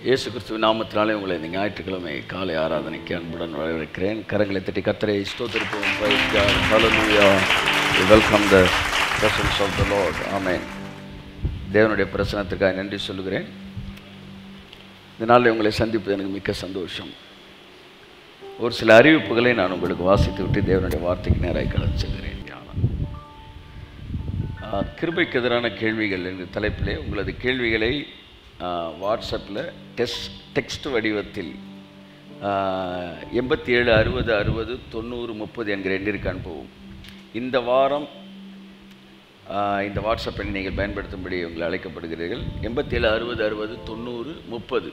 இயேசு கிறிஸ்துவின் நாமத்தினாலே உங்களை இந்த ஞாயிற்றுக்கிழமை காலை ஆராதனைக்கு அன்புடன் வரவேற்கிறேன். கரங்களை தட்டி கர்த்தரை ஸ்தோத்திரிப்போம். Praise God. Hallelujah. We welcome the presence of the Lord. Amen. தேவனுடைய பிரசன்னத்திற்காக நன்றி சொல்லுகிறேன். இந்த நாளில் உங்களை சந்திப்பது எனக்கு மிக்க சந்தோஷம். ஒரு சில அறிவிப்புகளை நான் உங்களுக்கு வாசித்து விட்டு தேவனுடைய வார்த்தைக்கு நேராக கடந்து செல்கிறேன். கிருபைக்கு எதிரான கேள்விகள் என்ற தலைப்பிலே உங்களது கேள்விகளை வாட்ஸ்அப்பில் டெக்ஸ்ட் வடிவத்தில் 87 60 60 90 30 என்கிற எண்ணிற்கு அனுப்பவும். இந்த வாரம் இந்த வாட்ஸ்அப் எண்ணை நீங்கள் பயன்படுத்தும்படி உங்களை அழைக்கப்படுகிறீர்கள். 87 60 60 90 30.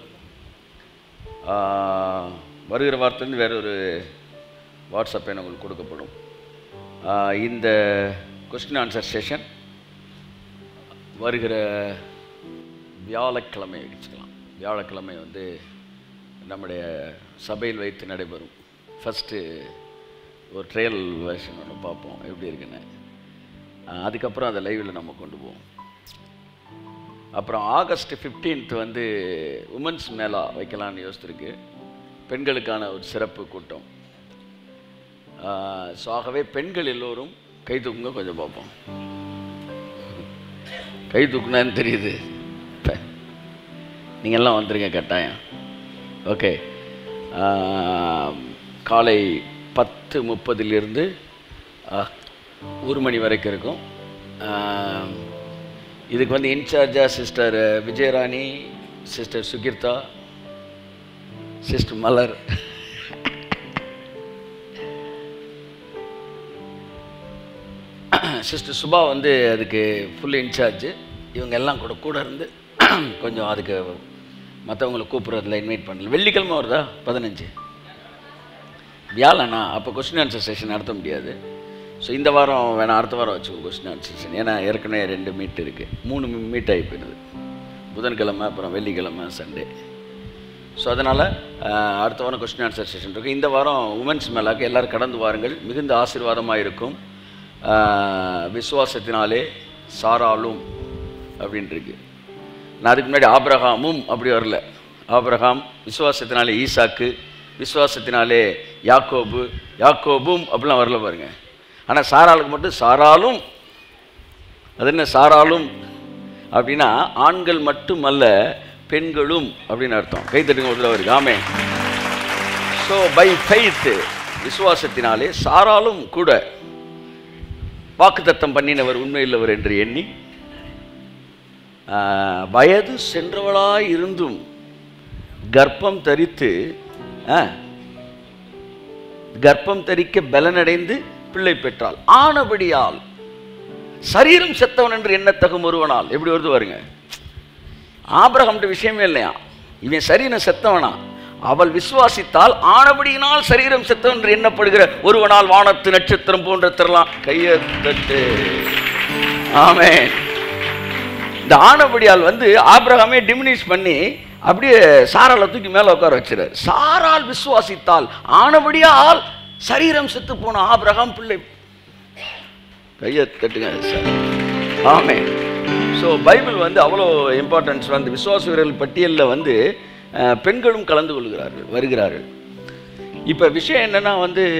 வருகிற வாரத்திலிருந்து வேறொரு வாட்ஸ்அப் எண் உங்களுக்கு கொடுக்கப்படும். இந்த கொஸ்டின் ஆன்சர் செஷன் வருகிற வியாழக்கிழமை வச்சுக்கலாம். வியாழக்கிழமை நம்முடைய சபையில் வைத்து நடைபெறும். ஃபஸ்ட்டு ஒரு ட்ரையல் வெர்ஷன் ஒன்று பார்ப்போம் எப்படி இருக்குன்னு. அதுக்கப்புறம் அதை லைவில் நம்ம கொண்டு போவோம். அப்புறம் ஆகஸ்ட் 15 உமன்ஸ் மேலா வைக்கலான்னு யோசிச்சிருக்கு. பெண்களுக்கான ஒரு சிறப்பு கூட்டம். ஸோ ஆகவே பெண்கள் எல்லோரும் கை தூக்குங்க, கொஞ்சம் பார்ப்போம். கை தூக்குனான்னு தெரியுது. நீங்கள்லாம் வந்துருங்க கட்டாயம். ஓகே. காலை 10:30 1 மணி வரைக்கும் இருக்கும். இதுக்கு இன்சார்ஜாக sister Vijayarani, sister Sukeertha, sister Malar, sister Suba அதுக்கு ஃபுல் இன்சார்ஜ். இவங்க எல்லாம் கூட இருந்து கொஞ்சம் அதுக்கு மற்றவங்களை கூப்பிட்றதுல இன்வைட் பண்ணல. வெள்ளிக்கிழமை வருதா 15 வியாழனா? அப்போ கொஸ்டின் ஆன்சர் செஷன் நடத்த முடியாது. ஸோ இந்த வாரம் வேணாம், அடுத்த வாரம் வச்சுக்கோங்க கொஸ்டின் ஆன்சர் செஷன். ஏன்னா ஏற்கனவே 2 மீட் இருக்குது, 3 மீட் ஆகி போயிடுது. புதன்கிழமை, அப்புறம் வெள்ளிக்கிழமை, சண்டே. ஸோ அதனால் அடுத்த வாரம் கொஸ்டின் ஆன்சர் செஷன் இருக்குது. இந்த வாரம் உமன்ஸ் மேலாக்கு எல்லோரும் கடந்து வாருங்கள், மிகுந்த ஆசீர்வாதமாக இருக்கும். விசுவாசத்தினாலே சாராலும் அப்படின்ட்டு இருக்கு. நான் அதுக்கு முன்னாடி ஆபிரகாமும் அப்படி வரல. ஆபிரகாம் விசுவாசத்தினாலே ஈசாக்கு, விசுவாசத்தினாலே யாக்கோபு, யாக்கோபும் அப்படிலாம் வரல பாருங்க. ஆனால் சாராளுக்கு மட்டும் சாராலும். அது என்ன சாராலும் அப்படின்னா ஆண்கள் மட்டுமல்ல பெண்களும் அப்படின்னு அர்த்தம். கைத்தட்டுங்க ஒரு வருது. ஆமே. ஸோ பை ஃபெய்த், விசுவாசத்தினாலே சாராலும் கூட வாக்குத்தத்தம் பண்ணினவர் உண்மையுள்ளவர் என்று எண்ணி வயது சென்றவளாய் இருந்தும் கர்ப்பம் தரிக்க பலனடைந்து பிள்ளை பெற்றாள். ஆனபடியால் சரீரம் செத்தவன் என்று எண்ணத்தகும் ஒருவனால். எப்படி வருது பாருங்க. ஆபிரகாம்கிட்ட விஷயமே இல்லையா, இவன் சரீரம் செத்தவனா. அவள் விசுவாசித்தால் ஆனபடியினால் சரீரம் செத்தவன் என்று எண்ணப்படுகிற ஒருவனால் வானத்து நட்சத்திரம் போன்ற திரளாம். கையத்தட்டு. ஆமென். இந்த ஆனபடியால் ஆபிரகாமே டிமினிஷ் பண்ணி அப்படியே சாராளை தூக்கி மேலே உட்கார வச்சுறாரு. சாரால் விசுவாசித்தால் ஆனபடியால் சரீரம் செத்து போன ஆபிரகாம் பிள்ளை. கையை தட்டுங்க சார். ஆமென். ஸோ பைபிள் அவ்வளோ இம்பார்ட்டன்ஸ். விசுவாச வீரர்கள் பட்டியலில் பெண்களும் கலந்து வருகிறார்கள். இப்போ விஷயம் என்னென்னா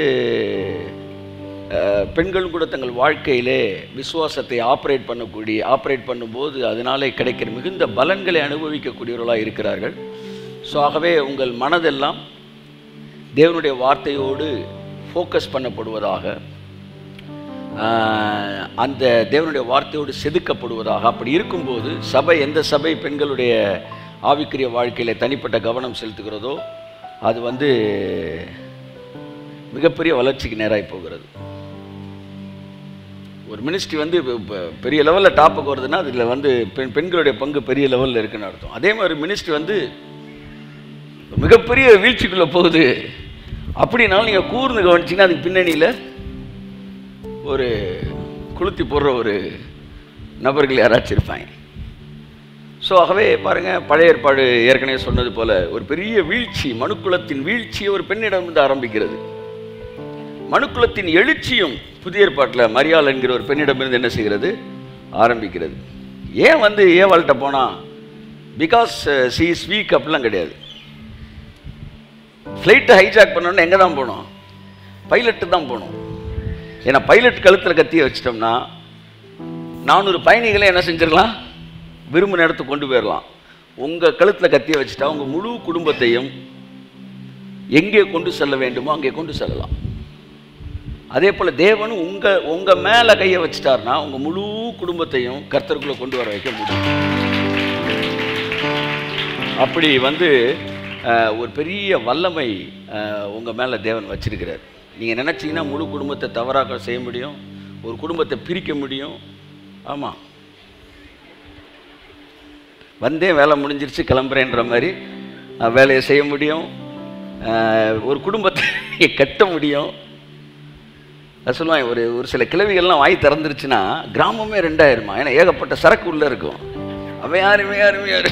பெண்களும் கூட தங்கள் வாழ்க்கையிலே விசுவாசத்தை ஆப்ரேட் பண்ணும்போது அதனாலே கிடைக்கிற மிகுந்த பலன்களை அனுபவிக்கக்கூடியவர்களாக இருக்கிறார்கள். ஸோ ஆகவே உங்கள் மனதெல்லாம் தேவனுடைய வார்த்தையோடு ஃபோக்கஸ் பண்ணப்படுவதாக, அந்த தேவனுடைய வார்த்தையோடு செதுக்கப்படுவதாக. அப்படி இருக்கும்போது எந்த சபை பெண்களுடைய ஆவிக்குரிய வாழ்க்கையில் தனிப்பட்ட கவனம் செலுத்துகிறதோ அது மிகப்பெரிய வளர்ச்சிக்கு நேராகி போகிறது. ஒரு மினிஸ்ட்ரி பெரிய லெவலில் டாப்புக்கு வருதுன்னா அதில் பெண்களுடைய பங்கு பெரிய லெவலில் இருக்குன்னு அர்த்தம். அதே மாதிரி மினிஸ்ட்ரி மிகப்பெரிய வீழ்ச்சிக்குள்ளே போகுது அப்படின்னாலும் நீங்கள் கூர்ந்து கவனிச்சிங்கன்னா அதுக்கு பின்னணியில் ஒரு கொளுத்தி போடுற ஒரு நபர்கள் யாராச்சும் இருப்பாங்க. ஸோ ஆகவே பாருங்கள், பழைய ஏற்பாடு ஏற்கனவே சொன்னது போல் ஒரு பெரிய வீழ்ச்சி, மனுக்குலத்தின் வீழ்ச்சியை ஒரு பெண்ணிடம் ஆரம்பிக்கிறது. மனுக்குலத்தின் எழுச்சியும் புதிய ஏற்பாட்டில் மரியாள் என்கிற ஒரு பெண்ணிடமிருந்து என்ன செய்கிறது? ஆரம்பிக்கிறது. ஏன் ஏவாள்கிட்ட போனால் பிகாஸ் சி இஸ் வீக் அப்படிலாம் கிடையாது. ஃப்ளைட்டை ஹைஜாக் பண்ணோன்னா எங்கே தான் போகணும்? பைலட்டு தான் போகணும். ஏன்னா பைலட் கழுத்தில் கத்தியை வச்சிட்டோம்னா 400 பயணிகளை என்ன செஞ்சிடலாம்? விரும்பின இடத்துக்கு கொண்டு போயிடலாம். உங்கள் கழுத்தில் கத்தியை வச்சுட்டா உங்கள் முழு குடும்பத்தையும் எங்கே கொண்டு செல்ல வேண்டுமோ அங்கே கொண்டு செல்லலாம். அதே போல் தேவனும் உங்கள் மேலே கையை வச்சுட்டாருன்னா உங்கள் முழு குடும்பத்தையும் கர்த்தருக்குள்ளே கொண்டு வர வைக்க முடியும். அப்படி ஒரு பெரிய வல்லமை உங்கள் மேலே தேவன் வச்சிருக்கிறார். நீங்கள் நினச்சிங்கன்னா முழு குடும்பத்தை தவறாக செய்ய முடியும், ஒரு குடும்பத்தை பிரிக்க முடியும். ஆமாம், வந்தேன் வேலை முடிஞ்சிருச்சு கிளம்புறேன்ற மாதிரி வேலையை செய்ய முடியும், ஒரு குடும்பத்தை கட்ட முடியும். அது சொல்லுவாங்க, ஒரு சில கிழவிகள்லாம் வாய் திறந்துருச்சுன்னா கிராமமே 2 ஆயிருமா. ஏன்னா ஏகப்பட்ட சரக்கு உள்ளே இருக்கும். அவன் யாரு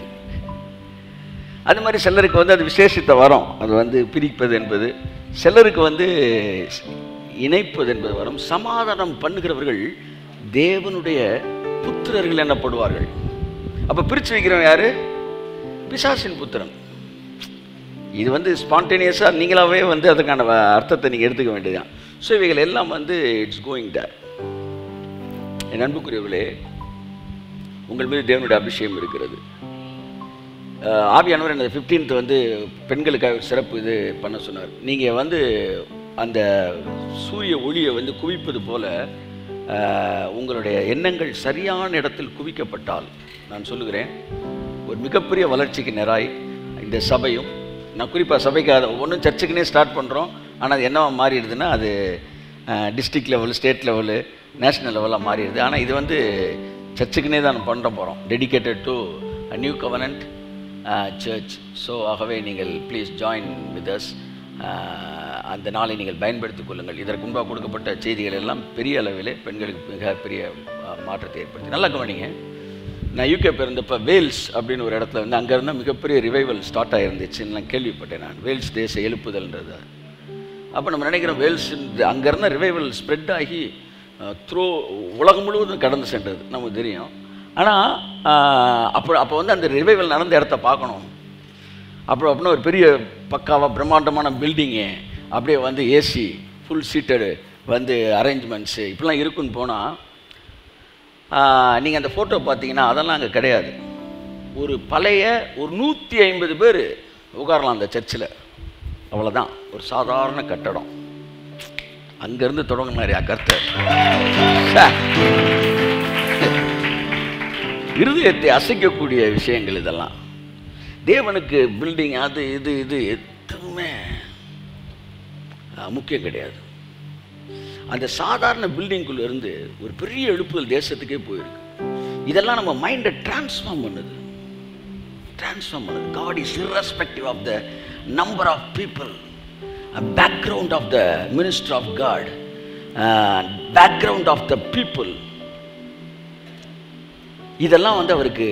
அது மாதிரி சிலருக்கு அது விசேஷத்தை வரும். அது பிரிப்பது என்பது, சிலருக்கு இணைப்பது என்பது வரும். சமாதானம் பண்ணுகிறவர்கள் தேவனுடைய புத்திரர்கள் எனப்படுவார்கள். அப்போ பிரித்து வைக்கிறவன் யாரு? பிசாசின் புத்திரன். இது ஸ்பான்டேனியஸாக நீங்களாவே அதுக்கான அர்த்தத்தை நீங்கள் எடுத்துக்க வேண்டியதுதான். ஸோ இவைகள் எல்லாம் இட்ஸ் கோயிங் தேர். என் அன்புக்குரியவர்களே, உங்கள் மீது தேவனுடைய அபிஷேகம் இருக்கிறது. ஆவியானவர் இந்த 15th பெண்களுக்காக சிறப்பு இது பண்ண சொன்னார். நீங்கள் அந்த சூரிய ஒளியை குவிப்பது போல உங்களுடைய எண்ணங்கள் சரியான இடத்தில் குவிக்கப்பட்டால், நான் சொல்லுகிறேன், ஒரு மிகப்பெரிய வளர்ச்சிக்கு நேராய் இந்த சபையும், நான் குறிப்பாக சபைக்கு அதை ஒன்றும் சர்ச்சுக்குன்னே ஸ்டார்ட் பண்ணுறோம், ஆனால் அது என்னவா மாறிடுதுன்னா அது district level, state level, national லெவலாக மாறிடுது. ஆனால் இது சர்ச்சுக்குன்னே தான் பண்ண போகிறோம், dedicated to new covenant church. So ஆகவே நீங்கள் ப்ளீஸ் ஜாயின் வித் அஸ். அந்த நாளை நீங்கள் பயன்படுத்திக் கொள்ளுங்கள். இதற்கு முன்பாக கொடுக்கப்பட்ட செய்திகள் எல்லாம் பெரிய அளவிலே பெண்களுக்கு மிகப்பெரிய மாற்றத்தை ஏற்படுத்தி. நல்லா கவனிங்க, நான் யூகே போயிருந்தப்போ வேல்ஸ் அப்படின்னு ஒரு இடத்துல அங்கே இருந்தால் மிகப்பெரிய ரிவைவல் ஸ்டார்ட் ஆகிருந்துச்சுன்னு நான் கேள்விப்பட்டேன். நான் வேல்ஸ் தேச எழுப்புதல்ன்றது. அப்போ நம்ம நினைக்கிறோம் வேல்ஸ் அங்கே இருந்தால் ரிவைவல் ஸ்ப்ரெட் ஆகி உலகம் முழுவதும் கடந்து சென்றது நமக்கு தெரியும். ஆனால் அப்போ அந்த ரிவைவல் நடந்த இடத்த பார்க்கணும். அப்படின்னா ஒரு பெரிய பக்காவாக பிரம்மாண்டமான பில்டிங்கு, அப்படியே ஏசி ஃபுல் சீட்டடு அரேஞ்ச்மெண்ட்ஸு இப்படிலாம் இருக்குன்னு போனால் நீங்கள் அந்த ஃபோட்டோ பார்த்தீங்கன்னா அதெல்லாம் அங்கே கிடையாது. ஒரு பழைய 150 பேர் உட்காரலாம் அந்த சர்ச்சில், அவ்வளோதான். ஒரு சாதாரண கட்டடம். அங்கேருந்து தொடங்கினார் கர்த்தர். இருதயத்தை அசைக்கக்கூடிய விஷயங்கள் இதெல்லாம். தேவனுக்கு பில்டிங் அது இது எதுவுமே முக்கியம் கிடையாது. அந்த சாதாரண பில்டிங்குள்ள இருந்து ஒரு பெரிய எழுப்புதல் தேசத்துக்கே போயிருக்கு. இதெல்லாம் நம்ம மைண்டை டிரான்ஸ்ஃபார்ம் பண்ணுது. God is irrespective of the number of people, a background of the minister of God, background of the people. இதெல்லாம் அவருக்கு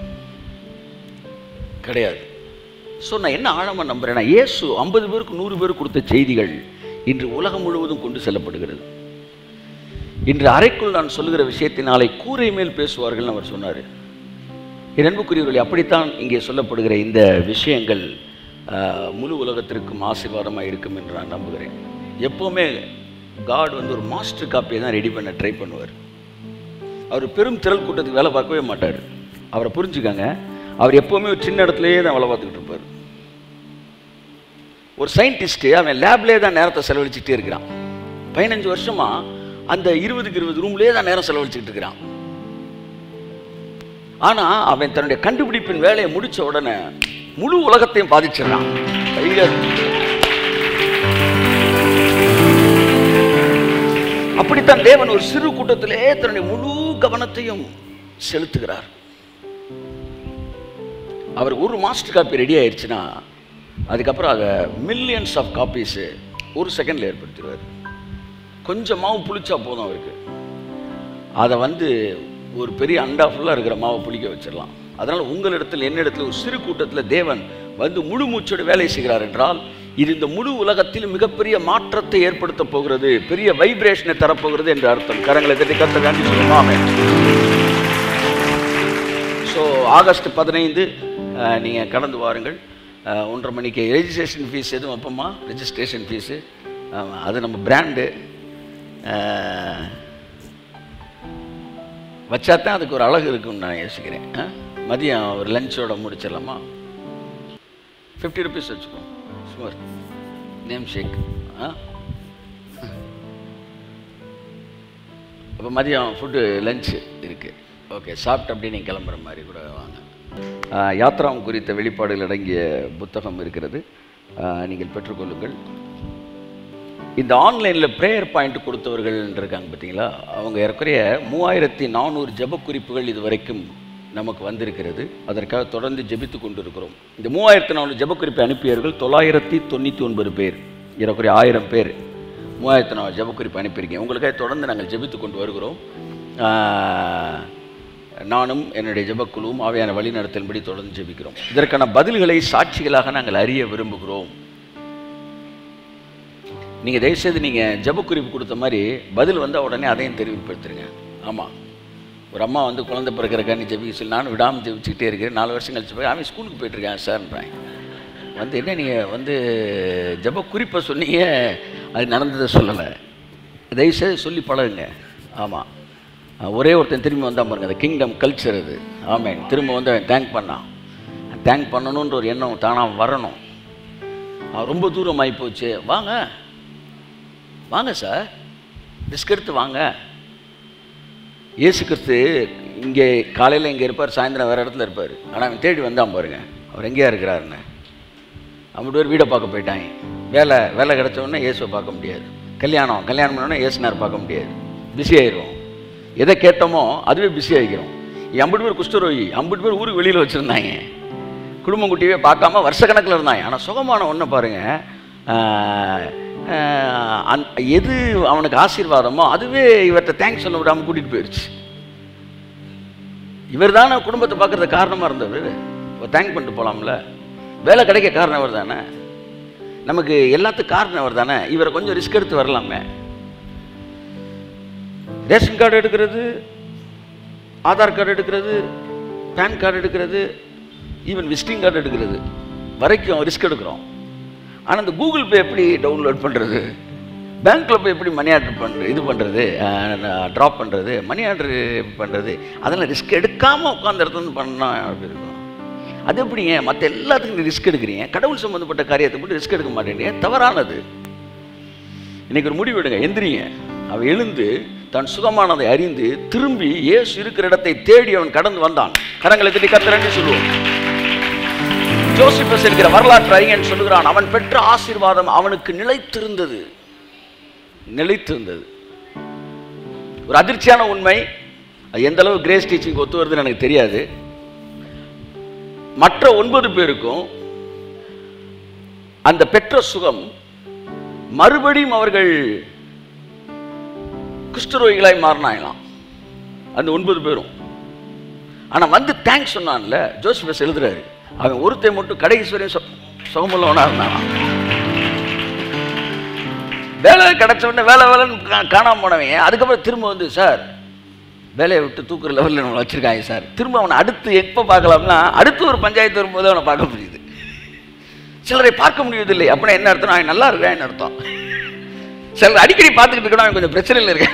கிடையாது. ஸோ நான் என்ன ஆழமாக நம்புறேன்னா, இயேசு 50 பேருக்கு 100 பேருக்கு கொடுத்த செய்திகள் இன்று உலகம் முழுவதும் கொண்டு செல்லப்படுகிறது. இன்று அறைக்குள் நான் சொல்லுகிற விஷயத்தை நாளை கூரை மேல் பேசுவார்கள் அவர் சொன்னார். என் அன்புக்குரியவர்களே, அப்படித்தான் இங்கே சொல்லப்படுகிற இந்த விஷயங்கள் முழு உலகத்திற்கும் ஆசீர்வாதமாக இருக்கும் என்று நான் நம்புகிறேன். எப்போவுமே காட் ஒரு மாஸ்டர் காப்பியை தான் ரெடி பண்ண ட்ரை பண்ணுவார். அவர் பெரும் திரள் கூட்டத்துக்கு வேலை பார்க்கவே மாட்டார். அவரை புரிஞ்சுக்காங்க, அவர் எப்போவுமே ஒரு சின்ன இடத்துலையே தான் வேலை பார்த்துக்கிட்டு இருப்பார். ஒரு சயின்டிஸ்ட்டு அவன் லேப்லேயே தான் நேரத்தை செலவழிச்சுட்டே இருக்கிறான். 15 வருஷமாக அந்த 20க்கு 20 ரூம்லேயே தான் நேரம் செலவழிச்சுக்கிட்டு இருக்கிறான். ஆனால் அவன் தன்னுடைய கண்டுபிடிப்பின் வேலையை முடித்த உடனே முழு உலகத்தையும் பாதிச்சிடறான். அப்படித்தான் தேவன் ஒரு சிறு கூட்டத்திலே தன்னுடைய முழு கவனத்தையும் செலுத்துகிறார். அவர் ஒரு மாஸ்டர் காப்பி ரெடி ஆயிடுச்சுன்னா அதுக்கப்புறம் அதை மில்லியன்ஸ் ஆஃப் காப்பீஸு ஒரு செகண்டில் ஏற்படுத்திடுவார். கொஞ்சம் மாவு புளிச்சா போதும் அவருக்கு. அதை ஒரு பெரிய அண்டா ஃபுல்லாக இருக்கிற மாவை புளிக்க வச்சிடலாம். அதனால் உங்களிடத்தில் என்னிடத்தில் ஒரு சிறு கூட்டத்தில் தேவன் முழு மூச்சோடு வேலை செய்கிறார் என்றால் இது இந்த முழு உலகத்தில் மிகப்பெரிய மாற்றத்தை ஏற்படுத்த போகிறது, பெரிய வைப்ரேஷனை தரப்போகிறது என்று அர்த்தம். கரங்களை தட்டி கர்த்தரை நன்றி சொல்லுவோம். ஸோ ஆகஸ்ட் 15 நீங்கள் கடந்து வாருங்கள். 1:30 மணிக்கு. ரெஜிஸ்ட்ரேஷன் ஃபீஸ் எதுவும் வைப்போமா? ரெஜிஸ்ட்ரேஷன் ஃபீஸு அது நம்ம பிராண்டு வச்சா தான் அதுக்கு ஒரு அழகு இருக்குன்னு நான் யோசிக்கிறேன். மதியம் ஒரு லஞ்சோட முடிச்சிடலாமா? 50 rupees வச்சுக்கோ. சுமார் நேம் ஷேக். அப்போ மதியம் ஃபுட்டு லஞ்சு இருக்குது. ஓகே, சாப்பிட்டு அப்படியே நீங்கள் கிளம்புற மாதிரி கூட வாங்க. யாத்ராம் குறித்த வெளிப்பாடுகள் அடங்கிய புத்தகம் இருக்கிறது, நீங்கள் பெற்றுக்கொள்ளுங்கள். இந்த ஆன்லைனில் ப்ரேயர் பாயிண்ட் கொடுத்தவர்கள் இருக்காங்க பார்த்தீங்களா, அவங்க ஏறக்குறைய 3400 ஜெப குறிப்புகள் இது வரைக்கும் நமக்கு வந்திருக்கிறது. அதற்காக தொடர்ந்து ஜெபித்து கொண்டு இருக்கிறோம். இந்த 3400 ஜெப குறிப்பை அனுப்பியவர்கள் 999 பேர், ஏறக்குறைய 1000 பேர் 3400 ஜெப குறிப்பு அனுப்பியிருக்கேன். உங்களுக்காக தொடர்ந்து நாங்கள் ஜெபித்து கொண்டு வருகிறோம். நானும் என்னுடைய ஜெபக்குழுவும் ஆவியான வழி நடத்தலின்படி தொடர்ந்து ஜெபிக்கிறோம். இதற்கான பதில்களை சாட்சிகளாக நாங்கள் அறிய விரும்புகிறோம். நீங்கள் தயவுசெய்து நீங்கள் ஜெபக்குறிப்பு கொடுத்த மாதிரி பதில் வந்தால் உடனே அதையும் தெரிவிப்படுத்துருங்க. ஆமாம், ஒரு அம்மா வந்து குழந்தை பிறக்கிறக்கான்னு ஜெபிக்க சொல்லி நானும் விடாமல் ஜெபிச்சுக்கிட்டே இருக்கிறேன். 4 வருஷம் கழிச்சு போய் அவன் ஸ்கூலுக்கு போயிட்டுருக்கேன் சார்ன்றான். வந்து என்ன நீங்கள் வந்து ஜெபக்குறிப்பை சொன்னீங்க, அது நடந்ததை சொல்லலை. தயவுசெய்து சொல்லி பழகுங்க. ஆமாம், ஒரே ஒருத்தன் திரும்பி வந்தான் பாருங்க, அந்த கிங்டம் கல்ச்சர் அது. ஆமாம், திரும்ப வந்து அவன் தேங்க் பண்ணணுன்ற ஒரு எண்ணம் தானாக வரணும். ரொம்ப தூரம் ஆகி போச்சு, வாங்க சார், ரிஸ்க் எடுத்து வாங்க. இயேசு கிறிஸ்து இங்கே காலையில் இங்கே இருப்பார், சாயந்தரம் வேறு இடத்துல இருப்பார். ஆனால் அவன் தேடி வந்தான் பாருங்க, அவர் எங்கேயா இருக்கிறாருன்னு. அவங்க பேர் வீடை பார்க்க போயிட்டாங்க. வேலை கிடச்சோடனே இயேசுவை பார்க்க முடியாது. கல்யாணம் பண்ணோடனே இயேசுனார் பார்க்க முடியாது. பிஸி ஆயிடுவோம். எதை கேட்டோமோ அதுவே பிஸி ஆகிக்கிறோம். 50 பேர் குஷ்டரோகி, 50 பேர் ஊருக்கு வெளியில் வச்சுருந்தாங்க. குடும்பம் குட்டியே பார்க்காம வருஷக்கணக்கில் இருந்தாங்க. ஆனால் சுகமான ஒன்றை பாருங்கள், எது அவனுக்கு ஆசீர்வாதமோ அதுவே இவர்கிட்ட தேங்க்ஸ் சொல்ல விடாமல் கூட்டிகிட்டு போயிடுச்சு. இவர் தானே குடும்பத்தை பார்க்குறதுக்கு காரணமாக இருந்தவர். தேங்க் பண்ணிட்டு போகலாம்ல. வேலை கிடைக்க காரணம் அவர் தானே, நமக்கு எல்லாத்துக்கும் காரணம் அவர் தானே. இவரை கொஞ்சம் ரிஸ்க் எடுத்து வரலாமே. ரேஷன் கார்டு எடுக்கிறது, ஆதார் கார்டு எடுக்கிறது, பேன் கார்டு எடுக்கிறது, ஈவன் விசிட்டிங் கார்டு எடுக்கிறது வரைக்கும் ரிஸ்க் எடுக்கிறோம். ஆனால் இந்த கூகுள் பே எப்படி டவுன்லோட் பண்ணுறது, பேங்க்கில் போய் எப்படி மணி ஆர்டர் பண்ணுறது ட்ராப் பண்ணுறது, மணி ஆர்டர் பண்ணுறது, அதெல்லாம் ரிஸ்க் எடுக்காமல் உட்காந்து இடத்துல பண்ணால் அப்படி இருக்கும். அது எப்படிங்க மற்ற எல்லாத்துக்கும் ரிஸ்க் எடுக்கிறீங்க, கடவுள் சம்மந்தப்பட்ட காரியத்தை மட்டும் ரிஸ்க் எடுக்க மாட்டேங்க, தவறானது. இன்றைக்கி ஒரு முடிவு எடுங்க, எந்திரிங்க. அவன் எழுந்து தான் சுகமானதை அறிந்து திரும்பி இயேசு இருக்கிற இடத்தை தேடி அவன் கடந்து வந்தான். கரங்களை தட்டி கர்த்தரே சொல்லுவோம். ஜோசிபஸ் இருக்கிற வரலாற்று அறிஞன் சொல்லுகிறான், அவன் பெற்ற ஆசீர்வாதம் அவனுக்கு நிலைத்திருந்தது. ஒரு அதிர்ச்சியான உண்மை, அது எந்த அளவு கிரேஸ் டீச்சிங் ஒத்து வருதுன்னு எனக்கு தெரியாது. மற்ற 9 பேருக்கும் அந்த பெற்ற சுகம் மறுபடியும் அவர்கள் குஷ்டரோகிகளாய் மாறினாங்களாம், அந்த 9 பேரும். ஆனால் வந்து தேங்க்ஸ் சொன்னான்ல, ஜோசிபஸ் எழுதுறாரு, அவன் ஒருத்தை மட்டும் கடைசி சுகமுள்ளவனா இருந்தான். வேலை கிடைச்ச உடனே வேலைன்னு காணாமல் போனவன் அதுக்கப்புறம் திரும்ப வந்து, சார் வேலையை விட்டு தூக்குற லெவலில் நம்மளை வச்சுருக்காங்க சார். திரும்ப அவனை அடுத்து எப்போ பார்க்கலாம்னா, அடுத்து ஒரு பஞ்சாயத்து வரும்போது அவனை பார்க்க முடியுது. சிலரை பார்க்க முடியவில்லை. அப்படின்னா என்ன அர்த்தம்? அவன் நல்லா இருக்கான்னு அர்த்தம். சிலர் அடிக்கடி பார்த்துக்கிட்டு இருக்கணும், அவன் கொஞ்சம் பிரச்சனையில் இருக்கேன்.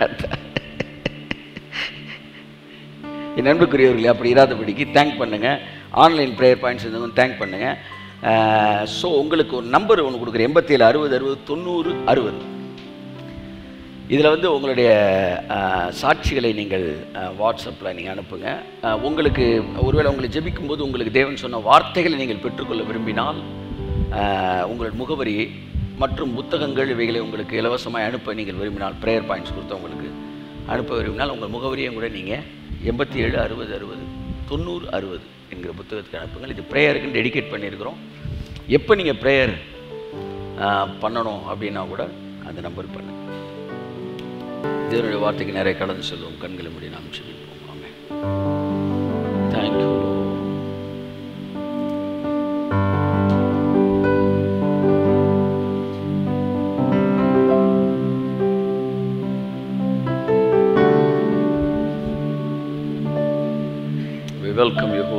என் நண்புக்குரியவர்களே, அப்படி இராதபடிக்கு தேங்க் பண்ணுங்கள். ஆன்லைன் ப்ரேயர் பாயிண்ட்ஸ் இருந்தவங்க தேங்க் பண்ணுங்கள். ஸோ உங்களுக்கு ஒரு நம்பர் ஒன்று கொடுக்குறேன், 87 60 60 90 60. இதில் வந்து உங்களுடைய சாட்சிகளை நீங்கள் வாட்ஸ்அப்பில் நீங்கள் அனுப்புங்க. உங்களுக்கு ஒருவேளை உங்களை ஜெபிக்கும்போது உங்களுக்கு தேவன் சொன்ன வார்த்தைகளை நீங்கள் பெற்றுக்கொள்ள விரும்பினால் உங்களோட முகவரி மற்றும் புத்தகங்கள் இவைகளை உங்களுக்கு இலவசமாக அனுப்ப நீங்கள் விரும்பினால், ப்ரேயர் பாயிண்ட்ஸ் கொடுத்தவங்களுக்கு அனுப்ப விரும்பினால் உங்கள் முகவரியை கூட நீங்கள் 87 60 60 90 60 என்கிற புத்தகத்துக்கு அனுப்புங்கள். இது ப்ரேயருக்குன்னு டெடிகேட் பண்ணியிருக்கிறோம். எப்போ நீங்கள் ப்ரேயர் பண்ணணும் அப்படின்னா கூட அந்த நம்பர் பண்ணுங்கள். தேவனுடைய வார்த்தைக்கு நிறைய கடந்து சொல்லுவோம். கண்களை மூடி நாம் ஜெபிப்போம். Amen. Thank you. We welcome you.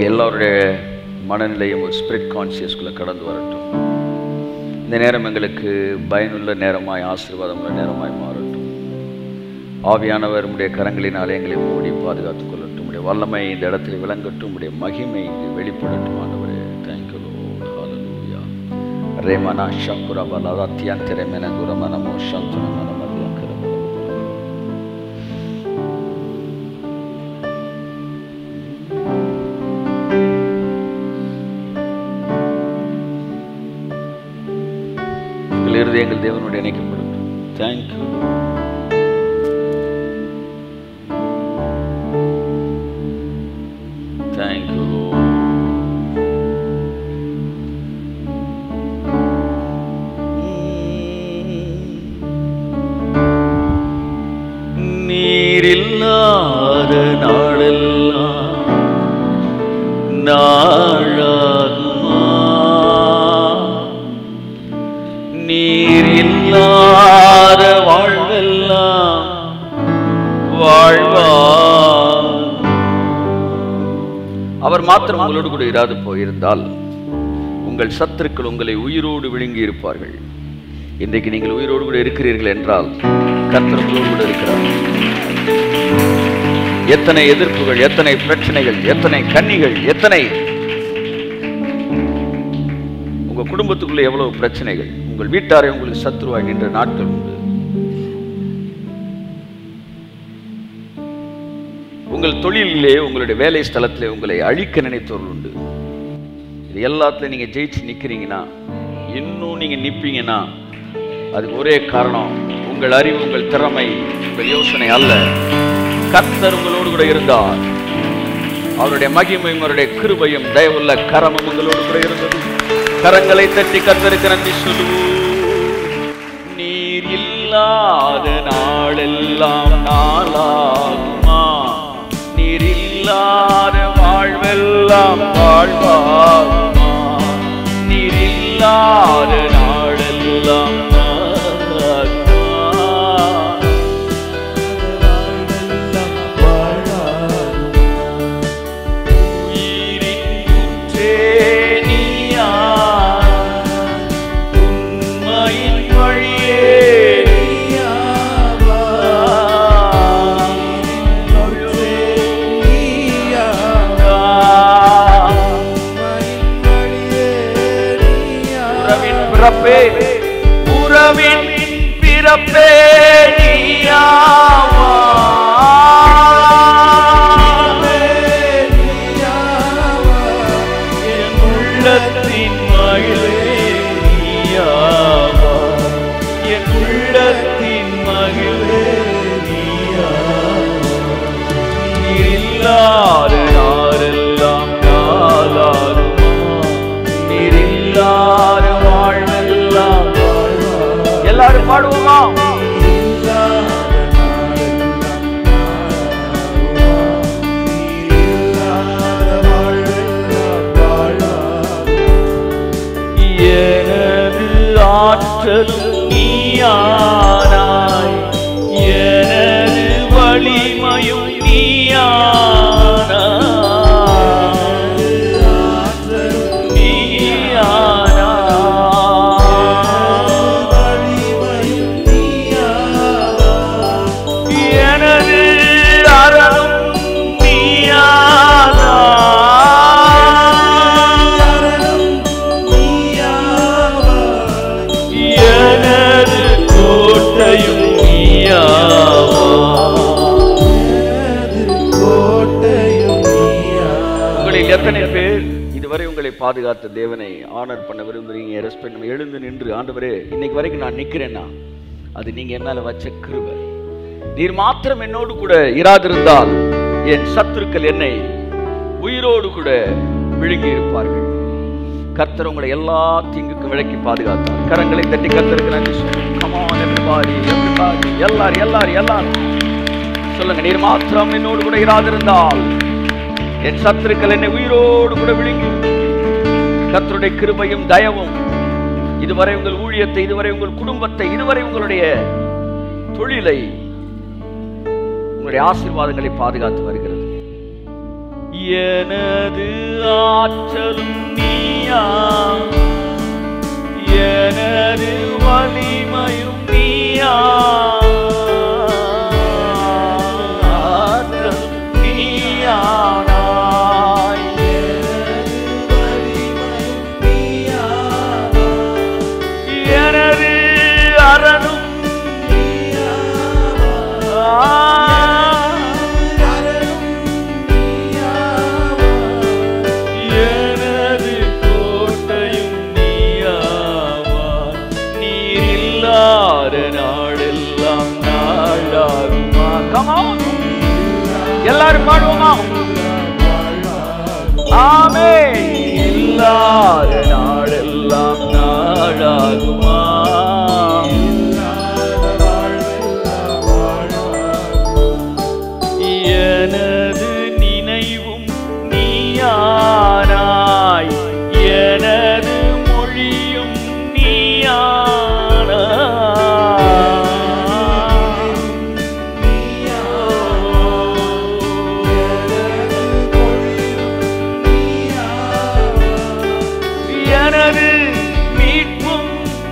எங்கள் எல்லோருடைய மனநிலையும் ஒரு ஸ்பிரிட் கான்சியஸ்குள்ளே கடந்து வரட்டும். இந்த நேரம் எங்களுக்கு பயனுள்ள நேரமாய், ஆசீர்வாதமுள்ள நேரமாய் மாறட்டும். ஆவியானவர் உம்முடைய கரங்களினாலே எங்களை மூடி பாதுகாத்துக் கொள்ளட்டும். உம்முடைய வல்லமை இந்த இடத்தில் விளங்கட்டும். உம்முடைய மகிமை இங்கு வெளிப்படட்டும். ஆண்டவரே, தேங்க்யூ லார்ட். ஹல்லேலூயா. ரேமனா ஷக்குரா பலா தியந்தரே மெனகுர மனமோ சந்தன மனமதியங்கர. எங்கள் இருதயங்கள் தேவனோடு இணைக்கப்படட்டும். தேங்க்யூ. நீரில்லாத நாளெல்லாம் நாளாகுமா? நீரில்லாத வாழ்வெல்லாம் வாழ்வா? அவர் மாத்திரம் உங்களோடு கூட இராது போயிருந்தால் உங்கள் சத்துருக்கள் உங்களை உயிரோடு விழுங்கி இருப்பார்கள். இன்றைக்கு நீங்கள் உயிரோடு கூட இருக்கிறீர்கள் என்றால் கர்த்தர் உங்களோடு கூட இருக்கிறார். எத்தனை எதிர்ப்புகள், எத்தனை பிரச்சனைகள், எத்தனை கன்னிகள், எத்தனை உங்க குடும்பத்துக்குள்ள எவ்வளவு பிரச்சனைகள், உங்கள் வீட்டாரை உங்களுக்கு சத்துருவாய் நின்ற நாட்கள் உண்டு. உங்கள் தொழிலே, உங்களுடைய வேலை ஸ்தலத்திலே உங்களை அழிக்க நினைத்தவர்கள் உண்டு. இது எல்லாத்துலையும் நீங்க ஜெயிச்சு நிக்கிறீங்கன்னா, இன்னும் நீங்க நிப்பீங்கன்னா அதுக்கு ஒரே காரணம் உங்கள் அறிவு, உங்கள் திறமை, உங்கள் யோசனை அல்ல. கர்த்தர் உங்களோடு கூட இருந்தார். அவருடைய மகிமையும் அவருடைய கிருபையும் தயவுள்ள கரமும் உங்களோடு கூட இருந்தது. கரங்களை தட்டி கர்த்தருக்கு நன்றி சொல்லுவோம். நீர் இல்லாத நாளெல்லாம் நாளாகுமா? நீர் இல்லாத வாழ்வெல்லாம் வாழ்வாகுமா? நீர் இல்லாத நாளெல்லாம் உறவின் பிறப்பே நீயாவா? என் உள்ளத்தின் மகிழ்வே நீயாவா? என் உள்ளத்தின் மகிழ்வே நீயாவா? நீர் இல்லாத நாளெல்லாம் நாளாகுமா? நீர் இல்லாத எல்லாரும் பாடுவோமா? எனது ஆற்றலும் நீயானாய், எனது வலிமையும் நீயானாய். எத்தனை பேர் இதுவரை உங்களை பாதுகாத்த தேவனை ஆனர் பண்ண விரும்புறீங்க? ரெஸ்பெக்ட் பண்ண எழுந்து நின்று, ஆண்டவரே இன்னைக்கு வரைக்கும் நான் நிக்கிறேன்னா அது நீங்க என் மேல வச்ச கிருபை. நீர் மாத்திரம் என்னோடு கூட இராதிருந்தால் என் சத்துருக்கள் என்னை உயிரோடு கூட விழுங்கி இருப்பார்கள். கர்த்தர் உங்களை எல்லா தீங்குக்கும் விலக்கி பாதுகாத்தார். கரங்களை தட்டி கர்த்தருக்கு நன்றி சொல்லுங்க. Come on everybody, everybody, எல்லாரும் சொல்லுங்க. நீர் மாத்திரம் என்னோடு கூட இராதிருந்தால் என் சத்துருக்கள் என்னை உயிரோடு கூட விழுங்கி. கர்த்தருடைய கிருபையும் தயவும் இதுவரை உங்கள் ஊழியத்தை, இதுவரை உங்கள் குடும்பத்தை, இதுவரை உங்களுடைய தொழிலை, உங்களுடைய ஆசீர்வாதங்களை பாதுகாத்து வருகிறது. எனது ஆற்றலும் நீயா, எனது வலிமையும் நீயா, ஆற்றலும் நீயானாய், எனது வலிமையும் நீயா, எனது அரணும் நீயா, எல்லாரும் பாடுவோமா? ஆமென். இல்லாத நாளெல்லாம் நாளாகுமா, எனது நினைவும் நீயானாய், எனது மொழியும் நீயானாய், எனது மீட்பும்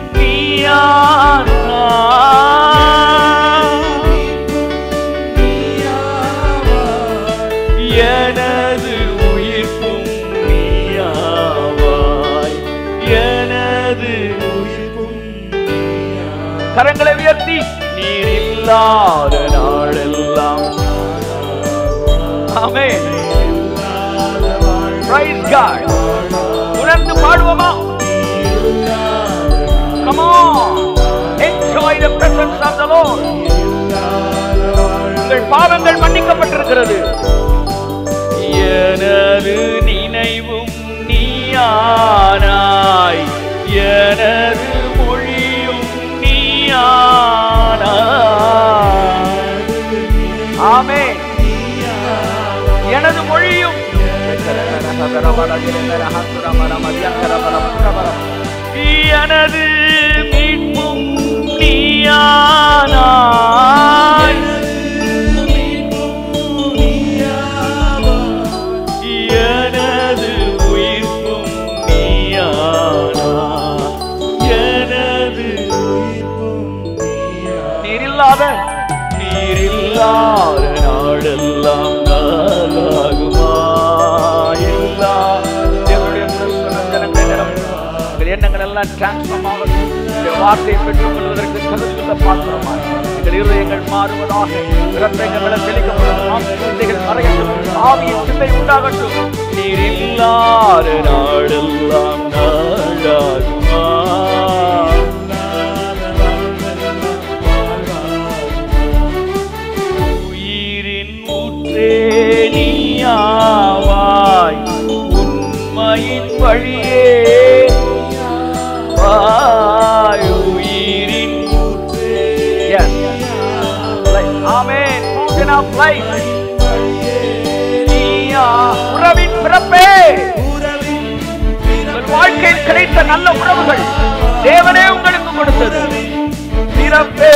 நீயானாய், எனது உயிர்ப்பும் நீயாவாய், எனது உயிர்ப்பும் நீயாவாய். கரங்களை உயர்த்தி நீர் இல்லாத நாளெல்லாம். ஆமென். Praise God. உணர்ந்து பாடுவோமா? Come on, enjoy the presence of the Lord. உங்கள் பாவங்கள் மன்னிக்கப்பட்டிருக்கிறது. எனது நினைவும் நீயானாய், எனது மொழியும் நீயானாய். ஆமென். எனது மொழியும் எனது மீட்பும் நீயானாய், எனது உயிர்ப்பும் நீயானாய், எனது உயிர்ப்பும் நீயானாய். நீரில்லாத நாடெல்லாம் நாளாகுமா, எண்ணங்கள் எல்லாம் டிரான்ஸ்ஃபார்ம் ஆகட்டும். வார்த்தையை பெற்றுக் கொள்வதற்கு கருத்துள்ள பாத்திரமாய் எங்கள் இருதயங்கள் மாறுவதாக, இரத்தங்கள் தெளிக்கப்படும், மறையட்டும், ஆவியின் சிந்தை உண்டாகட்டும். நீர் இல்லாத நாடெல்லாம் நாளாகுமா, உயிரின் ஊற்றே நீயாவாய், உண்மையின் வழியே உயிரின் ஊற்றே. ஆமென். Fountain of life. நீயா உறவின் பிறப்பே. உங்கள் வாழ்க்கையில் கிடைத்த நல்ல உறவுகள் தேவனே உங்களுக்கு கொடுத்தது. பிறப்பே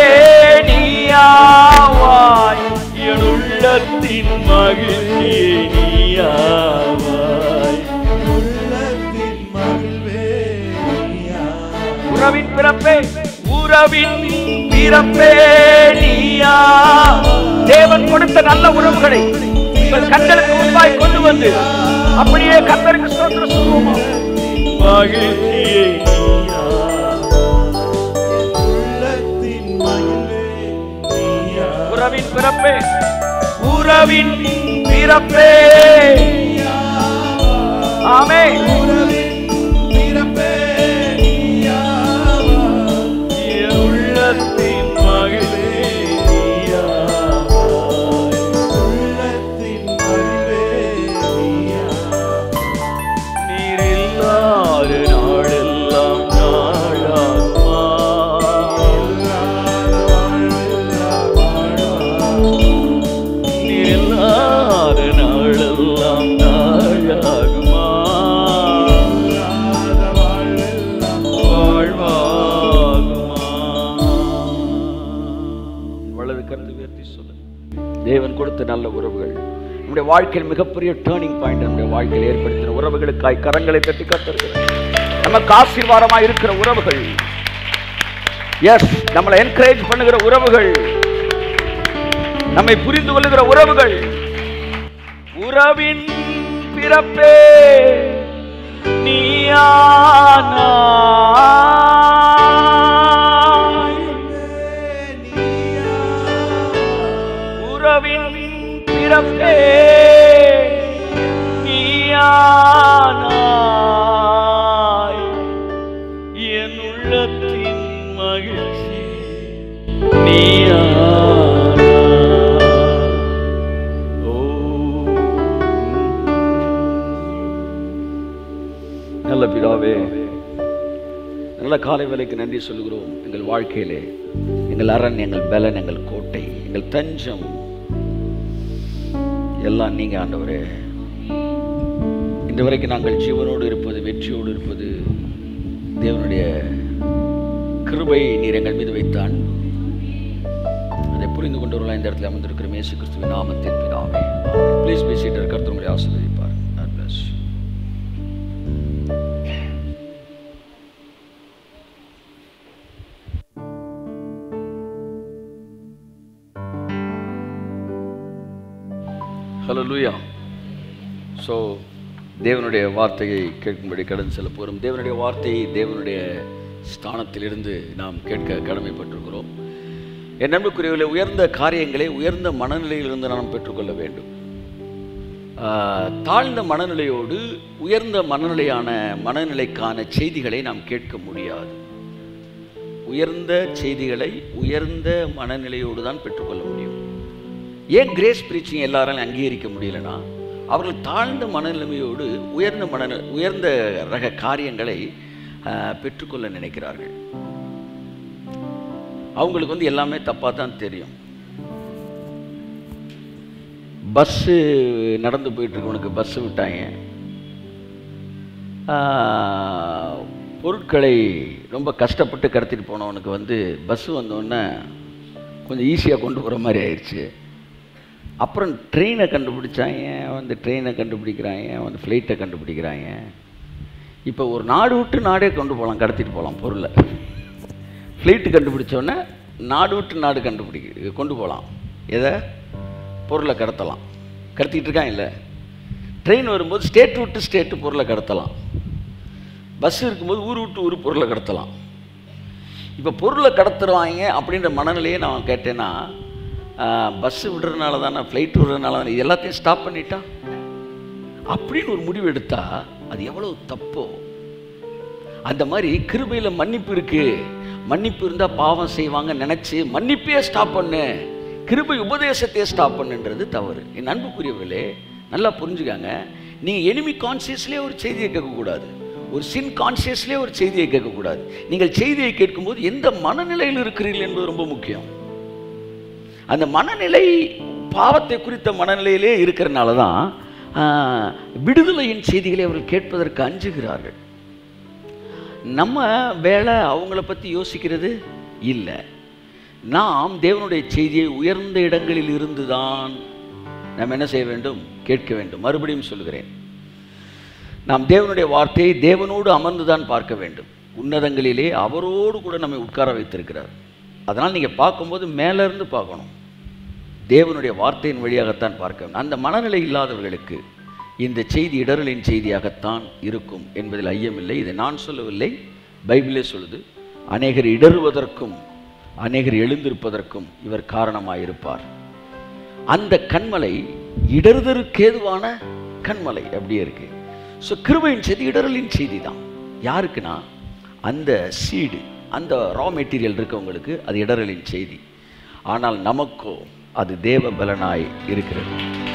நீயாவாய், என் உள்ளத்தின் மகிழ்ச்சியே நீயாவாய், உள்ளத்தின் மகிழ்வே நீயாவாய். உறவின் பிறப்பே, உறவின் பிறப்பே நீயா. தேவன் கொடுத்த நல்ல உறவுகளை உங்கள் கண்களுக்கு முன்பாய் கொண்டு வந்து அப்படியே கர்த்தருக்கு ஸ்தோத்திரம் சொல்லுவோமா? மகிழ்ச்சியே நீயா, உள்ளத்தின் மகிழ்வே நீயா. உறவின் பிறப்பே, உறவின் பிறப்பே. ஆமென். உறவின் பிறப்பே நீயா, உள்ளத்தின் மகிழ்வே நீயா, உள்ளத்தின் மகிழ்வே நீயா. நீர் இல்லாத நாளெல்லாம் நாளாகுமா, நீர் இல்லாத நாளெல்லாம் நாளாகுமா, தேவன் கொடுத்த நல்ல உறவுகள் நம்முடைய வாழ்க்கையில் மிகப்பெரிய டேர்னிங் பாயிண்ட் நம்முடைய வாழ்க்கையில் ஏற்படுத்தின உறவுகளுக்காய் கரங்களை தட்டி கத்திருக்கிறேன். நமக்கு ஆசீர்வாதமாக இருக்கிற உறவுகள், எஸ், நம்மளை என்கரேஜ் பண்ணுகிற உறவுகள், நம்மை புரிந்து கொள்ளுகிற உறவுகள். உறவின் பிறப்பே நீயானாய், உறவின் பிறப்பே நீயானாய், என் உள்ளத்தின் மகிழ்ச்சி நீயானாய். நல்ல பிதாவே, நல்ல காலை வேளைக்கு நன்றி சொல்கிறோம். எங்கள் வாழ்க்கையிலே எங்கள் அரண், எங்கள் பலன், எங்கள் கோட்டை, எங்கள் தஞ்சம் எல்லாம் நீங்க ஆண்டவரே. இன்று வரைக்கும் நாங்கள் ஜீவனோடு இருப்பது, வெற்றியோடு இருப்பது தேவனுடைய கிருபை, நீர் எங்கள் மீது வைத்த அன்பு. அதை புரிந்து கொண்டவர்களாக இந்த இடத்துல அமர்ந்திருக்கிற இயேசு கிறிஸ்துவின் நாமத்தில் பிதாவே. Please be seated. கர்த்தர் உங்களை ஆசீர்வதிப்பார். God bless you. Hallelujah. So தேவனுடைய வார்த்தையை கேட்கும்படி கடந்து செல்ல போகிறோம். தேவனுடைய வார்த்தையை தேவனுடைய ஸ்தானத்திலிருந்து நாம் கேட்க கடமைப்பட்டிருக்கிறோம். என் அன்புக்குரியவர்களே, உயர்ந்த காரியங்களை உயர்ந்த மனநிலையிலிருந்து நாம் பெற்றுக்கொள்ள வேண்டும். தாழ்ந்த மனநிலையோடு உயர்ந்த மனநிலைக்கான செய்திகளை நாம் கேட்க முடியாது. உயர்ந்த செய்திகளை உயர்ந்த மனநிலையோடு தான் பெற்றுக்கொள்ள முடியும். ஏன் கிரேஸ் பிரீச்சிங் எல்லாராலும் அங்கீகரிக்க முடியலன்னா, அவர்கள் தாழ்ந்த மனநிலைமையோடு உயர்ந்த ரக காரியங்களை பெற்றுக்கொள்ள நினைக்கிறார்கள். அவங்களுக்கு எல்லாமே தப்பாக தான் தெரியும். பஸ்ஸு நடந்து போயிட்டுருக்கவனுக்கு பஸ்ஸு விட்டாங்க, பொருட்களை ரொம்ப கஷ்டப்பட்டு கடத்திட்டு போனவனுக்கு பஸ்ஸு வந்தோடனே கொஞ்சம் ஈஸியாக கொண்டு போகிற மாதிரி ஆயிடுச்சு. அப்புறம் ட்ரெயினை கண்டுபிடிச்சாங்க, ட்ரெயினை கண்டுபிடிக்கிறாங்க, ஃப்ளைட்டை கண்டுபிடிக்கிறாங்க. இப்போ ஒரு நாடு விட்டு நாடே கொண்டு போகலாம், கடத்திட்டு போகலாம் பொருளை. ஃப்ளைட்டு கண்டுபிடிச்சோடனே நாடு விட்டு நாடு கொண்டு போகலாம், எதை, பொருளை கடத்தலாம். கடத்திட்டு இருக்கான் இல்லை. ட்ரெயின் வரும்போது ஸ்டேட் விட்டு ஸ்டேட்டு பொருளை கடத்தலாம். பஸ் இருக்கும்போது ஊர் விட்டு ஊர் பொருளை கடத்தலாம். இப்போ பொருளை கடத்துறாங்க அப்படின்ற மனநிலையை நான் கேட்டேன்னா, பஸ்ஸு விடுறதுனால தானே, ஃப்ளைட் விடுறதுனால தானே, இது எல்லாத்தையும் ஸ்டாப் பண்ணிட்டா அப்படின்னு ஒரு முடிவு எடுத்தால் அது எவ்வளோ தப்போ. அந்த மாதிரி கிருபையில் மன்னிப்பு இருக்குது, மன்னிப்பு இருந்தால் பாவம் செய்வாங்க நினச்சி மன்னிப்பே ஸ்டாப் பண்ணு, கிருபை உபதேசத்தையே ஸ்டாப் பண்ணுன்றது தவறு. என் அன்புக்குரியவர்களே, நல்லா புரிஞ்சுக்காங்க. நீங்கள் எனிமி கான்சியஸ்லேயே ஒரு செய்தியை கேட்கக்கூடாது, ஒரு சின் கான்சியஸ்லேயே ஒரு செய்தியை கேட்கக்கூடாது. நீங்கள் செய்தியை கேட்கும்போது எந்த மனநிலையில் இருக்கிறீர்கள் என்பது ரொம்ப முக்கியம். அந்த மனநிலை பாவத்தை குறித்த மனநிலையிலே இருக்கிறனால தான் விடுதலையின் செய்திகளை அவர்கள் கேட்பதற்கு அஞ்சுகிறார்கள். நம்ம வேலை அவங்கள பற்றி யோசிக்கிறது இல்லை. நாம் தேவனுடைய செய்தியை உயர்ந்த இடங்களில் இருந்து தான் நாம் என்ன செய்ய வேண்டும், கேட்க வேண்டும். மறுபடியும் சொல்கிறேன், நாம் தேவனுடைய வார்த்தையை தேவனோடு அமர்ந்து தான் பார்க்க வேண்டும். உன்னதங்களிலே அவரோடு கூட நம்மை உட்கார வைத்திருக்கிறார். அதனால் நீங்கள் பார்க்கும்போது மேலேருந்து பார்க்கணும், தேவனுடைய வார்த்தையின் வழியாகத்தான் பார்க்க வேண்டும். அந்த மனநிலை இல்லாதவர்களுக்கு இந்த செய்தி இடரலின் செய்தியாகத்தான் இருக்கும் என்பதில் ஐயமில்லை. இதை நான் சொல்லவில்லை, பைபிளே சொல்லுது. அநேகர் இடறுவதற்கும் அநேகர் எழுந்திருப்பதற்கும் இவர் காரணமாயிருப்பார். அந்த கண்மலை இடறுதற்கேதுவான கண்மலை அப்படியே இருக்கு. ஸோ கிருபையின் செய்தி இடரலின் செய்தி தான். யாருக்குன்னா, அந்த சீடு, அந்த ரா மெட்டீரியல் இருக்கவங்களுக்கு அது இடரலின் செய்தி. ஆனால் நமக்கோ அது தேவ பலனாய் இருக்கிறது.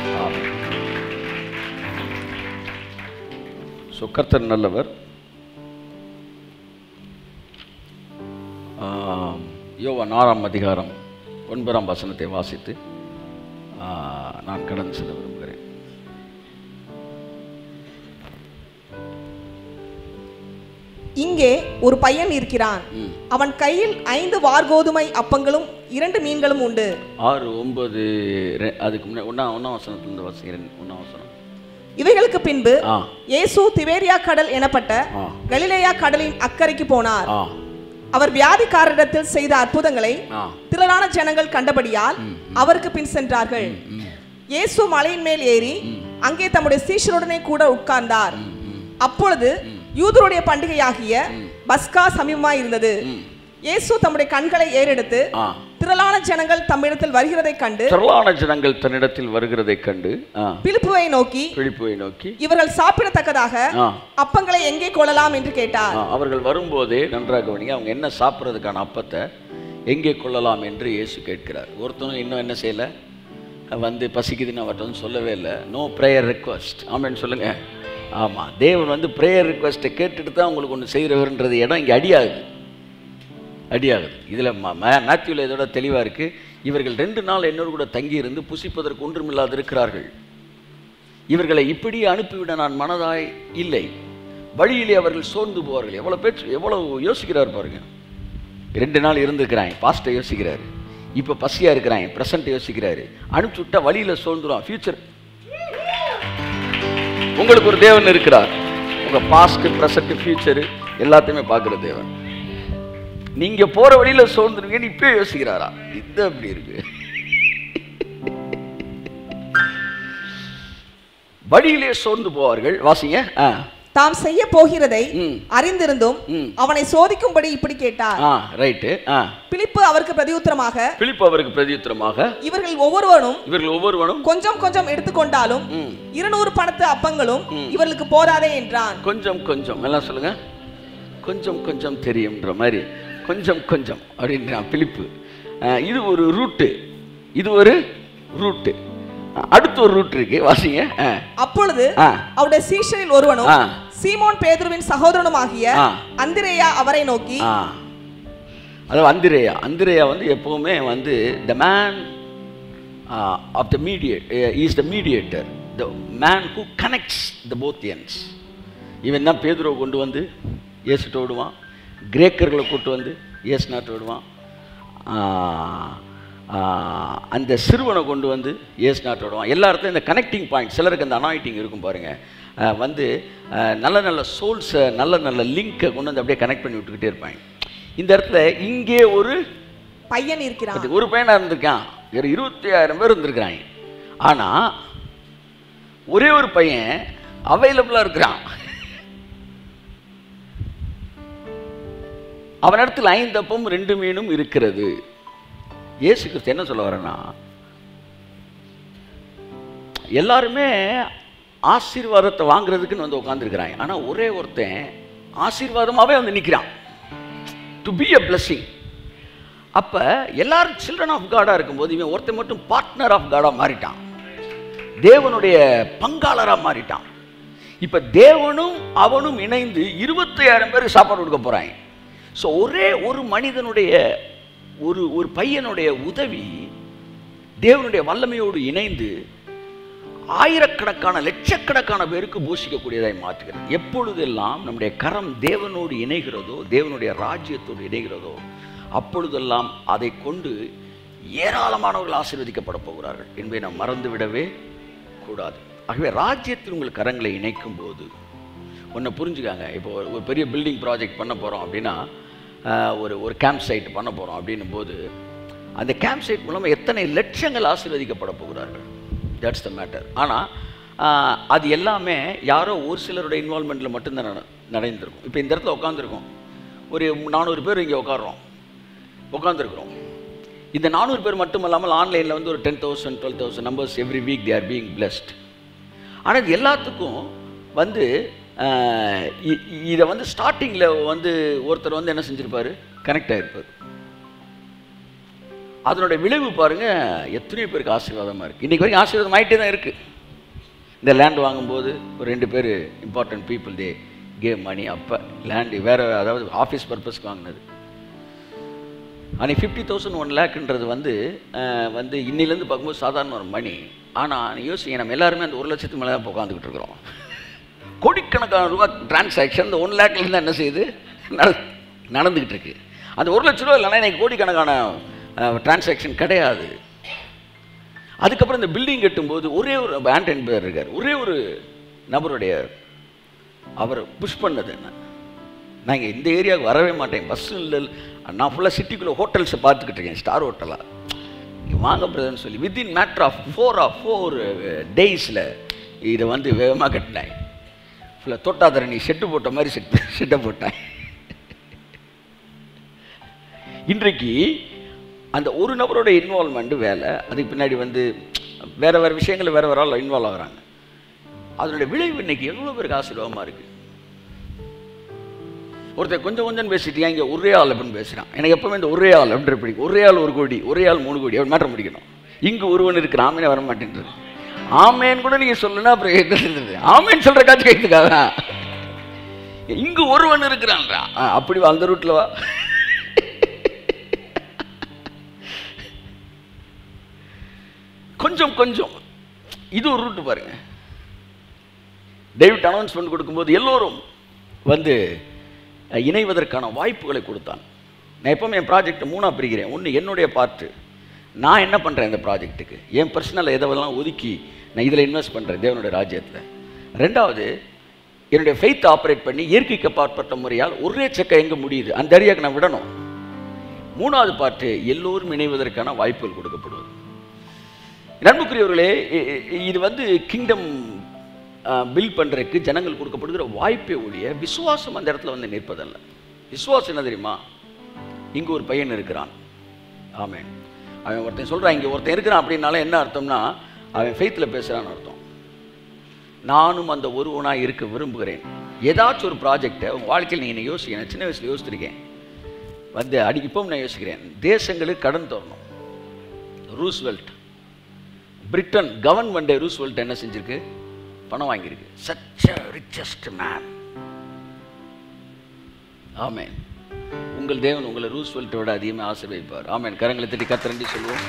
ஸோ கர்த்தர் நல்லவர். யோவான் 6ஆம் அதிகாரம் 9ஆம் வசனத்தை வாசித்து நான் கடந்து செல்ல விரும்புகிறேன். இங்கே ஒரு பையன் இருக்கிறான். அவன் கையில் 5 வார்கோதுமை அப்பங்களும் 2 மீன்களும் உண்டு. 6, 9 அதுக்கு முன்னாடி ஒன்னாம் வசனத்துல வாசிக்கிறேன். 1ஆம் வசனம். இவைகளுக்கு பின்பு இயேசு திபேரியா கடல் எனப்பட்ட கலிலேயா கடலின் அக்கறைக்கு போனார். அவர் வியாதிக்காரரிடத்தில் செய்த அற்புதங்களை திரளான ஜனங்கள் கண்டபடியால் அவருக்கு பின் சென்றார்கள். இயேசு மலையின் மேல் ஏறி அங்கே தம்முடைய சீஷருடனே கூட உட்கார்ந்தார். அப்பொழுது யூதருடைய பண்டிகையாகிய பஸ்கா சமீபமாய் இருந்தது. இயேசு தம்முடைய கண்களை ஏறெடுத்து திரளான ஜனங்கள் தம்மிடத்தில் வருகிறதை கண்டு பிலிப்புவை நோக்கி இவர்கள் சாப்பிடத்தக்கதாக அப்பங்களை எங்கே கொள்ளலாம் என்று கேட்டார். அவர்கள் வரும்போதே நன்றாக கவனிங்க, அவங்க என்ன சாப்பிட்றதுக்கான அப்பத்தை எங்கே கொள்ளலாம் என்று இயேசு கேட்கிறார். ஒருத்தனும் இன்னும் என்ன செய்யல, வந்து பசிக்குதுன்னு அவர்கிட்ட சொல்லவே இல்லை. No prayer request. ஆமென் சொல்லுங்க. ஆமாம், தேவன் ப்ரேயர் ரெக்வஸ்ட்டை கேட்டுட்டு தான் உங்களுக்கு ஒன்று செய்கிறவர்ன்றது இடம் இங்கே அடியாகுது. இதில் மேத்யூவில் இதோட தெளிவாக இருக்குது. இவர்கள் 2 நாள் என்னோடு கூட தங்கியிருந்து புசிப்பதற்கு ஒன்றுமில்லாது இருக்கிறார்கள். இவர்களை இப்படி அனுப்பிவிட நான் மனதாய் இல்லை. வழியிலே அவர்கள் சோர்ந்து போவார்கள். எவ்வளவு யோசிக்கிறார் பாருங்க. 2 நாள் இருந்துக்கிறாங்க, பாஸ்ட்டை யோசிக்கிறாரு. இப்போ பசியாக இருக்கிறாங்க, ப்ரெசண்ட் யோசிக்கிறாரு. அனுப்பிச்சு விட்டா வழியில் சோர்ந்துடும். ஃபியூச்சர் உங்களுக்கு ஒரு தேவன் இருக்கிறார். உங்கள் பாஸ்ட், ப்ரெசண்ட், ஃபியூச்சரு எல்லாத்தையுமே பார்க்குற தேவன். நீங்க போற வழியில சோர்ந்துருவீங்கன்னு இப்பயே யோசிக்கிறாரா? இது அப்படி இருக்கு. வழியிலே சோர்ந்து போவார்கள். வாசிங்க. தாம் செய்ய போகிறதை அறிந்திருந்தும் அவனை சோதிக்கும்படி இப்படி கேட்டார். ரைட்டு. பிலிப்பு அவருக்கு பிரதியுத்தரமாக இவர்கள் ஒவ்வொருவனும் கொஞ்சம் கொஞ்சம் எடுத்துக்கொண்டாலும் 200 பணத்து அப்பங்களும் இவர்களுக்கு போதாதே என்றான். கொஞ்சம் கொஞ்சம் எல்லாம் சொல்லுங்க. கொஞ்சம் கொஞ்சம் தெரியும்ன்ற மாதிரி கொஞ்சம் கொஞ்சம் அப்படின்றான் பிலிப்பு. இது ஒரு ரூட்டு. அடுத்து ஒரு ரூட் இருக்கு. வாசிங்க. அப்பொழுது அவருடைய சீஷரில் ஒருவனும் சீமோன் பேதுருவின் சகோதரனுமாகிய அந்திரேயா அவரை நோக்கி, அதாவது அந்திரேயா எப்பவுமே the man of the mediator is the mediator, the man who connects the both ends. இவன் தான் பேதுருவை கொண்டு வந்து இயேசுட்ட விடுவான். கிரேக்கர்களை கூட்டு வந்து இயேசு நாட்டு விடுவான். அந்த சிறுவனை கொண்டு வந்து இயேசு நாட்டு விடுவான். எல்லா இடத்துலையும் இந்த கனெக்டிங் பாயிண்ட். சிலருக்கு அந்த அனாயிட்டிங் இருக்கும் பாருங்கள். நல்ல சோல்ஸை நல்ல லிங்கை கொண்டு வந்து அப்படியே கனெக்ட் பண்ணி விட்டுக்கிட்டே இருப்பாங்க. இந்த இடத்துல இங்கே ஒரு பையன் இருக்கிறான். ஒரு பையனாக இருந்திருக்கான். 25,000 பேர் இருந்திருக்கிறாங்க. ஆனால் ஒரே ஒரு பையன் அவைலபிளாக இருக்கிறான். அவனிடத்தில் 5 அப்பமும் 2 மீனும் இருக்கிறது. இயேசு கிறிஸ்து என்ன சொல்ல வரேன்னா, எல்லாருமே ஆசீர்வாதத்தை வாங்குறதுக்குன்னு வந்து உட்காந்துருக்கிறாங்க. ஆனால் ஒரே ஒருத்தன் ஆசீர்வாதமாகவே வந்து நிற்கிறான், டு பி எ பிளஸிங். அப்போ எல்லாரும் சில்ட்ரன் ஆஃப் காடாக இருக்கும்போது இவன் ஒருத்தன் மட்டும் பார்ட்னர் ஆஃப் காடாக மாறிட்டான், தேவனுடைய பங்காளராக மாறிட்டான். இப்போ தேவனும் அவனும் இணைந்து 25,000 பேருக்கு சாப்பாடு கொடுக்க போகிறாங்க. ஸோ ஒரே ஒரு மனிதனுடைய ஒரு பையனுடைய உதவி தேவனுடைய வல்லமையோடு இணைந்து ஆயிரக்கணக்கான லட்சக்கணக்கான பேருக்கு போஷிக்கக்கூடியதாய் மாற்றுகிறது. எப்பொழுதெல்லாம் நம்முடைய கரம் தேவனோடு இணைகிறதோ, தேவனுடைய ராஜ்யத்தோடு இணைகிறதோ, அப்பொழுதெல்லாம் அதை கொண்டு ஏராளமானவர்கள் ஆசீர்வதிக்கப்பட போகிறார்கள் என்பதை நாம் மறந்து விடவே கூடாது. ஆகவே ராஜ்யத்தில் உங்கள் கரங்களை இணைக்கும் போது ஒன்று புரிஞ்சுக்காங்க. இப்போ ஒரு பெரிய பில்டிங் ப்ராஜெக்ட் பண்ண போகிறோம் அப்படின்னா, ஒரு கேம்ப் சைட் பண்ண போகிறோம் அப்படின்னும் போது அந்த கேம்ப் சைட் மூலமாக எத்தனை லட்சங்கள் ஆசீர்வதிக்கப்பட போகிறார்கள், தட்ஸ் த மேட்டர். ஆனால் அது எல்லாமே யாரோ ஒரு சிலருடைய இன்வால்மெண்ட்டில் மட்டும்தான் நடந்திருக்கும். இப்போ இந்த இடத்துல உட்காந்துருக்கோம், ஒரு 400 பேர் இங்கே உட்காந்துருக்குறோம். இந்த 400 பேர் மட்டும் இல்லாமல் ஆன்லைனில் வந்து ஒரு 10,000 12,000 numbers every week they are being blessed. ஆனால் இது எல்லாத்துக்கும் வந்து இதை வந்து ஸ்டார்டிங்கில் வந்து ஒருத்தர் வந்து என்ன செஞ்சுருப்பார், கனெக்ட் ஆகிருப்பார். அதனுடைய விளைவு பாருங்கள், எத்தனையோ பேருக்கு ஆசீர்வாதமாக இருக்குது. இன்றைக்கி வரைக்கும் ஆசீர்வாதம் ஆகிட்டே தான் இருக்குது. இந்த லேண்ட் வாங்கும்போது ஒரு 2 பேர் important people they gave money. அப்போ லேண்டு வேறு, அதாவது ஆஃபீஸ் பர்பஸ்க்கு வாங்கினது. ஆனால் 50,000 1 லேக்குன்றது வந்து இன்னிலேருந்து பார்க்கும்போது சாதாரண ஒரு மணி. ஆனால் யோசிங்க, நம்ம எல்லாருமே அந்த 1 லட்சத்துக்கு மேலே தான் உட்காந்துக்கிட்டு இருக்கிறோம். கோடிக்கணக்கான ரூபாய் டிரான்சாக்ஷன் இந்த 1 லேக்லேருந்து என்ன செய்யுது, நடந்துக்கிட்டு இருக்கு. அந்த 1 லட்ச ரூபா இல்லைன்னா இன்றைக்கி கோடிக்கணக்கான டிரான்சாக்ஷன் கிடையாது. அதுக்கப்புறம் இந்த பில்டிங் கட்டும்போது ஒரே ஒரு ஆண்டன் பேர் இருக்கார், ஒரே ஒரு நபருடைய அவர் புஷ் பண்ணது என்ன, நான் இங்கே இந்த ஏரியாவுக்கு வரவே மாட்டேன், பஸ்ஸு இல்லை, நான் ஃபுல்லாக சிட்டிக்குள்ளே ஹோட்டல்ஸை பார்த்துக்கிட்டு இருக்கேன், ஸ்டார் ஹோட்டலாக, வாங்க பிரதர்ன்னு சொல்லி வித்தின் மேட்ரு ஆஃப் 4 டேஸில் இதை வந்து வேகமாக கட்டினேன். ஃபுல்லாக தொட்டாதரணி செட்டு போட்ட மாதிரி செட்டை போட்டேன். இன்றைக்கு அந்த ஒரு நபரோட இன்வால்மெண்ட்டு வேலை, அதுக்கு பின்னாடி வந்து வேறு வேறு விஷயங்கள் வேறு வேறு ஆள் இன்வால்வ் ஆகிறாங்க. அதனுடைய விளைவு இன்னைக்கு எவ்வளோ பேருக்கு ஆசீர்வாதமாக இருக்குது. ஒருத்தர் கொஞ்சம் கொஞ்சம் பேசிட்டு இங்கே ஒரே ஆள் அப்படின்னு பேசுகிறான். எனக்கு எப்பவுமே இந்த ஒரே ஆள் அப்படின்ற பிடிக்கும். ஒரே ஆள் 1 கோடி, ஒரே ஆள் 3 கோடி அப்படி மாற்ற முடிக்கணும். இங்கு ஒருவன் இருக்கிற ஆமேனே வர மாட்டேன்றது. ஆமேன் கூட நீங்கள் சொல்லணும், அப்புறம் என்ன ஆமேன் சொல்கிற காட்சி கைத்துக்காக இங்கு ஒருவன் இருக்கிறான்டா, அப்படி அந்த ரூட்டில் வா. கொஞ்சம் கொஞ்சம் இது ஒரு ரூட்டு பாருங்க. டேவிட் அனௌன்ஸ்மெண்ட் கொடுக்கும்போது எல்லோரும் வந்து இணைவதற்கான வாய்ப்புகளை கொடுத்தான். நான் எப்பவுமே என் ப்ராஜெக்டை 3ஆக பிரிக்கிறேன். ஒன்று என்னுடைய பார்ட்டு, நான் என்ன பண்ணுறேன் இந்த ப்ராஜெக்ட்டுக்கு, என் பர்சனலை எதெல்லாம் ஒதுக்கி நான் இதில் இன்வெஸ்ட் பண்ணுறேன் தேவனுடைய ராஜ்யத்தில். 2வது என்னுடைய ஃபெய்த் ஆப்ரேட் பண்ணி இயற்கைக்கு அப்பாற்பட்ட முறையால் ஒரே செக்கை எங்கே முடியுது அந்த ஏரியாவுக்கு நான் விடணும். 3வது பார்ட்டு எல்லோரும் இணைவதற்கான வாய்ப்புகள் கொடுக்கப்படுவது. நண்புக்குரியவர்களே, இது வந்து கிங்டம் பில்ட் பண்ணுறதுக்கு ஜனங்கள் கொடுக்கப்படுகிற வாய்ப்பே ஒழிய விசுவாசம் அந்த இடத்துல வந்து நிற்பதல்ல. விசுவாசம் என்ன தெரியுமா, இங்கே ஒரு பையன் இருக்கிறான், ஆமென், அவன் ஒருத்தன் சொல்கிறான் இங்கே ஒருத்தன் இருக்கிறான் அப்படின்னால என்ன அர்த்தம்னா அவன் ஃபெய்த்தில் பேசுகிறான்னு அர்த்தம். நானும் அந்த ஒருவனாக இருக்க விரும்புகிறேன். ஏதாச்சும் ஒரு ப்ராஜெக்டை உங்கள் வாழ்க்கையில் நீங்கள் யோசிக்க, சின்ன வயசில் யோசிச்சிருக்கேன், வந்து இப்பவும் நான் யோசிக்கிறேன், தேசங்களுக்கு கடன் தரணும். ரூஸ்வெல்ட், பிரிட்டன் கவர்மெண்ட் ரூஸ்வெல்ட் என்ன செஞ்சிருக்கு, பணம் வாங்கியிருக்கு. such a richest man. ஆமென். உங்கள் தேவன் உங்களை ரூஸ்வெல்ட்டை விட அதிகமாக ஆசீர்வதிப்பார். ஆமென். கரங்களை தட்டி கர்த்தரை சொல்லுவோம்.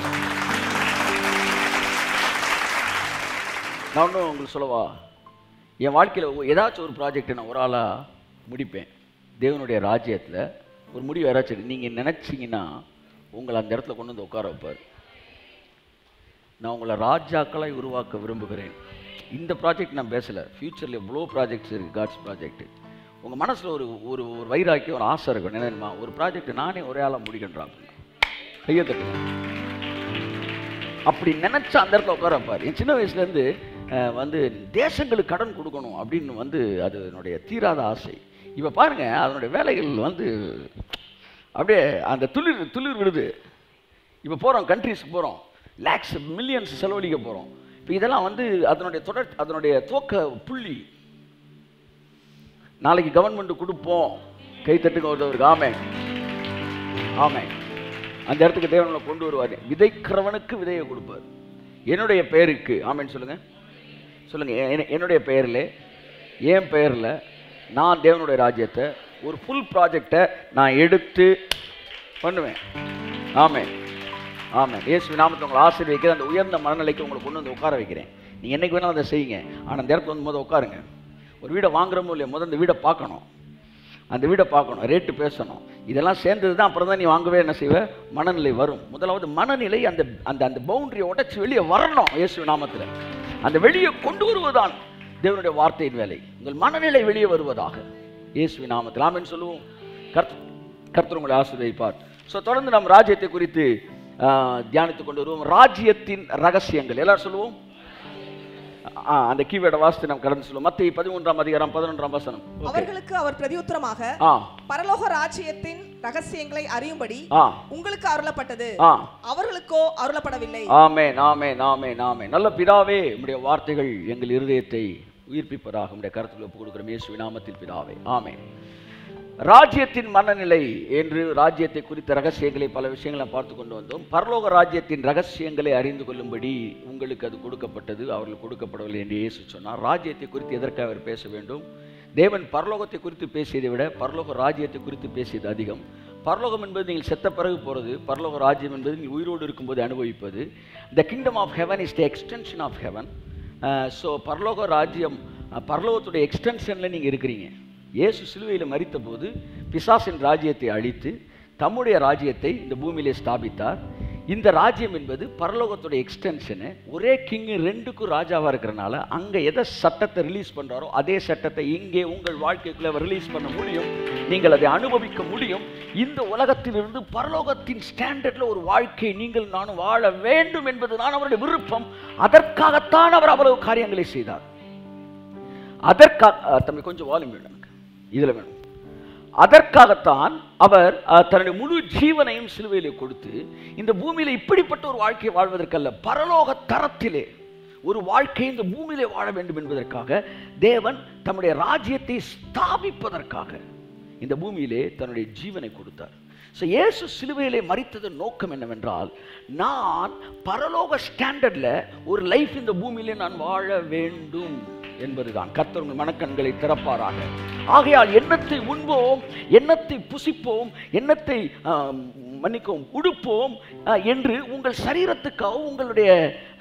நான் ஒன்றும் உங்களுக்கு சொல்லவா, என் வாழ்க்கையில் ஏதாச்சும் ஒரு ப்ராஜெக்டை நான் ஒரு ஆளாக முடிப்பேன். தேவனுடைய ராஜ்யத்தில் ஒரு முடிவு யாராச்சும் நீங்கள் நினச்சிங்கன்னா உங்களை அந்த இடத்துல கொண்டு வந்து உட்கார வைப்பார். நான் உங்களை ராஜாக்களாய் உருவாக்க விரும்புகிறேன். இந்த ப்ராஜெக்ட் நான் பேசலை, ஃப்யூச்சரில் எவ்வளோ ப்ராஜெக்ட்ஸ் இருக்குது, காட்ஸ் ப்ராஜெக்ட். உங்கள் மனசில் ஒரு ஒரு ஒரு வைராக்கியம், ஒரு ஆசை இருக்கும். என்னமா ஒரு ப்ராஜெக்ட் நானே ஒரே ஆளாக முடிக்கின்றான் கையை தட்டுங்க. அப்படி நினச்சா அந்த இடத்துல உட்கார வைப்பார். என் சின்ன வயசுலேருந்து வந்து தேசங்களுக்கு கடன் கொடுக்கணும் அப்படின்னு வந்து அது என்னுடைய தீராத ஆசை. இப்போ பாருங்கள், அதனுடைய வேலைகள் வந்து அப்படியே அந்த துளிர் விடுது. இப்போ போகிறோம், கண்ட்ரிஸ்க்கு போகிறோம், லேக்ஸ் மில்லியன்ஸ் செலவழிக்க போகிறோம். இப்போ இதெல்லாம் வந்து அதனுடைய துவக்க புள்ளி. நாளைக்கு கவர்மெண்ட் கொடுப்போம், கைத்தட்டுங்க ஒருத்தவருக்கு. ஆமென், ஆமென். அந்த இடத்துக்கு தேவனை கொண்டு வருவார். விதைக்கிறவனுக்கு விதையை கொடுப்பார். என்னுடைய பெயருக்கு ஆமென் சொல்லுங்க, சொல்லுங்க. என்னுடைய பெயரில், என் பெயரில் நான் தேவனுடைய ராஜ்யத்தை ஒரு ஃபுல் ப்ராஜெக்டை நான் எடுத்து பண்ணுவேன். ஆமென், ஆமாம். இயேசு நாமத்தை உங்களை ஆசீர்வதிக்கிற அந்த உயர்ந்த மனநிலைக்கு உங்களை கொண்டு வந்து உட்கார வைக்கிறேன். நீங்கள் என்றைக்கு வேணாலும் அதை செய்யுங்க. ஆனால் அந்த இடத்துல வந்து முதல் உட்காருங்க. ஒரு வீடை வாங்குறமோ இல்லையா, முதல் அந்த வீடை பார்க்கணும், அந்த வீடை பார்க்கணும், ரேட்டு பேசணும். இதெல்லாம் சேர்ந்தது தான் அப்புறம் தான் நீ வாங்கவே என்ன செய்வ, மனநிலை வரும். முதலாவது மனநிலை அந்த அந்த அந்த பவுண்டரியை உடைச்சி வெளியே வரணும். இயேசு நாமத்தில் அந்த வெளியே கொண்டு வருவதுதான் தேவனுடைய வார்த்தையின் வேலை. உங்கள் மனநிலை வெளியே வருவதாக இயேசு நாமத்தில் ஆமென் சொல்லுவோம். கர்த்தர் உங்களை ஆசீர்வதிப்பார். ஸோ தொடர்ந்து நாம் ராஜ்யத்தை குறித்து தியானித்துக் கொண்டு வருவோம். ராஜ்யத்தின் ரகசியங்கள் எல்லாரும் சொல்லுவோம். அந்த கீவேர்டை வாசித்து நாம் கடந்து சொல்லுவோம். மத்தேயு 13ஆம் அதிகாரம் 11ஆம் வசனம். அவர்களுக்கு அவர் பிரதியுத்தரமாக, பரலோக ராஜ்யத்தின் ரகசியங்களை அறியும்படி உங்களுக்கு அருளப்பட்டது, அவர்களுக்கோ அருளப்படவில்லை. ஆமென், ஆமென், ஆமென், ஆமென். நல்ல பிதாவே, உம்முடைய வார்த்தைகள் எங்கள் இருதயத்தை உயிர்ப்பிப்பதாக உம்முடைய கருத்தில் ஒப்புக் கொடுக்கிறோம் இயேசுவின் நாமத்தில் பிதாவே, ஆமென். ராஜ்யத்தின் மனநிலை என்று ராஜ்யத்தை குறித்த ரகசியங்களை பல விஷயங்களை பார்த்து கொண்டு வந்தோம். பரலோக ராஜ்யத்தின் ரகசியங்களை அறிந்து கொள்ளும்படி உங்களுக்கு அது கொடுக்கப்பட்டது, அவர்களுக்கு கொடுக்கப்படவில்லை என்று இயேசு சொன்னார். ராஜ்யத்தை குறித்து எதற்காக அவர் பேச வேண்டும்? தேவன் பரலோகத்தை குறித்து பேசியதை விட பரலோக ராஜ்யத்தை குறித்து பேசியது அதிகம். பரலோகம் என்பது நீங்கள் செத்த பிறகு போகிறது, பரலோக ராஜ்யம் என்பது நீங்கள் உயிரோடு இருக்கும்போது அனுபவிப்பது. The kingdom of heaven is the extension of heaven. So பரலோக ராஜ்யம், பரலோகத்துடைய எக்ஸ்டென்ஷனில் நீங்கள் இருக்கிறீங்க. இயேசு சிலுவையில் மரித்த போது பிசாசின் ராஜ்யத்தை அழித்து தம்முடைய ராஜ்யத்தை இந்த பூமியிலே ஸ்தாபித்தார். இந்த ராஜ்யம் என்பது பரலோகத்துடைய எக்ஸ்டென்ஷனு. ஒரே கிங்கு ரெண்டுக்கும் ராஜாவாக இருக்கிறனால அங்கே எதை சட்டத்தை ரிலீஸ் பண்ணுறாரோ அதே சட்டத்தை இங்கே உங்கள் வாழ்க்கைக்குள்ளே ரிலீஸ் பண்ண முடியும். நீங்கள் அதை அனுபவிக்க முடியும். இந்த உலகத்திலிருந்து பரலோகத்தின் ஸ்டாண்டர்டில் ஒரு வாழ்க்கை நீங்கள் நானும் வாழ வேண்டும் என்பதுதான் அவருடைய விருப்பம். அதற்காகத்தான் அவர் அவ்வளவு காரியங்களை செய்தார். அதற்காக தம்பி கொஞ்சம் வால்யூம் வேணும் எனக்கு இதில் வேணும். அதற்காகத்தான் அவர் தன்னுடைய முழு ஜீவனையும் சிலுவையிலே கொடுத்து இந்த பூமியில இப்படிப்பட்ட ஒரு வாழ்க்கையை வாழ்வதற்கல்ல, பரலோக தரத்திலே ஒரு வாழ்க்கை இந்த பூமியிலே வாழ வேண்டும் என்பதற்காக தேவன் தம்முடைய ராஜ்யத்தை ஸ்தாபிப்பதற்காக இந்த பூமியிலே தன்னுடைய ஜீவனை கொடுத்தார். இயேசு சிலுவையிலே மரித்ததன் நோக்கம் என்னவென்றால், நான் பரலோக ஸ்டாண்டர்டில் ஒரு லைஃப் இந்த பூமியிலே நான் வாழ வேண்டும் என்பதுதான். கர்த்தர் உங்கள் மனக்கண்களை திறப்பாராக. ஆகையால் எண்ணத்தை உண்போம், எண்ணத்தை புசிப்போம், எண்ணத்தை மன்னிக்கவும் உடுப்போம் என்று உங்கள் சரீரத்துக்காகவும் உங்களுடைய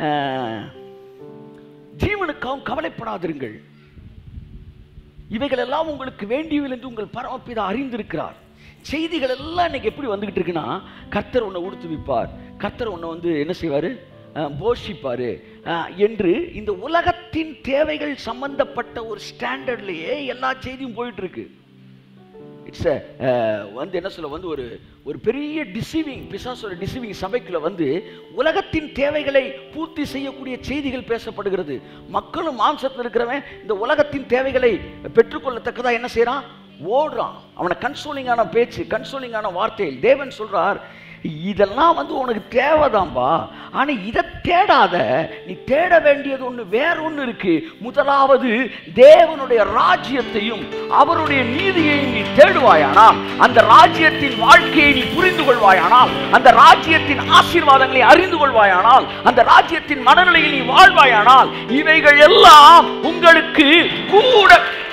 ஜீவனுக்காகவும் கவலைப்படாதிருங்கள். இவைகள் எல்லாம் உங்களுக்கு வேண்டியவில் என்று உங்கள் பரமபிதா அறிந்திருக்கிறார். செய்திகள் எல்லாம் இன்னைக்கு எப்படி வந்துகிட்டு இருக்குன்னா, கர்த்தர் உன்னை உடுத்துவிப்பார், கர்த்தர் உன்னை வந்து என்ன செய்வார், போஷிப்பார் என்று இந்த உலகத்தின் தேவைகள் சம்பந்தப்பட்ட ஒரு ஸ்டாண்டர்ட்லேயே எல்லா செய்தியும் போயிட்டு இருக்கு. இட்ஸ் வந்து என்ன சொல்ல வந்து ஒரு பெரிய டிசீவிங், பிசாசோட டிசீவிங் சபைக்குள்ள வந்து உலகத்தின் தேவைகளை பூர்த்தி செய்யக்கூடிய செய்திகள் பேசப்படுகிறது. மக்களும் மாம்சத்தில் இருக்கிறவன் இந்த உலகத்தின் தேவைகளை பெற்றுக்கொள்ளத்தக்கதா என்ன செய்யறான், ஓடுறான். அவனை கன்சோலிங்கான பேச்சு, கன்சோலிங்கான வார்த்தையில் தேவன் சொல்றார், இதெல்லாம் வந்து உனக்கு தேவைதான்பா, ஆனா இதை தேடாத, நீ தேட வேண்டியது ஒண்ணு வேற ஒண்ணு இருக்கு. முதலாவது தேவனுடைய ராஜ்யத்தையும் அவருடைய நீதியையும் நீ தேடுவாயானால், அந்த ராஜ்யத்தின் வாழ்க்கையை நீ புரிந்து கொள்வாயானால், அந்த ராஜ்யத்தின் ஆசீர்வாதங்களை அறிந்து கொள்வாயானால், அந்த ராஜ்யத்தின் மனநிலையில் நீ வாழ்வாயானால், இவைகள் எல்லாம் உங்களுக்கு கூட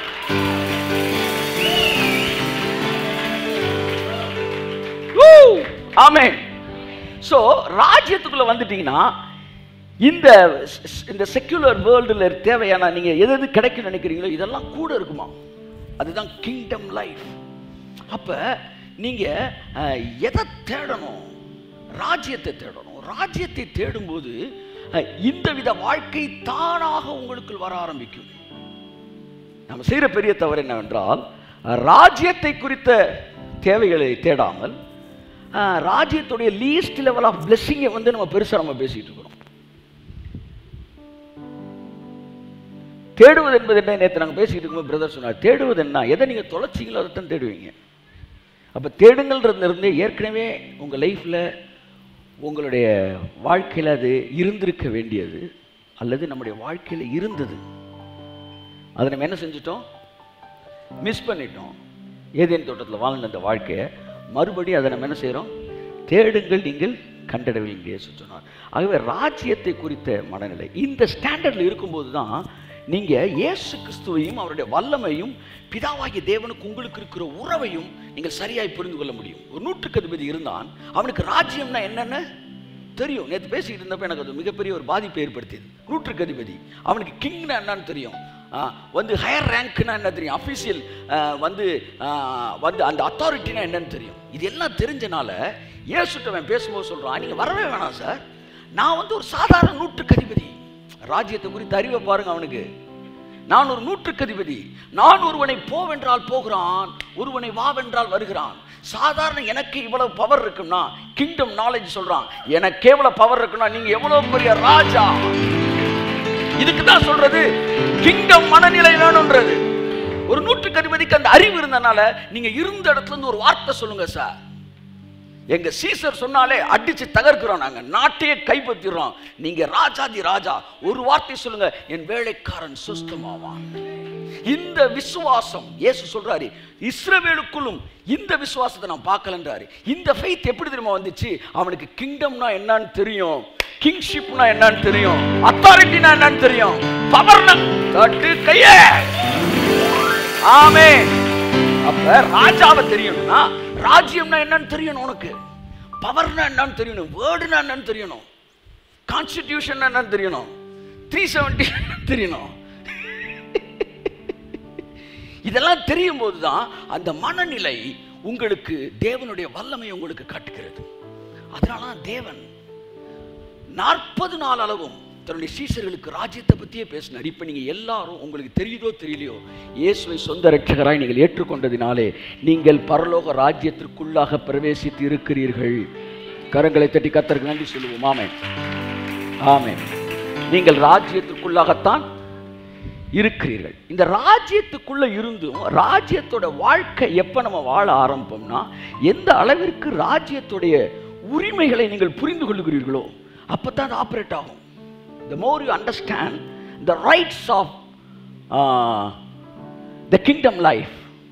ஆமென். சோ ராஜ்யத்துக்குள்ள வந்துட்டீங்கன்னா இந்த செக்யுலர் வேர்ல்டுல தேவையான நீங்க எது கிடைக்கும் நினைக்கிறீங்களோ இதெல்லாம் கூட இருக்குமா, அதுதான் கிங்டம் லைஃப். அப்ப நீங்க எதை தேடணும், ராஜ்யத்தை தேடணும். ராஜ்யத்தை தேடும்போது இந்த வித வாழ்க்கை தானாக உங்களுக்குள் வர ஆரம்பிக்கும். நம்ம செய்யற பெரிய தவறு என்னவென்றால், ராஜ்யத்தை குறித்த தேவைகளை தேடாமல் ராஜ்யத்துடைய லீஸ்ட் லெவல் ஆஃப் பிளெஸிங்கை வந்து நம்ம பெருசா நம்ம பேசிட்டு இருக்கிறோம். தேடுவது என்பது என்ன, நேற்று நாங்கள் பேசிட்டு இருக்கும்போது பிரதர் சொன்னார், தேடுவது என்ன, எதை நீங்க தொலைச்சிங்களோ அதை தான் தேடுவீங்க. அப்ப தேடுங்கள்ன்றதுலேருந்தே ஏற்கனவே உங்க லைஃப்ல உங்களுடைய வாழ்க்கையில் அது இருந்திருக்க வேண்டியது, அல்லது நம்முடைய வாழ்க்கையில் இருந்தது. அதை நம்ம என்ன செஞ்சிட்டோம், மிஸ் பண்ணிட்டோம். ஏதேன் தோட்டத்தில் வாழ்ந்த அந்த வாழ்க்கையை மறுபடியும் அதை நம்ம என்ன செய்கிறோம், தேடுங்கள் நீங்கள் கண்டடைவீங்க சொன்னார். ஆகவே ராஜ்யத்தை குறித்த மனநிலை இந்த ஸ்டாண்டர்டில் இருக்கும்போது தான் நீங்கள் இயேசு கிறிஸ்துவையும் அவருடைய வல்லமையும் பிதாவாகிய தேவனுக்கு உங்களுக்கு இருக்கிற உறவையும் நீங்கள் சரியாய் புரிந்து கொள்ள முடியும். ஒரு நூற்றுக்கு அதிபதி இருந்தான், அவனுக்கு ராஜ்யம்னா என்னென்ன தெரியும். நேற்று பேசிக்கிட்டு இருந்தப்ப எனக்கு அது மிகப்பெரிய ஒரு பாதிப்பை ஏற்படுத்தியது. நூற்றுக்கு அதிபதி அவனுக்கு கிங்னா என்னன்னு தெரியும், வந்து ஹையர் ரேங்க்னா என்ன தெரியும், அஃபீஷியல் வந்து அந்த அத்தாரிட்டினா என்னன்னு தெரியும். இது எல்லாம் தெரிஞ்சனால இயேசுட்டவன் பேசும்போது சொல்றான், நீங்க வரவே வேணாம் சார், நான் வந்து ஒரு சாதாரண நூற்றுக்கு அதிபதி. ராஜ்யத்தை குறித்து அறிவை பாருங்க அவனுக்கு. நான் ஒரு நூற்றுக்கு அதிபதி, நான் ஒருவனை போவென்றால் போகிறான், ஒருவனை வாவென்றால் வருகிறான். சாதாரண எனக்கு இவ்வளவு பவர் இருக்குன்னா, கிங்டம் நாலேஜ் சொல்றான், எனக்கு எவ்வளவு பவர் இருக்குன்னா நீங்க எவ்வளவு பெரிய ராஜா. இதுக்கு தான் சொல்றது கிங்டம் மனநிலை வேணும்ன்றது. ஒரு நூற்றுக்கு அதிபதிக்கு அந்த அறிவு இருந்தனால நீங்க இருந்த இடத்துல இருந்து ஒரு வார்த்தை சொல்லுங்க சார், எங்க சீசர் சொன்னாலே அடிச்சு தகர்க்கிறோம், நாங்க நாட்டையே கைப்பற்றிடுறோம், நீங்க ராஜாதி ராஜா, ஒரு வார்த்தை சொல்லுங்க, என் வேலைக்காரன் சுஸ்தமாவான். இந்த விசுவாசம் இயேசு சொல்றாரு, இஸ்ரவேலுக்குள்ளும் இந்த விசுவாசத்தை நான் பார்க்கலன்றாரு. இந்த ஃபெய்த் எப்படி தெரியுமா வந்துச்சு, அவனுக்கு கிங்டம்னா என்னன்னு தெரியும், கிங்ஷிப்னா என்னன்னு தெரியும், அத்தாரிட்டினா என்னன்னு தெரியும், பவர்னா தட்டு கையே. ஆமென். அப்ப ராஜாவை தெரியணும்னா ராஜ்யம்னா என்னன்னு தெரியணும், உனக்கு பவர்னா என்னன்னு தெரியணும், வேர்டுனா என்னன்னு தெரியணும், கான்ஸ்டிடியூஷன் என்னன்னு தெரியணும், 370 தெரியணும். இதெல்லாம் தெரியும் போதுதான் அந்த மனநிலை உங்களுக்கு தேவனுடைய வல்லமை உங்களுக்கு காட்டுகிறது. அதனால தேவன் 40 நாள் அளவும் தன்னுடைய சீசர்களுக்கு ராஜ்யத்தை பற்றியே பேசினார். இப்போ நீங்கள் எல்லாரும், உங்களுக்கு தெரியுதோ தெரியலையோ, இயேசுவை சொந்த இரட்சகராய் நீங்கள் ஏற்றுக்கொண்டதினாலே நீங்கள் பரலோக ராஜ்யத்திற்குள்ளாக பிரவேசித்து இருக்கிறீர்கள். கரங்களை தட்டி கர்த்தருக்கு நன்றி சொல்லுவோம். ஆமென், ஆமென். நீங்கள் ராஜ்யத்திற்குள்ளாகத்தான் இருக்கிறீர்கள். இந்த ராஜ்யத்துக்குள்ள இருந்தும் ராஜ்யத்தோட வாழ்க்கை எப்ப நம்ம வாழ ஆரம்பிப்போம்னா, எந்த அளவிற்கு ராஜ்யத்துடைய உரிமைகளை நீங்கள் புரிந்து கொள்ளுகிறீர்களோ அப்பதான் அது ஆப்ரேட் ஆகும். The more you understand the rights of the kingdom life,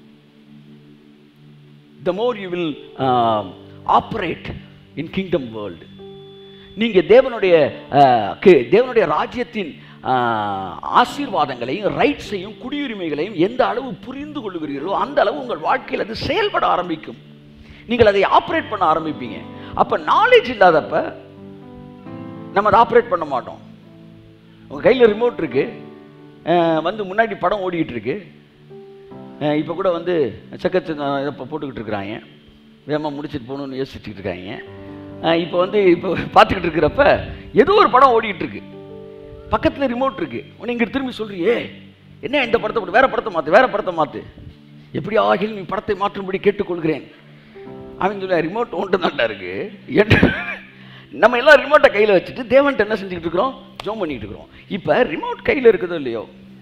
the more you will operate in kingdom world. நீங்க தேவனுடைய ராஜ்யத்தின் ஆசீர்வாதங்களையும் ரைட்ஸையும் குடியுரிமைகளையும் எந்த அளவு புரிந்து கொள்ளுகிறீர்களோ அந்த அளவு உங்கள் வாழ்க்கையில் அது செயல்பட ஆரம்பிக்கும். நீங்கள் அதை ஆப்ரேட் பண்ண ஆரம்பிப்பீங்க. அப்ப நாலேஜ் இல்லாதப்ப நம்ம அதை ஆப்ரேட் பண்ண மாட்டோம். உங்கள் கையில் ரிமோட் இருக்கு, முன்னாடி படம் ஓடிக்கிட்டு இருக்கு. இப்போ கூட செக்கத்து இப்போ போட்டுக்கிட்டு இருக்கிறாங்க, வேகமாக முடிச்சுட்டு போகணுன்னு யோசிச்சுட்டு இருக்காங்க. இப்போ பார்த்துக்கிட்டு இருக்கிறப்ப ஏதோ ஒரு படம் ஓடிக்கிட்டு இருக்கு, பக்கத்தில் ரிமோட் இருக்கு. நீங்கள் திரும்பி சொல்றியே, என்ன இந்த படத்தை போட்டு வேற படத்தை மாற்று, எப்படி ஆகில் நீ படத்தை மாற்றும்படி கேட்டுக்கொள்கிறேன் அப்படின்னு சொல்ல. ரிமோட் ஒன்று தான்டா இருக்கு. நம்ம எல்லாம் ரிமோட்டை கையில் வச்சுட்டு தேவன்ட்ட என்ன செஞ்சுக்கிட்டு இருக்கிறோம்? ஜோம் பண்ணிட்டு இருக்கிறோம். இப்போ ரிமோட் கையில் இருக்குதோ இல்லையோ,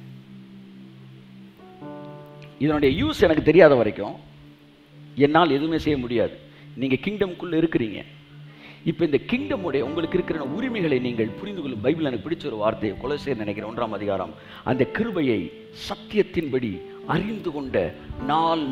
இதனுடைய யூஸ் எனக்கு தெரியாத வரைக்கும் என்னால் எதுவுமே செய்ய முடியாது. நீங்கள் கிங்டம்குள்ளே இருக்கிறீங்க. இப்போ இந்த கிங்டமுடைய உங்களுக்கு இருக்கிற உரிமைகளை நீங்கள் புரிந்து கொள்ளும். பைபிள் எனக்கு பிடிச்ச ஒரு வார்த்தையை கொலோசியர் நினைக்கிறேன் 1ஆம் அதிகாரம், அந்த கிருபையை சத்தியத்தின்படி அறிந்து கொண்ட நாள்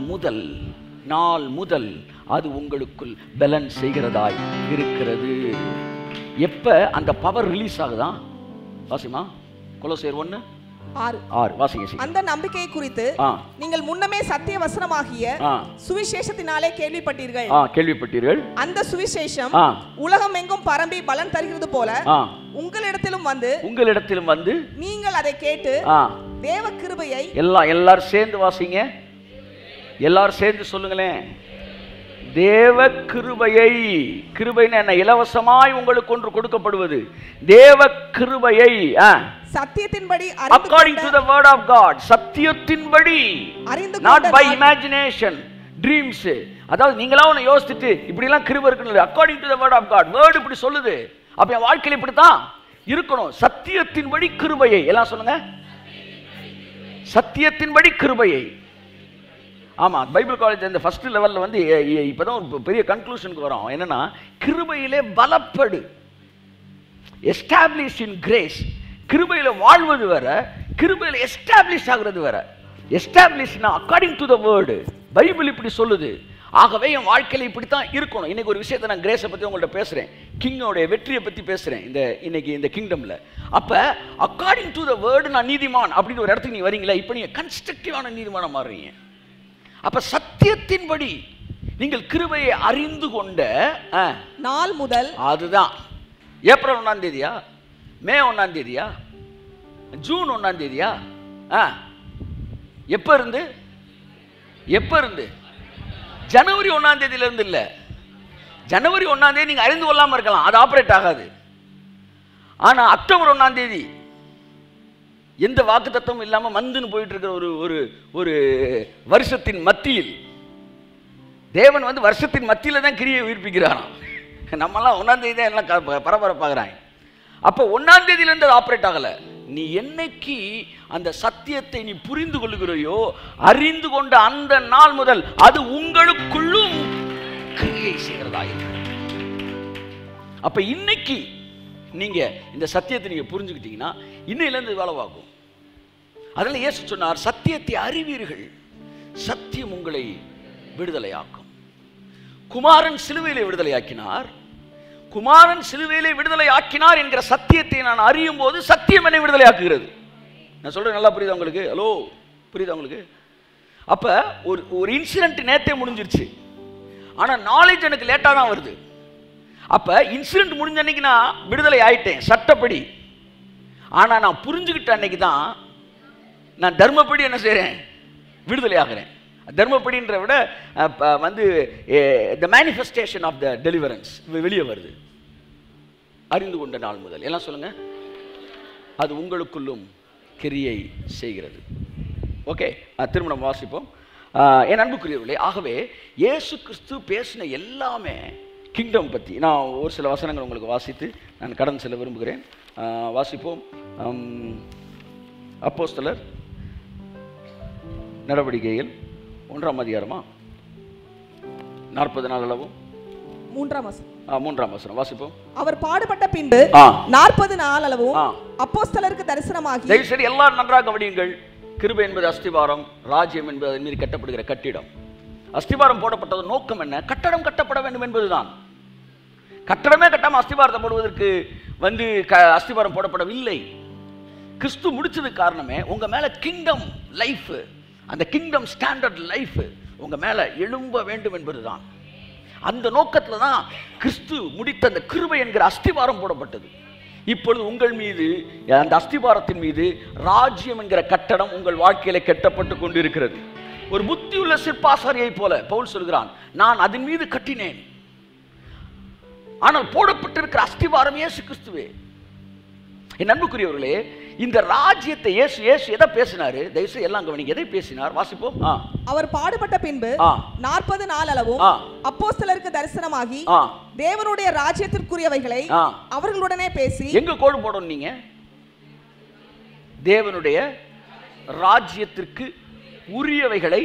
முதல் அது உங்களுக்குள் பேலன்ஸ் செய்கிறதாய் இருக்கிறது. எப்ப அந்த பவர் ரிலீஸ் ஆகுதான்? வாசிமா, கொலோசியர் 1:6 வாசிங்க. அந்த நம்பிக்கையை குறித்து நீங்கள் முன்னமே சத்திய வசனமாகிய சுவிசேஷத்தினாலே கேள்விப்பட்டீர்கள். அந்த சுவிசேஷம் உலகம் எங்கும் பரம்பி பலன் தருகிறது போல உங்களிடத்திலும் வந்து நீங்கள் அதை கேட்டு தேவ கிருபையை எல்லாரும் சேர்ந்து வாசிங்க. எல்லாரும் சேர்ந்து சொல்லுங்களேன். தேவ கிருபையை, கிருபைன்னு என்ன? இலவசமாய் உங்களுக்கு ஒன்று கொடுக்கப்படுவது. தேவ கிருபையை சத்தியத்தின்படி according to the word of God, சத்தியத்தின்படி, not by imagination, dreams. அதாவது நீங்களா ஒன்று யோசிச்சுட்டு இப்படி எல்லாம் கிருபை இருக்குன்னு, according to the word of God, word இப்படி சொல்லுது, அப்ப என் வாழ்க்கையில் இப்படித்தான் இருக்கணும். சத்தியத்தின்படி கிருபையை, எல்லாம் சொல்லுங்க, சத்தியத்தின்படி கிருபையை. ஆமாம், பைபிள் காலேஜ் அந்த ஃபர்ஸ்ட் லெவலில் இப்போ தான் ஒரு பெரிய கன்க்ளூஷனுக்கு வரோம். என்னன்னா, கிருபையிலே பலப்படு, எஸ்டாப்ளிஷ் இன் கிரேஸ். கிருபையில் வாழ்வது வேற, கிருபையில் எஸ்டாப்ளிஷ் ஆகுறது வேற. எஸ்டாப்ளிஷ்னா according to the word, Bible இப்படி சொல்லுது. ஆகவே என் வாழ்க்கையில் இப்படித்தான் இருக்கணும். இன்னைக்கு ஒரு விஷயத்தை நான் கிரேஸை பற்றி உங்கள்கிட்ட பேசுகிறேன், கிங்கோடைய வெற்றியை பற்றி பேசுகிறேன் இன்னைக்கு இந்த கிங்டமில். அப்போ அக்கார்டிங் டு த வேர்டு நான் நீதிமான் அப்படின்னு ஒரு இடத்துக்கு நீங்கள் வரீங்களா, இப்போ நீங்கள் கன்ஸ்ட்ரக்டிவான நீதிமானம் மாறுறீங்க. அப்ப சத்தியத்தின்படி நீங்கள் கிருபையை அறிந்து கொண்ட நாள் முதல், அதுதான் ஏப்ரல் 1ஆம் தேதியா, மே 1ஆம் தேதியா, ஜூன் 1ஆம் தேதியா, எப்ப இருந்து ஜனவரி 1ஆம் தேதியில இருந்து இல்ல. ஜனவரி 1ஆம் தேதி நீங்க அறிந்து கொள்ளாம இருக்கலாம், அது ஆபரேட் ஆகாது. ஆனா அக்டோபர் 1ஆம் தேதி எந்த வாக்கு தத்துவம் இல்லாம மந்துன்னு போயிட்டு இருக்கிற ஒரு வருஷத்தின் மத்தியில் தேவன் வருஷத்தின் மத்தியில தான் கிரியை உயிர்ப்பிக்கிறாராம். நம்மலாம் 1ஆம் தேதி தான் எல்லாம் பரபரப்பாகிறாங்க. அப்போ 1ஆம் தேதியிலிருந்து அது ஆப்ரேட் ஆகல. நீ என்னைக்கு அந்த சத்தியத்தை நீ புரிந்து கொள்ளுகிறாயோ, அறிந்து கொண்ட அந்த நாள் முதல் அது உங்களுக்குள்ளும் கிரியை செய்கிறதா இருக்கிறது. அப்ப இன்னைக்கு நீங்க இந்த சத்தியத்தை நீங்க புரிஞ்சுக்கிட்டீங்கன்னா இன்னையிலிருந்து வேலை பார்க்கும். அதனால இயேசு சொன்னார், சத்தியத்தை அறிவீர்கள், சத்தியம் உங்களை விடுதலையாக்கும். குமாரன் சிலுவையிலே விடுதலையாக்கினார். குமாரன் சிலுவையிலே விடுதலையாக்கினார் என்கிற சத்தியத்தை நான் அறியும் போது சத்தியம் என்னை விடுதலையாக்குகிறது. நான் சொல்றேன், நல்லா புரியுதா உங்களுக்கு? ஹலோ, புரியுதா உங்களுக்கு? அப்ப ஒரு இன்சிடென்ட் நேத்தே முடிஞ்சிருச்சு, ஆனா நாலேஜ் எனக்கு லேட்டா தான் வருது. அப்ப இன்சிடென்ட் முடிஞ்ச அன்னைக்கு நான் விடுதலை ஆயிட்டேன் சட்டப்படி. ஆனா நான் புரிஞ்சுக்கிட்ட அன்னைக்கு தான் நான் தர்மப்படி என்ன செய்றேன்? விடுதலை ஆகிறேன். தர்மப்படின்ற விட வந்து the manifestation of the deliverance வெளியே வருது. அறிந்து கொண்ட நாள் முதல் எல்லாம் சொல்லுங்க, அது உங்களுக்குள்ளும் கிரியை செய்கிறது. ஓகே, திரும்ப நம்ம வாசிப்போம். என் அன்புக்குரியவர்களே, ஆகவே இயேசு கிறிஸ்து பேசின எல்லாமே கிங்டம் பற்றி. நான் ஒரு சில வசனங்கள் உங்களுக்கு வாசித்து நான் கடந்து செல்ல விரும்புகிறேன். வாசிப்போம். அப்போஸ்தலர் நடவடிக்கைகள் 1ஆம் அதிகாரமா 40 நாள் அளவும் 3ஆம் வசனம் வாசிப்போம். அவர் பாடுபட்ட பின்பு 40 நாள் அளவும் அப்போஸ்தலருக்கு தரிசனமாகி. தயவு செய்து எல்லாரும் நன்றாக கவனியுங்கள். கிருபை என்பது அஸ்திவாரம், ராஜ்யம் என்பது அதன் மீது கட்டப்படுகிற கட்டிடம். அஸ்திவாரம் போடப்பட்டது நோக்கம் என்ன? கட்டடம் கட்டப்பட வேண்டும் என்பதுதான். கட்டடமே கட்டாம அஸ்திவாரத்தை போடுவதற்கு வந்து அஸ்திவாரம் போடப்படவில்லை. கிறிஸ்து முடிச்சது காரணமே உங்க மேல கிங்டம் லைஃப், அந்த கிங்டம் ஸ்டாண்டர்ட் லைஃப் உங்க மேல எழும்ப வேண்டும் என்பதுதான். அந்த நோக்கத்துல தான் கிறிஸ்து முடித்த அந்த கிருபை என்கிற அஸ்திவாரம் போடப்பட்டது. இப்பொழுது உங்கள் மீது, அந்த அஸ்திவாரத்தின் மீது ராஜ்யம் என்கிற கட்டடம் உங்கள் வாழ்க்கையில கட்டப்பட்டு கொண்டிருக்கிறது. ஒரு புத்தியுள்ள சிற்பாசாரியை போல பவுல் சொல்கிறான், நான் அதன் மீது கட்டினேன். ஆனால் போடப்பட்டிருக்கிற அஸ்திவாரம் இயேசு கிறிஸ்துவே. என் அன்புக்குரியவர்களே, இந்த ராஜ்யத்தை இயேசு எதை பேசினாரு? தயவுசெய்து எல்லாம் கவனிங்க. எதை பேசினார்? வாசிப்போம். அவர் பாடுபட்ட பின்பு 40 நாள் அளவும் அப்போஸ்தலருக்கு தரிசனமாகி தேவனுடைய ராஜ்யத்திற்குரியவைகளை அவர்களுடனே பேசி. எங்க கோடு போடணும் நீங்க? தேவனுடைய ராஜ்யத்திற்கு உரியவைகளை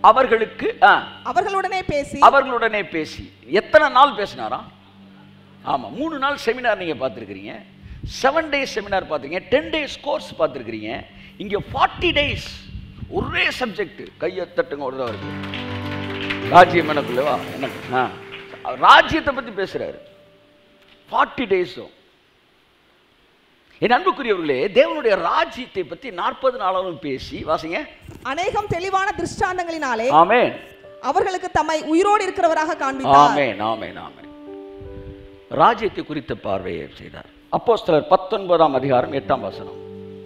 அவர்களுடனே பேசி. எத்தனை நாள் பேசினாரா? ஆமா, 3 நாள் செமினார் நீங்க பார்த்திருக்கிறீங்க, 7 days செமினார் பார்த்துருக்கீங்க, 10 days கோர்ஸ் பார்த்துருக்கிறீங்க. இங்கே 40 days ஒரே சப்ஜெக்ட். கையை தட்டுங்க. ஒரு தான் இருக்கு ராஜ்யம் எனக்குள்ளவா எனக்கு ராஜ்யத்தை பற்றி பேசுறாரு 40 days. என் அன்புக்குரியவர்களே, தேவனுடைய ராஜ்யத்தை பற்றி 40 நாளும் பேசி வாசிங்க. அநேகம் தெளிவான திருஷ்டாந்தங்களினாலே ஆமென் அவர்களுக்கு தம்மை உயிரோடு இருக்கிறவராக காண்பித்தார். ஆமென் ஆமென் ஆமென். ராஜ்யத்தை குறித்த பார்வையை செய்தார். அப்போஸ்தலர் 19ஆம் அதிகாரம் 8ஆம் வசனம்.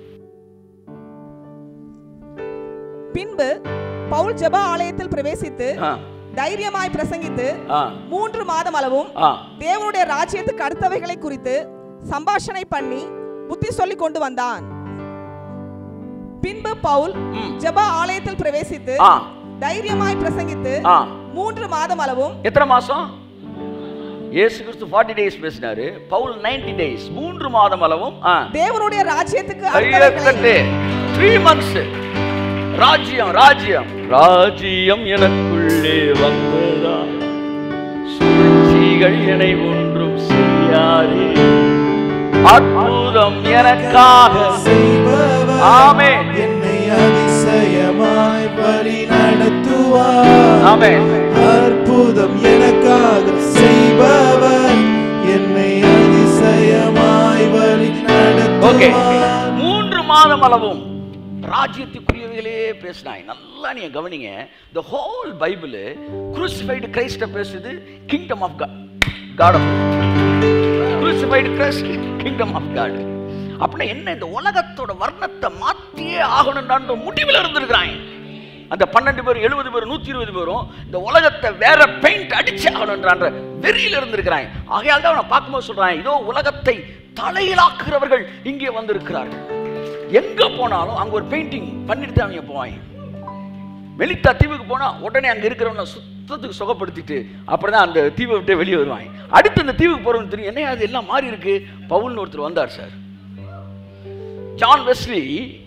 பின்பு பவுல் ஜெப ஆலயத்தில் பிரவேசித்து தைரியமாய் பிரசங்கித்து 3 மாதம் அளவும் தேவனுடைய ராஜ்யத்துக்கு அடுத்தவைகளை குறித்து சம்பாஷணை பண்ணி புத்தி சொல்லி கொண்டு வந்தான். பின்பு பவுல் ஜெப ஆலயத்தில் பிரவேசித்து தைரியமாய் பிரசங்கித்து 3 மாதம் அளவும். எத்தனை மாசம்? இயேசு கிறிஸ்து 40 days பேசினாரு, பவுல் 90 days, 3 மாதம் அளவும் தேவனுடைய ராஜ்யத்துக்கு 3 months. ராஜ்யம் ராஜ்யம் ராஜ்யம் எனக்குள்ளே வந்ததா, சூழ்ச்சிகள் என்னை ஒன்றும் செய்யாதே, அற்புதம் எனக்காக செய்பவர் ஆமென் என்னை அதிசயமாய் வழி நடத்துவார். ஆமென். அற்புதம் எனக்காக செய்பவர் என்னை அதிசயமாய் வழி நடத்துவார். 3 மாதம் அளவும் ராஜ்யத்துக்குரியவைகளே பேசினாய். நல்லா நீங்க கவனிங்க. the whole bible crucified Christ பேசுது, kingdom of God of crucified Christ, kingdom of God. அப்படின்னா என்ன? இந்த உலகத்தோட வர்ணத்தை மாத்தியே ஆகணும்ன்ற முடிவில் இருந்திருக்கிறாங்க. அந்த 12 பேர் 70 பேர் 120 பேரும் இந்த உலகத்தை வேற பெயிண்ட் அடிச்சு ஆகணும்ன்ற வெறியில் இருந்திருக்கிறாங்க. ஆகையால் தான் அவனை பார்க்கும்போது சொல்றாங்க, இதோ உலகத்தை தலையிலாக்குறவர்கள் இங்கே வந்திருக்கிறார்கள். எங்க போனாலும் அங்க ஒரு பெயிண்டிங் பண்ணிட்டு தான் அவங்க போவாங்க. மெலிட்டா தீவுக்கு போனா உடனே அங்க இருக்கிறவன சுத்தத்துக்கு சுகப்படுத்திட்டு அப்படிதான் அந்த தீவை விட்டு வெளியே வருவாங்க. அடுத்து அந்த தீவுக்கு போறவங்க தெரியும், என்ன அது எல்லாம் மாறி இருக்கு. பவுல்னு ஒருத்தர் வந்தார் சார், ஜான் வெஸ்லி.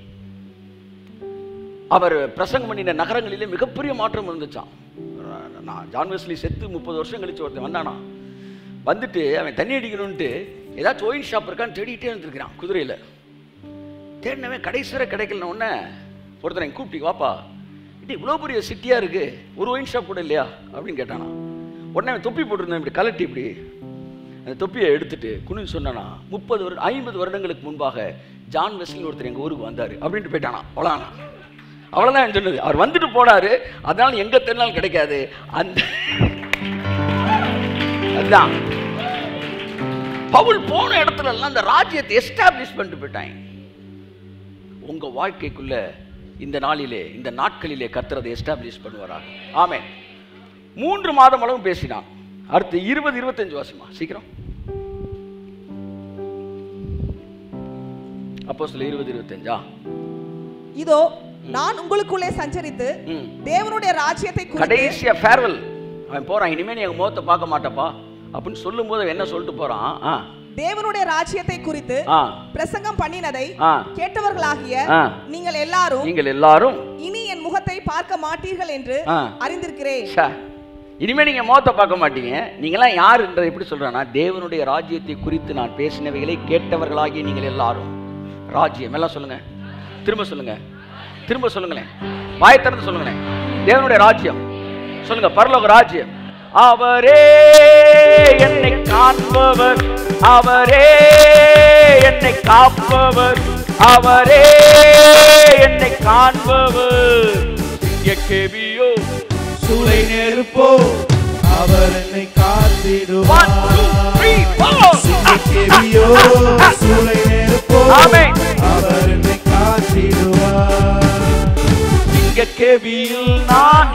அவர் பிரசங்கம் பண்ணின நகரங்களிலே மிகப்பெரிய மாற்றம் இருந்துச்சான். ஜான் வெஸ்லி செத்து 30 வருஷம் கழிச்சு ஒருத்தன் வந்தானா. வந்துட்டு அவன் தண்ணி அடிக்கணும்ட்டு ஏதாச்சும் ஒயின் ஷாப் இருக்கான்னு தேடிட்டே இருந்திருக்கிறான். குதிரையில் தேடினவே கடைசிவரை கிடைக்கலன உடனே ஒருத்தனை கூப்பிட்டு, வாப்பா இது இவ்வளோ பெரிய சிட்டியாக இருக்குது, ஒரு ஒயின் ஷாப் கூட இல்லையா அப்படின்னு கேட்டானா. உடனே அவன் தொப்பி போட்டிருந்தேன், இப்படி கலட்டி இப்படி அந்த தொப்பியை எடுத்துட்டு குனிஞ்சு சொன்னானா, 50 வருடங்களுக்கு முன்பாக ஜான் வெஸ்லின்னு ஒருத்தர் எங்கள் ஊருக்கு வந்தார் அப்படின்ட்டு போயிட்டானா. அவ்வளோதான் சொன்னது. அவர் வந்துட்டு போனாரு, அதனால எங்க தேடினாலும் கிடைக்காது. அதுதான் பவுல் போன இடத்துல எல்லாம் அந்த ராஜ்யத்தை எஸ்டாப்ளிஷ் பண்ணிட்டு போயிட்டாங்க. உங்க வாழ்க்கைக்குள்ள இந்த நாளிலே, இந்த நாட்களிலே கர்த்தர் அதை எஸ்டாப்ளிஷ் பண்ணுவாராக. ஆமென். 3 மாதம் அளவும் பேசினான். அடுத்து 20, 25 வாசிமா சீக்கிரம். அப்போஸ்தலர் 20, 25. இதோ நான் உங்களுக்குள்ளே சஞ்சரித்து தேவனுடைய ராஜ்யத்தை குறித்து, கடைசியா ஃபேர்வெல் அவன் போறான். இனிமே நீ எங்க முகத்தை பார்க்க மாட்டப்பா அப்படின்னு சொல்லும் போது என்ன சொல்லிட்டு போறான்? தேவனுடைய ராஜ்யத்தை குறித்து பிரசங்கம் பண்ணினதை கேட்டவர்களாகிய நீங்கள் எல்லாரும் இனி என் முகத்தை பார்க்க மாட்டீர்கள் என்று அறிந்திருக்கிறேன். இனிமே நீங்க முகத்தை பார்க்க மாட்டீங்க. நீங்களாம் யார் என்றதை எப்படி சொல்றானா, தேவனுடைய ராஜ்யத்தை குறித்து நான் பேசினவைகளை கேட்டவர்களாகிய நீங்கள் எல்லாரும். ராஜ்யம் எல்லாம் சொல்லுங்க, திரும்ப சொல்லுங்க, திரும்ப சொல்லுங்களேன், வாயை திறந்து சொல்லுங்களேன். தேவனுடைய ராஜ்யம் சொல்லுங்க, பரலோக ராஜ்யம். அவரே என்னை காண்பவர், அவரே என்னை காப்பவர், அவரே என்னை காண்பவர். எக்கேபியோ சூளை நெருப்போ அவர் என்னை காத்திடுவார். எக்கேபியோ சூளை நெருப்போ அவர் என்னை காத்திடுவார். எக்கேபியில் நான்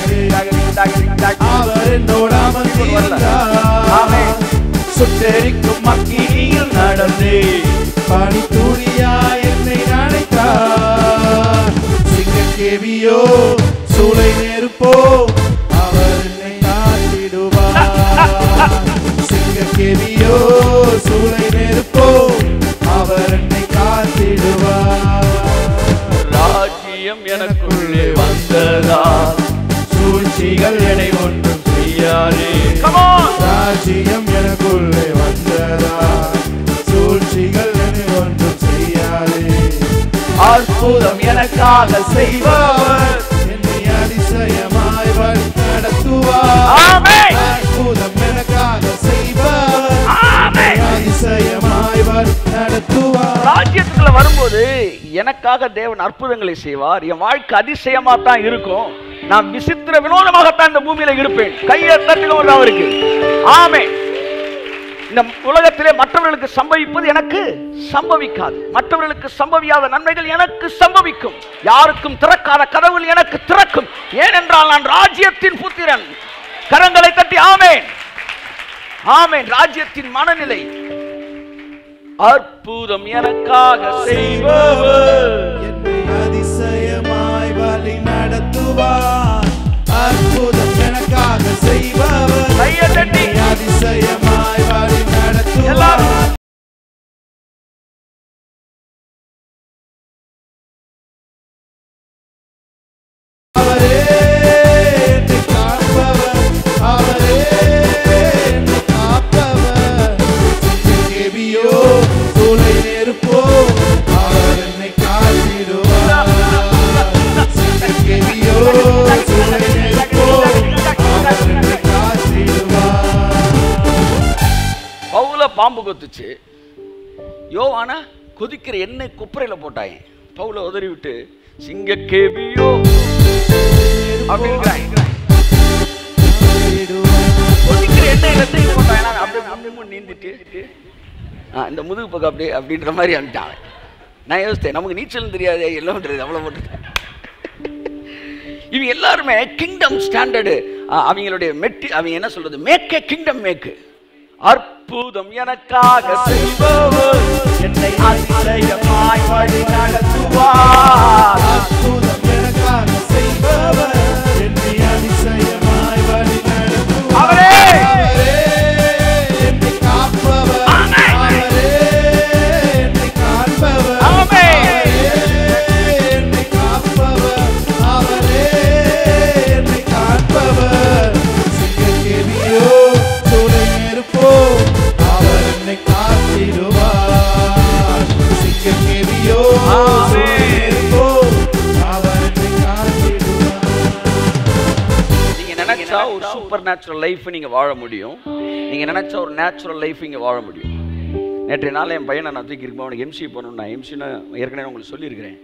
அவர் என்னோட அமர்ந்திருந்தார். சுட்டெரிக்கும் அக்கினியில் நடந்தே பனித்துளியா என்னை நனைத்தார். சிங்கக்கேவியோ சூளை நெருப்போ அவர் என்னை காத்திடுவார். சிங்கக்கேவியோ சூளை நெருப்போ அவர் என்னை காத்திடுவார். ராஜ்யம் எனக்குள்ளே வந்ததா, சூழ்ச்சிகள் என்னை ஒன்றும் செய்யாதே. ராஜ்யம் எனக்குள்ளே வந்ததா, சூழ்ச்சிகள் என்னை ஒன்றும் செய்யாதே. அற்புதம் எனக்காக செய்பவர், என்னை அதிசயமாய் வழி நடத்துவார். அற்புதம் எனக்காக செய்பவர், அதிசயமாய் வழி நடத்துவார். ராஜ்யத்துக்குள்ள வரும்போது எனக்காக தேவன் அற்புதங்களை செய்வார். என் வாழ்க்கை அதிசயமா தான் இருக்கும். நான் விசித்திர வினோதமாகத்தான் இந்த பூமியில இருப்பேன். கையை தட்டுங்க அவருக்கு. ஆமென். இந்த உலகத்திலே மற்றவர்களுக்கு சம்பவிப்பது எனக்கு சம்பவிக்காது. மற்றவர்களுக்கு சம்பவியாத நன்மைகள் எனக்கு சம்பவிக்கும். யாருக்கும் திறக்காத கதவுகள் எனக்கு திறக்கும். ஏனென்றால் நான் ராஜ்யத்தின் புத்திரன். கரங்களை தட்டி ஆமென், ஆமென். ராஜ்யத்தின் மனநிலை. அற்புதம் எனக்காக செய்பவர், என்னை அதிசயமாய் வழி நடத்துவார். அற்புதம் எனக்காக செய்பவர், கையை தட்டி அதிசயமாய் வழி நடத்துவார். எல்லாரும் அவரே என்னை காப்பவர், அவரே என்னை காப்பவர். சிங்கக்கேவியோ சூளை நெருப்போ அவர் என்னை காத்திடுவார். சிங்கக்கேவியோ சூளை நெருப்போ அவர் என்னை காத்திடுவார். பவுல பாம்பு கொத்துச்சு. யோவானா கொதிக்கிற எண்ணெய் குப்பரையில போட்டாங்க. பவுல உதறி விட்டு சிங்கக்கேபியோ அப்படிங்கிறாங்க. கொதிக்கிற எண்ணெயில போட்டாங்க. அப்படியே நீந்திட்டு இந்த முதுகு பக்கம் அப்படியே அப்படின்ற மாதிரி அனுப்பிட்டாங்க. நான் யோசித்தேன், நமக்கு நீச்சல் தெரியாது, எல்லாம் தெரியாது, அவ்வளோ போட்டு. இவங்க எல்லாருமே கிங்டம் ஸ்டாண்டர்டு. அவங்களுடைய அவங்க என்ன சொல்றது, மேக்கே கிங்டம் மேக்கு. அற்புதம் எனக்காக செய்பவர், என்னை அதிசயமாய் வழி நடத்துவார். அற்புதம் எனக்காக செய்பவர், என்னை அதிசயமாய் வழி நடத்துவார். அவரே என்னை காப்பவர், அவரே என்னை காப்பவர், என்னை காப்பவர், அவரே என்னை காப்பவர். சிங்கக்கேவியோ சூளை நெருப்போ அவர் என்னை காத்திடுவார். சிங்கக்கேவியோ சூளை நெருப்போ அவர் என்னை காத்திடுவார். நீங்க நினைச்சா ஒரு சூப்பர் நேச்சுரல் லைஃப் நீங்க வாழ முடியும். நீங்க நினைச்சா ஒரு நேச்சுரல் லைஃப் இங்க வாழ முடியும். நேற்றைய நாள் என் பையனை நான் தூக்கி இருக்கும், அவனுக்கு எம்சி பண்ணணும். நான் எம்சின்னு ஏற்கனவே உங்களுக்கு சொல்லியிருக்கிறேன்.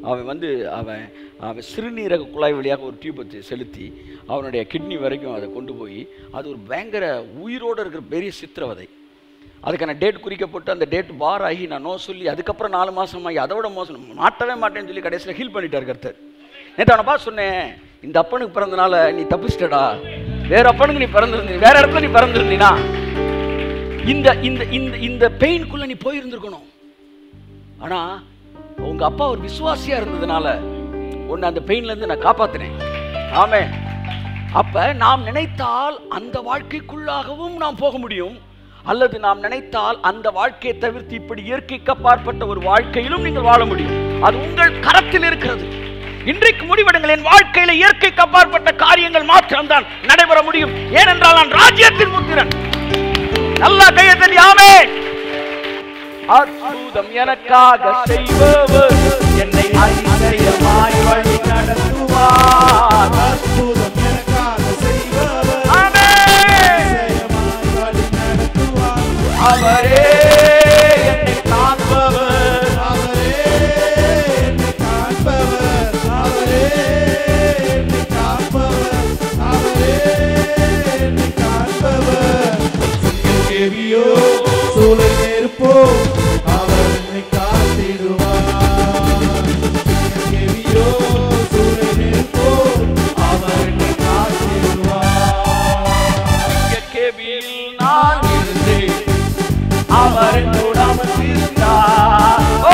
அவன் சிறுநீரக குழாய் வழியாக ஒரு டியூபத்தை செலுத்தி அவனுடைய கிட்னி வரைக்கும் அதை கொண்டு போய், அது ஒரு பயங்கர உயிரோடு இருக்கிற பெரிய சித்திரவதை. அதுக்கான டேட் குறிக்கப்பட்டு அந்த டேட் பார் ஆகி நான் நோ சொல்லி அதுக்கப்புறம் 4 மாதம் ஆகி அதோட மோசம் மாட்டவே மாட்டேன்னு சொல்லி கடைசியில் ஹீல் பண்ணிட்டார் கர்த்தர். நேற்று அவனை பார்த்து சொன்னேன், இந்த அப்பனுக்கு பிறந்தனால நீ தப்பிச்சிட்டடா, வேற அப்பனுக்கு நீ பிறந்திருந்தீ, வேற இடத்துல நீ பிறந்திருந்தீனா இந்த இந்த இந்த இந்த பெயின்குள்ள நீ போயிருந்திருக்கணும். ஆனா உங்க அப்பா ஒரு விசுவாசியா இருந்ததுனால உன்னை அந்த பெயின்ல இருந்து நான் காப்பாத்தினேன். ஆமே. அப்ப நாம் நினைத்தால் அந்த வாழ்க்கைக்குள்ளாகவும் நாம் போக முடியும், அல்லது நாம் நினைத்தால் அந்த வாழ்க்கையை தவிர்த்து இப்படி இயற்கைக்கு அப்பாற்பட்ட ஒரு வாழ்க்கையிலும் நீங்கள் வாழ முடியும். அது உங்கள் கரத்தில் இருக்கிறது. இன்றைக்கு முடிவெடுங்கள், என் வாழ்க்கையில இயற்கைக்கு அப்பாற்பட்ட காரியங்கள் மாத்திரம்தான் நடைபெற முடியும், ஏனென்றால் நான் ராஜ்யத்தின் முத்திரன். நல்லா கையை தட்டி ஆமென். அற்புதம் எனக்காக செய்பவர் என்னை அதிசயமாய் வழி நடத்துவார். அற்புதம் எனக்காக செய்பவர் அதிசயமாய் வழி நடத்துவார். அவரே என்னை காண்பவர், அவரே என்னை காண்பவர், அவரே என்னை காண்பவர், அவரே என்னை காண்பவர். கேவியோ சூளை நெருப்போ அவர் என்னை காத்திடுவார். கேவியோ சூளை நெருப்போ அவர் என்னை காத்திடுவார். கேபியில் நான் இருந்தேன், அவர் என்னோடு அமர்ந்திருந்தார். ஓ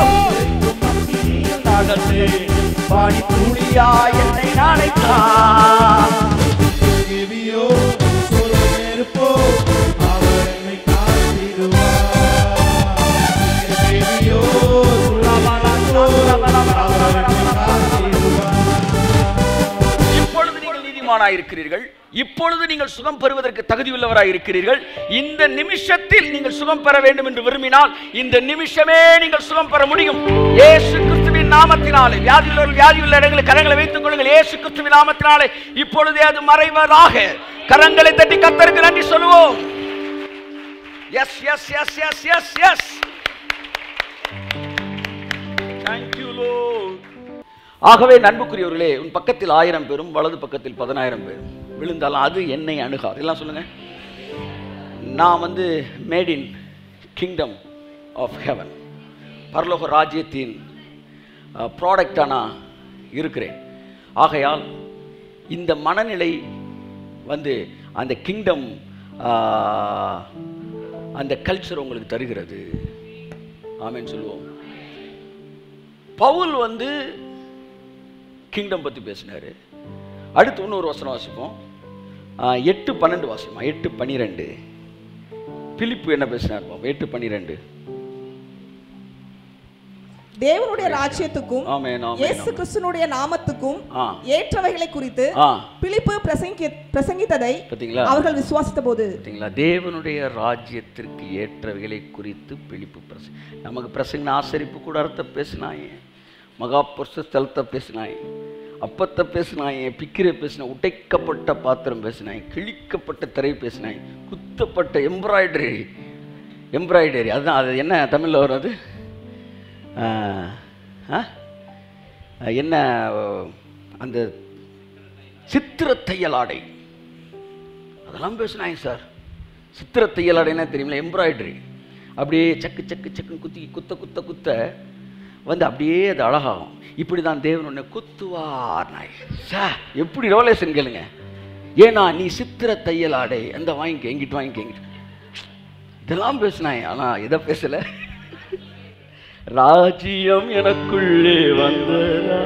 நடந்தே பாடி துளியா என்னை நினைத்தார். கேவியோ சூளை நெருப்போ அவர் என்னை காத்திடுவார். கேவியோ சூளை நெருப்போ அவர் என்னை காத்திடுவார். இப்பொழுது நீங்கள் நீதிமானாயிருக்கிறீர்கள், இப்பொழுது நீங்கள் சுகம் பெறுவதற்கு தகுதியுள்ளவராயிருக்கிறீர்கள். இந்த நிமிஷத்தில் நீங்கள் சுகம் பெற வேண்டும் என்று விரும்பினால் இந்த நிமிஷமே நீங்கள் சுகம் பெற முடியும். இயேசு கிறிஸ்துவின் நாமத்தினாலே வியாதியுள்ளவர்கள் வியாதியுள்ள இடங்களில் கரங்களை வைத்துக் கொள்ளுங்கள். இயேசு கிறிஸ்துவின் நாமத்தினாலே இப்பொழுதே அது மறைவதாக. கரங்களை தட்டி கர்த்தருக்கு நன்றி சொல்லுவோம். Yes yes yes yes yes yes Thank you Lord. ஆகவே நண்புக்குரியவர்களே, உன் பக்கத்தில் 1000 பேரும் வலது பக்கத்தில் 10000 பேரும் விழுந்தாலும் அது என்னை அணுகாது. எல்லாம் சொல்லுங்க. நான் made in kingdom of heaven, பரலோக ராஜ்யத்தின் ப்ராடக்டாக நான் இருக்கிறேன். ஆகையால் இந்த மனநிலை அந்த கிங்டம் அந்த கல்ச்சர் உங்களுக்கு தருகிறது. ஆமென் சொல்லுவோம். பவுல் கிங்டம் பற்றி பேசினார். அடுத்து இன்னொரு வசனம் வாசிப்போம். 8:12 வாசிப்போம். 8:12 பிலிப்பு என்ன பேசினார்? 8:12 தேவனுடைய ராஜ்யத்துக்கும் இயேசு கிறிஸ்துவினுடைய நாமத்துக்கும் ஏற்றவைகளை குறித்து பிலிப்பு பிரசங்கித்ததை அவர்கள் விசுவாசித்தபோது, பாத்தீங்களா? தேவனுடைய ராஜ்யத்திற்கு ஏற்றவைகளை குறித்து பிலிப்பு நமக்கு பிரசங்க ஆசரிப்பு கூடாரத்தை பேசினாயே, மகா புருஷ ஸ்தலத்தை பேசினாய், அப்பத்தை பேசினாய், பிக்கிரை பேசினாய், உடைக்கப்பட்ட பாத்திரம் பேசினாய், கிழிக்கப்பட்ட திரை பேசினாய், குத்தப்பட்ட எம்ப்ராய்டரி அதுதான். அது என்ன தமிழில் வரும்? அது என்ன? அந்த சித்திர தையலாடை அதெல்லாம் பேசினாங்க சார். சித்திர தையலாடைன்னா தெரியுமில்ல, எம்ப்ராய்டரி. அப்படியே சக்கு சக்கு சக்குன்னு குத்தி குத்த குத்த குத்த அப்படியே அது அழகாகும். இப்படி தான் தேவன் உன்னை குத்துவார். நாய் எப்படி ரோலேஷன் கேளுங்க. ஏன்னா நீ சித்திர தையலாடை அந்த வாங்கிக்க, எங்கிட்டு வாங்கிக்க, எங்கிட்ட இதெல்லாம் பேசினாய். ஆனால் இதை பேசலை. ராஜ்யம் எனக்குள்ளே வந்ததா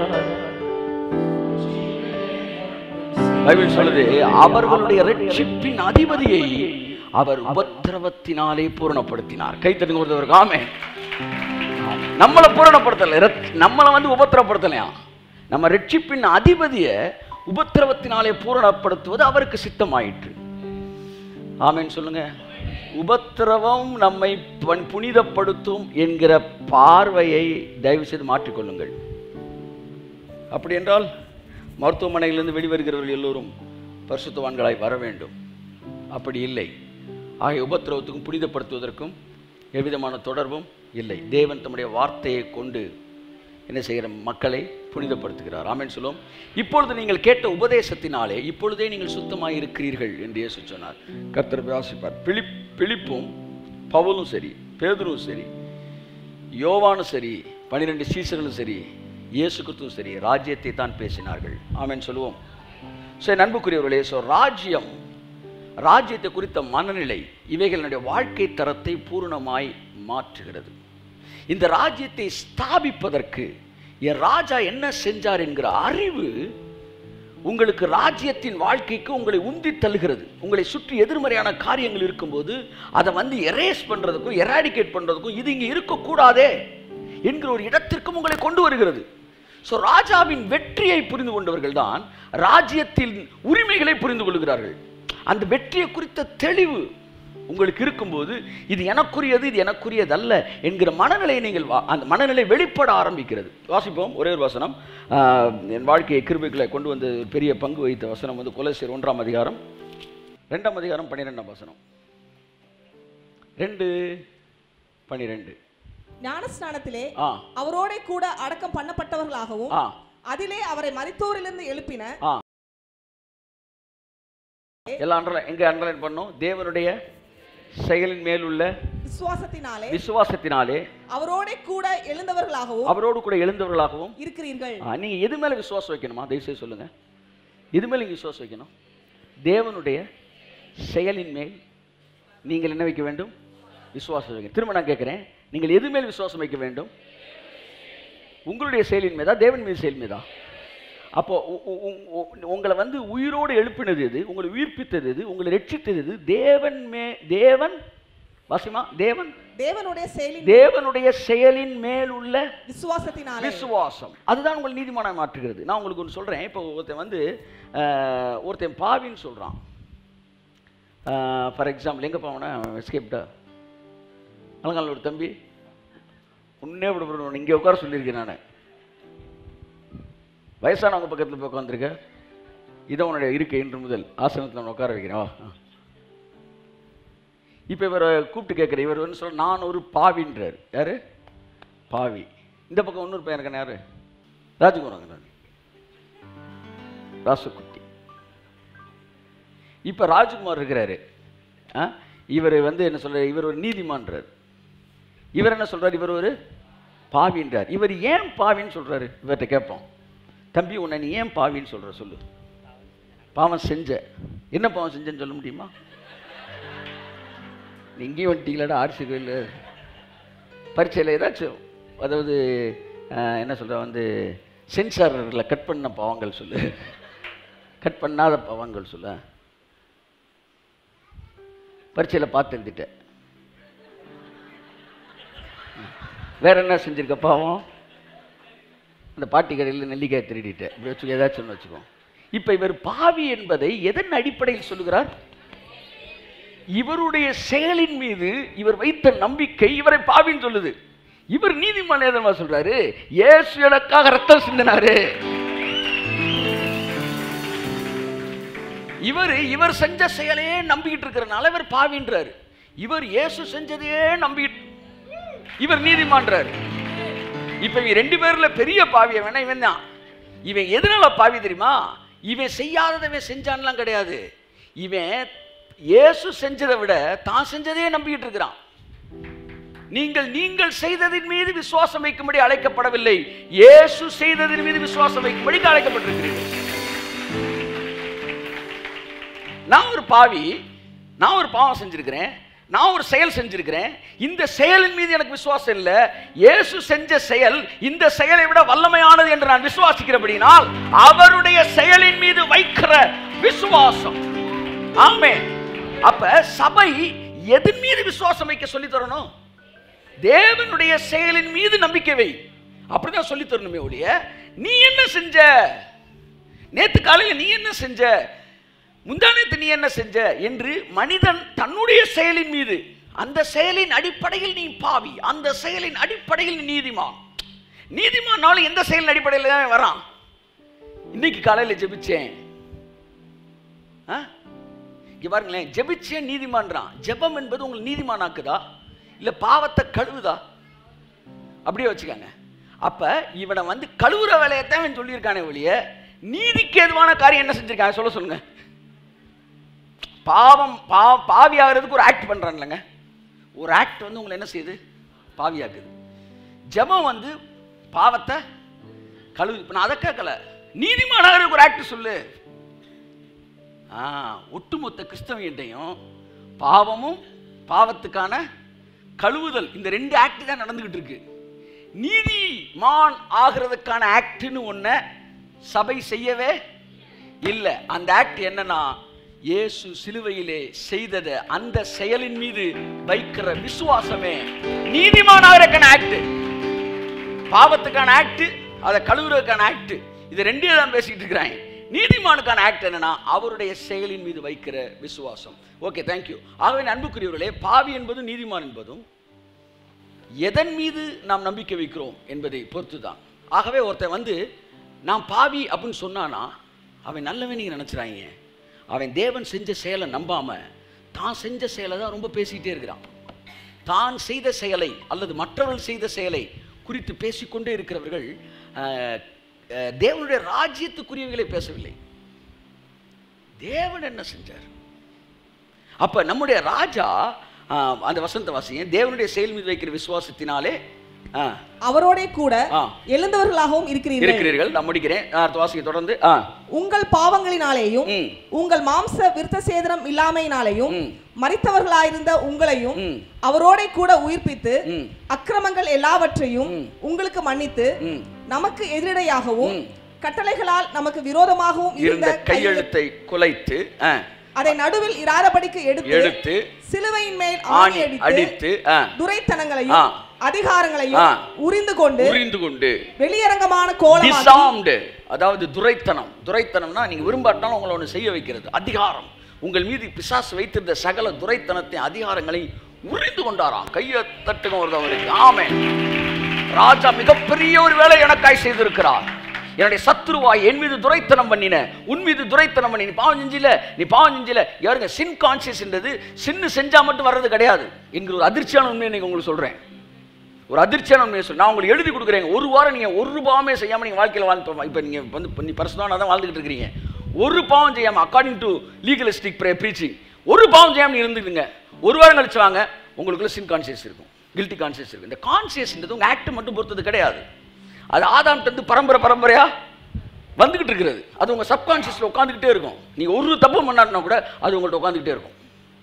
பைபிள் சொல்லுது, அவர்களுடைய ரட்சிப்பின் அதிபதியை அவர் உபத்திரவத்தினாலே பூரணப்படுத்தினார். கை தட்டுங்க. ஆமென். நம்மளை பூரணப்படுத்தல, நம்மளை உபத்திரப்படுத்தலையா? நம்ம ரட்சிப்பின் அதிபதியை உபத்திரவத்தினாலே பூரணப்படுத்துவது அவருக்கு சித்தமாயிற்று. ஆமென் சொல்லுங்க. உபத்திரவம் நம்மை புனிதப்படுத்தும் என்கிற பார்வையை தயவு செய்து மாற்றிக்கொள்ளுங்கள். அப்படி என்றால் மருத்துவமனையிலிருந்து வெளிவருகிறவர்கள் எல்லோரும் பரிசுத்தவான்களாய் வர வேண்டும். அப்படி இல்லை. ஆகிய உபத்திரவத்துக்கும் புனிதப்படுத்துவதற்கும் எவ்விதமான தொடர்பும் இல்லை. தேவன் தம்முடைய வார்த்தையை கொண்டு என்ன செய்கிற மக்களை புனிதப்படுத்துகிறார். ஆமென் சொல்லுவோம். இப்பொழுது நீங்கள் கேட்ட உபதேசத்தினாலே இப்பொழுதே நீங்கள் சுத்தமாக இருக்கிறீர்கள் என்று இயேசு சொன்னார். கர்த்தர் வாசிப்பார். பிலிப்பும் பவுலும் சரி, பேதுருவும் சரி, யோவானும் சரி, 12 சீசர்களும் சரி, இயேசு கிறிஸ்துவும் சரி, ராஜ்யத்தை தான் பேசினார்கள். ஆமென் சொல்லுவோம். சரி அன்புக்குரியவர்களே, ராஜ்யத்தை குறித்த மனநிலை இவைகளுடைய வாழ்க்கை தரத்தை பூரணமாய் மாற்றுகிறது. இந்த ராஜ்யத்தை ஸ்தாபிப்பதற்கு என் ராஜா என்ன செஞ்சார் என்கிற அறிவு உங்களுக்கு ராஜ்யத்தின் வாழ்க்கைக்கு உங்களை உந்தி தள்ளுகிறது. உங்களை சுற்றி எதிர்மறையான காரியங்கள் இருக்கும்போது அதை எரேஸ் பண்றதுக்கும் எராடிகேட் பண்றதுக்கும் இது இங்கே இருக்கக்கூடாதே என்கிற ஒரு இடத்திற்கும் உங்களை கொண்டு வருகிறது. ஸோ ராஜாவின் வெற்றியை புரிந்து கொண்டவர்கள் தான் ராஜ்யத்தின் உரிமைகளை புரிந்து கொள்கிறார்கள். அந்த வெற்றியை குறித்த தெளிவு உங்களுக்கு இருக்கும்போது இது எனக்குரியது, இது எனக்குரியதல்ல என்கிற மனநிலையை நீங்கள் அந்த மனநிலை வெளிப்பட ஆரம்பிக்கிறது. வாசிப்போம். ஒரே ஒரு வசனம் என் வாழ்க்கையை கிருபைகளை கொண்டு வந்து பெரிய பங்கு வகித்த வசனம் கொலோசியர் 1ஆம் அதிகாரம் 2ஆம் அதிகாரம் 12ஆம் வசனம். 2:12. ஞானஸ்நானத்திலே அவரோட கூட அடக்கம் பண்ணப்பட்டவர்களாகவும் அதிலே அவரை மரித்தோரிலிருந்து எழுப்பின எல்லாம் எங்க அண்டர்லைன் பண்ணோம். தேவனுடைய செயலின் மேல் உள்ள விசுவாசத்தினாலே அவரோடு கூட எழுந்தவர்களாகவும் இருக்கிறீர்கள். நீங்க எது மேல விசுவாசம் வைக்கணுமா? தயவுசெய்து சொல்லுங்க. எது மேல நீங்க விசுவாசம் வைக்கணும்? தேவனுடைய செயலின் மேல் நீங்கள் என்ன வைக்க வேண்டும்? விசுவாசம் வைக்க. திரும்ப நான் கேட்கிறேன், நீங்கள் எது மேல் விசுவாசம் வைக்க வேண்டும்? உங்களுடைய செயலின் மீதா, தேவன் மீது செயல் மீதா? அப்போ உங்களை உயிரோடு எழுப்பினது எது? உங்களை உயிர்ப்பித்தது எது? உங்களை ரட்சித்தது எது? தேவன் வாசிமா தேவனுடைய செயலின் மேல் உள்ள விசுவாசம். அதுதான் உங்களை நீதிமானாய் மாற்றுகிறது. நான் உங்களுக்கு ஒன்று சொல்றேன். இப்போ ஒருத்தன் பாவின்னு சொல்றான். ஃபார் எக்ஸாம்பிள் எங்க பாவனா எஸ்கேப்டா அலங்கால ஒரு தம்பி உன்னே விட இங்கே உட்கார சொல்லியிருக்கேன். நான் வயசானவங்க பக்கத்தில் போய் உட்காந்துருக்க. இதை உன்னுடைய இருக்கை இன்று முதல் ஆசனத்தில் நான் உட்கார வைக்கிறேன். இப்போ இவரை கூப்பிட்டு கேட்குற இவர் சொல்ல நான் ஒரு பாவின்றார். யாரு பாவி? இந்த பக்கம் இன்னொரு பையன் இருக்கான யாரு? ராஜகுமார், ராசுக்குட்டி. இப்போ ராஜகுமார் இருக்கிறாரு. இவர் என்ன சொல்றாரு? இவர் ஒரு நீதிமான்றார். இவர் என்ன சொல்றாரு? இவர் ஒரு பாவின்றார். இவர் ஏன் பாவின்னு சொல்றாரு? இவர்கிட்ட கேட்போம். தம்பி உன்னை நீ ஏன் பாவின்னு சொல்ற? சொல்லு. பாவம் செஞ்ச. என்ன பாவம் செஞ்சேன்னு சொல்ல முடியுமா? நீ இங்கேயும் வந்துட்டீங்களாடா ஆர்சி கோயில் பரீட்சையில் ஏதாச்சும் அதாவது என்ன சொல்ற சென்சாரில் கட் பண்ண பாவங்கள் சொல்லு, கட் பண்ணாத பாவங்கள் சொல்லு. பரீட்சையில் பார்த்து எழுதிட்டேன். வேற என்ன செஞ்சிருக்க பாவம்? அந்த பாட்டி கடையில் நெல்லிக்காய் திருடிட்டேன். இப்படி வச்சு ஏதாச்சும் ஒன்று வச்சுக்கோ. இப்போ இவர் பாவி என்பதை எதன் அடிப்படையில் சொல்லுகிறார்? இவருடைய செயலின் மீது இவர் வைத்த நம்பிக்கை இவரை பாவின்னு சொல்லுது. இவர் நீதிமான் எதமா சொல்றாரு? இயேசு எனக்காக ரத்தம் சிந்தினாரு. இவர் செஞ்ச செயலையே நம்பிக்கிட்டு இருக்கிறனால இவர் பாவின்றாரு. இவர் இயேசு செஞ்சதையே நம்பிக்கிட்டு இவர் நீதிமான்றாரு. இப்ப இவன் 2 பேர்ல பெரிய பாவிய வேணா இவன் தான். இவன் எதனால பாவி தெரியுமா? இவன் செய்யாதவன் செஞ்சான்லாம் கிடையாது. இவன் இயேசு செஞ்சதை விட தான் செஞ்சதே நம்பிக்கிட்டு இருக்கிறான். நீங்கள் செய்ததின் மீது விசுவாசம் வைக்கும்படி அழைக்கப்படவில்லை, இயேசு செய்ததின் மீது விசுவாசம் வைக்கும்படி அழைக்கப்பட்டிருக்கிறீர்கள். நான் ஒரு பாவி, நான் ஒரு பாவம் செஞ்சிருக்கிறேன், நான் ஒரு செயல் செஞ்சிருக்கிறேன். இந்த செயலின் மீது எனக்கு விசுவாசம் இல்லை. இயேசு செஞ்ச செயல் இந்த செயலை விட வல்லமையானது என்று நான் விசுவாசிக்கிறபடினால் அவருடைய செயலின் மீது வைக்கிற விசுவாசம். ஆமென். அப்ப சபை எதன் மீது விசுவாசம் வைக்க சொல்லி தரணும்? தேவனுடைய செயலின் மீது நம்பிக்கை வை. அப்படிதான் சொல்லி தரணுமே ஒழிய நீ என்ன செஞ்ச, நேத்து காலையில் நீ என்ன செஞ்ச, முந்தானத்து நீ என்ன செஞ்ச என்று மனிதன் தன்னுடைய செயலின் மீது, அந்த செயலின் அடிப்படையில் நீ பாவி, அந்த செயலின் அடிப்படையில் நீ நீதிமான். நீதிமானாலும் எந்த செயலின் அடிப்படையில் தான் வரான்? இன்னைக்கு காலையில் ஜெபிச்சேன், பாருங்களேன், ஜெபிச்சேன் நீதிமான்றான். ஜெபம் என்பது உங்களுக்கு நீதிமானாக்குதா இல்ல பாவத்தை கழுவுதா? அப்படியே வச்சுக்காங்க. அப்ப இவனை கழுவுற வேலையத்தான் சொல்லியிருக்கானே ஒழிய நீதிக்கு எதுவான காரியம் என்ன செஞ்சிருக்காங்க சொல்ல சொல்லுங்க. பாவி ஆகிறதுக்கு ஒரு ஆக்ட் பண்றான்லங்க, ஒரு ஆக்ட் வந்து உங்களை என்ன செய்யுது? பாவியாக்குது. ஜெபம் வந்து பாவத்தை கழுவு. இப்போ நான் அதை கேட்கல, நீதிமானாக ஒரு ஆக்ட் சொல்லு. ஒட்டுமொத்த கிறிஸ்தவத்தையும் பாவமும் பாவத்துக்கான கழுவுதல், இந்த 2 ஆக்ட் தான் நடந்துகிட்டு இருக்கு. நீதிமான் ஆகிறதுக்கான ஆக்ட்னு ஒன்ன சபை செய்யவே இல்லை. அந்த ஆக்ட் என்னன்னா, இயேசு சிலுவையிலே செய்தது, அந்த செயலின் மீது வைக்கிற விசுவாசமே நீதிமானாகிறதுக்கான ஆக்ட். பாவத்துக்கான ஆக்ட், அதை கழுவுறதுக்கான ஆக்ட், இது 2 தான் பேசிட்டு இருக்கிறாங்க. நீதிமானுக்கான ஆக்ட் என்னன்னா, அவருடைய செயலின் மீது வைக்கிற விசுவாசம். Okay, thank you. ஆகவே அன்புக்குரியவர்களே, பாவி என்பதும் நீதிமான் என்பதும் எதன் மீது நாம் நம்பிக்கை வைக்கிறோம் என்பதை பொறுத்து தான். ஆகவே ஒருத்தன் வந்து நான் பாவி அப்படின்னு சொன்னானா, அவன் நல்லவன் நீங்க நினைச்சுறாங்க. அவன் தேவன் செஞ்ச செயலை நம்பாம தான் செஞ்ச செயலை தான் ரொம்ப பேசிக்கிட்டே இருக்கிறான். தான் செய்த செயலை அல்லது மற்றவர்கள் செய்த செயலை குறித்து பேசிக்கொண்டே இருக்கிறவர்கள் தேவனுடைய ராஜ்யத்துக்குரியவர்களை பேசவில்லை. தேவன் என்ன செஞ்சார்? அப்ப நம்முடைய ராஜா, அந்த வசந்த வாசிங்க, தேவனுடைய செயல் மீது வைக்கிற விசுவாசத்தினாலே அவரோட கூட எழுந்தவர்களாகவும் இருக்கிறீர்கள். நான் முடிக்கிறேன். அடுத்த வாசிங்க தொடர்ந்து. உங்கள் பாவங்களினாலேயும் உங்கள் மாம்ச விருத்த சேதனம் இல்லாமையினாலேயும் மரித்தவர்களாயிருந்த உங்களையும் அவரோட கூட உயிர்ப்பித்து அக்கிரமங்கள் எல்லாவற்றையும் உங்களுக்கு மன்னித்து நமக்கு எதிரடையாகவும் கட்டளைகளால் நமக்கு விரோதமாகவும் இருந்த கையெழுத்தை குலைத்து அதை நடுவில் இராதபடிக்கு எடுத்து சிலுவையின் மேல் ஆணி அடித்து துரைத்தனங்களையும் அதிகாரங்களையும் உரிந்து கொண்டு வெளியரங்கமான கோலமாக்கி, அதாவது துரைத்தனம்னா நீங்க விரும்பாட்டாலும் உங்களை ஒன்று செய்ய வைக்கிறது. அதிகாரம், உங்கள் மீது பிசாசு வைத்திருந்த சகல துரைத்தனத்தை அதிகாரங்களை உரிந்து கொண்டாராம். கையை தட்டுங்க ஒருத்தவருக்கு. ஆமென். ராஜா மிகப்பெரிய ஒரு வேலை எனக்காய் செய்திருக்கிறார். என்னுடைய சத்துருவாய் என் மீது துரைத்தனம் பண்ணின, உன் மீது துரைத்தனம் பண்ணி, நீ பாவம் செஞ்சில யாருங்க? சின் கான்சியஸ்ன்றது சின்னு செஞ்சா மட்டும் வர்றது கிடையாது என்கிற ஒரு அதிர்ச்சியான உண்மையை நீங்க உங்களுக்கு சொல்றேன். ஒரு அதிர்ச்சியான உண்மையை சொல்றேன். நான் உங்களுக்கு எழுதி கொடுக்குறேன். ஒரு வாரம் நீங்க ஒரு பாவமே செய்யாம நீங்க வாழ்க்கையில் வாழ்ந்து, இப்போ நீங்க வந்து நீ பர்சனலாக தான் வாழ்ந்துகிட்டு இருக்கிறீங்க. ஒரு பாவம் செய்யாம, அக்கார்டிங் டு லீகலிஸ்டிக் ப்ரீச்சிங், ஒரு பாவம் செய்யாம இருந்துடுங்க. ஒரு வாரம் கழிச்சு வாங்க, உங்களுக்குள்ள சின் கான்சியஸ் இருக்கும், கில்ட்டி கான்சியஸ் இருக்கும். இந்த கான்சியஸ்ன்றது உங்க ஆக்ட் மட்டும் பொறுத்தது கிடையாது. அது ஆதாம்கிட்ட பரம்பரையா வந்துகிட்டு இருக்கிறது. அது உங்க சப்கான்சியஸ்ல உட்காந்துக்கிட்டே இருக்கும். நீங்க ஒரு தப்பு பண்ணாருன்னா கூட அது உங்கள்ட்ட உட்காந்துக்கிட்டே இருக்கும்.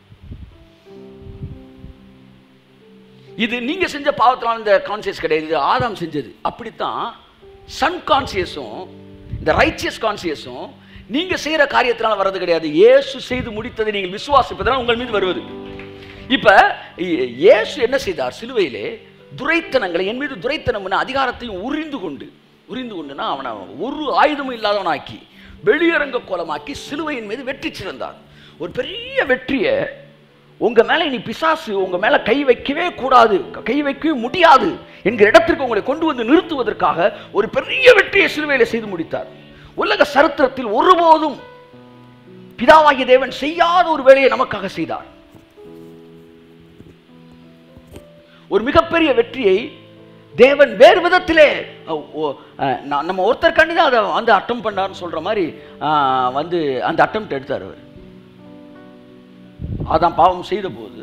இது நீங்க செஞ்ச பாவத்தினால இந்த கான்சியஸ் கிடையாது, இது ஆதாம் செஞ்சது. அப்படித்தான் சன் கான்சியஸும் இந்த ரைச்சியஸ் கான்சியஸும் நீங்க செய்யற காரியத்தினால வர்றது கிடையாது. இயேசு செய்து முடித்ததை நீங்கள் விசுவாசிப்பதனால் உங்கள் மீது வருவது. இப்ப இயேசு என்ன செய்தார்? சிலுவையிலே துரைத்தனங்களை, என் மீது துரைத்தனம் அதிகாரத்தையும் உரிந்து கொண்டுனா அவனை ஒரு ஆயுதமும் இல்லாதவனாக்கி வெளியரங்க கோலமாக்கி சிலுவையின் மீது வெற்றி சிறந்தார். ஒரு பெரிய வெற்றியை உங்க மேல இனி பிசாசு உங்க மேல கை வைக்கவே கூடாது, கை வைக்கவே முடியாது என்கிற இடத்திற்கு உங்களை கொண்டு வந்து நிறுத்துவதற்காக ஒரு பெரிய வெற்றியை சிலுவையில செய்து முடித்தார். உலக சரித்திரத்தில் ஒருபோதும் பிதாவாகிய தேவன் செய்யாத ஒரு வேலையை நமக்காக செய்தார். ஒரு மிகப்பெரிய வெற்றியை தேவன் வேறு விதத்திலே நம்ம ஒருத்தர் கண்டு அதை வந்து அட்டம் பண்ணார்னு சொல்ற மாதிரி வந்து அந்த அட்டம் எடுத்தார். அவர் அதான் பாவம் செய்த போது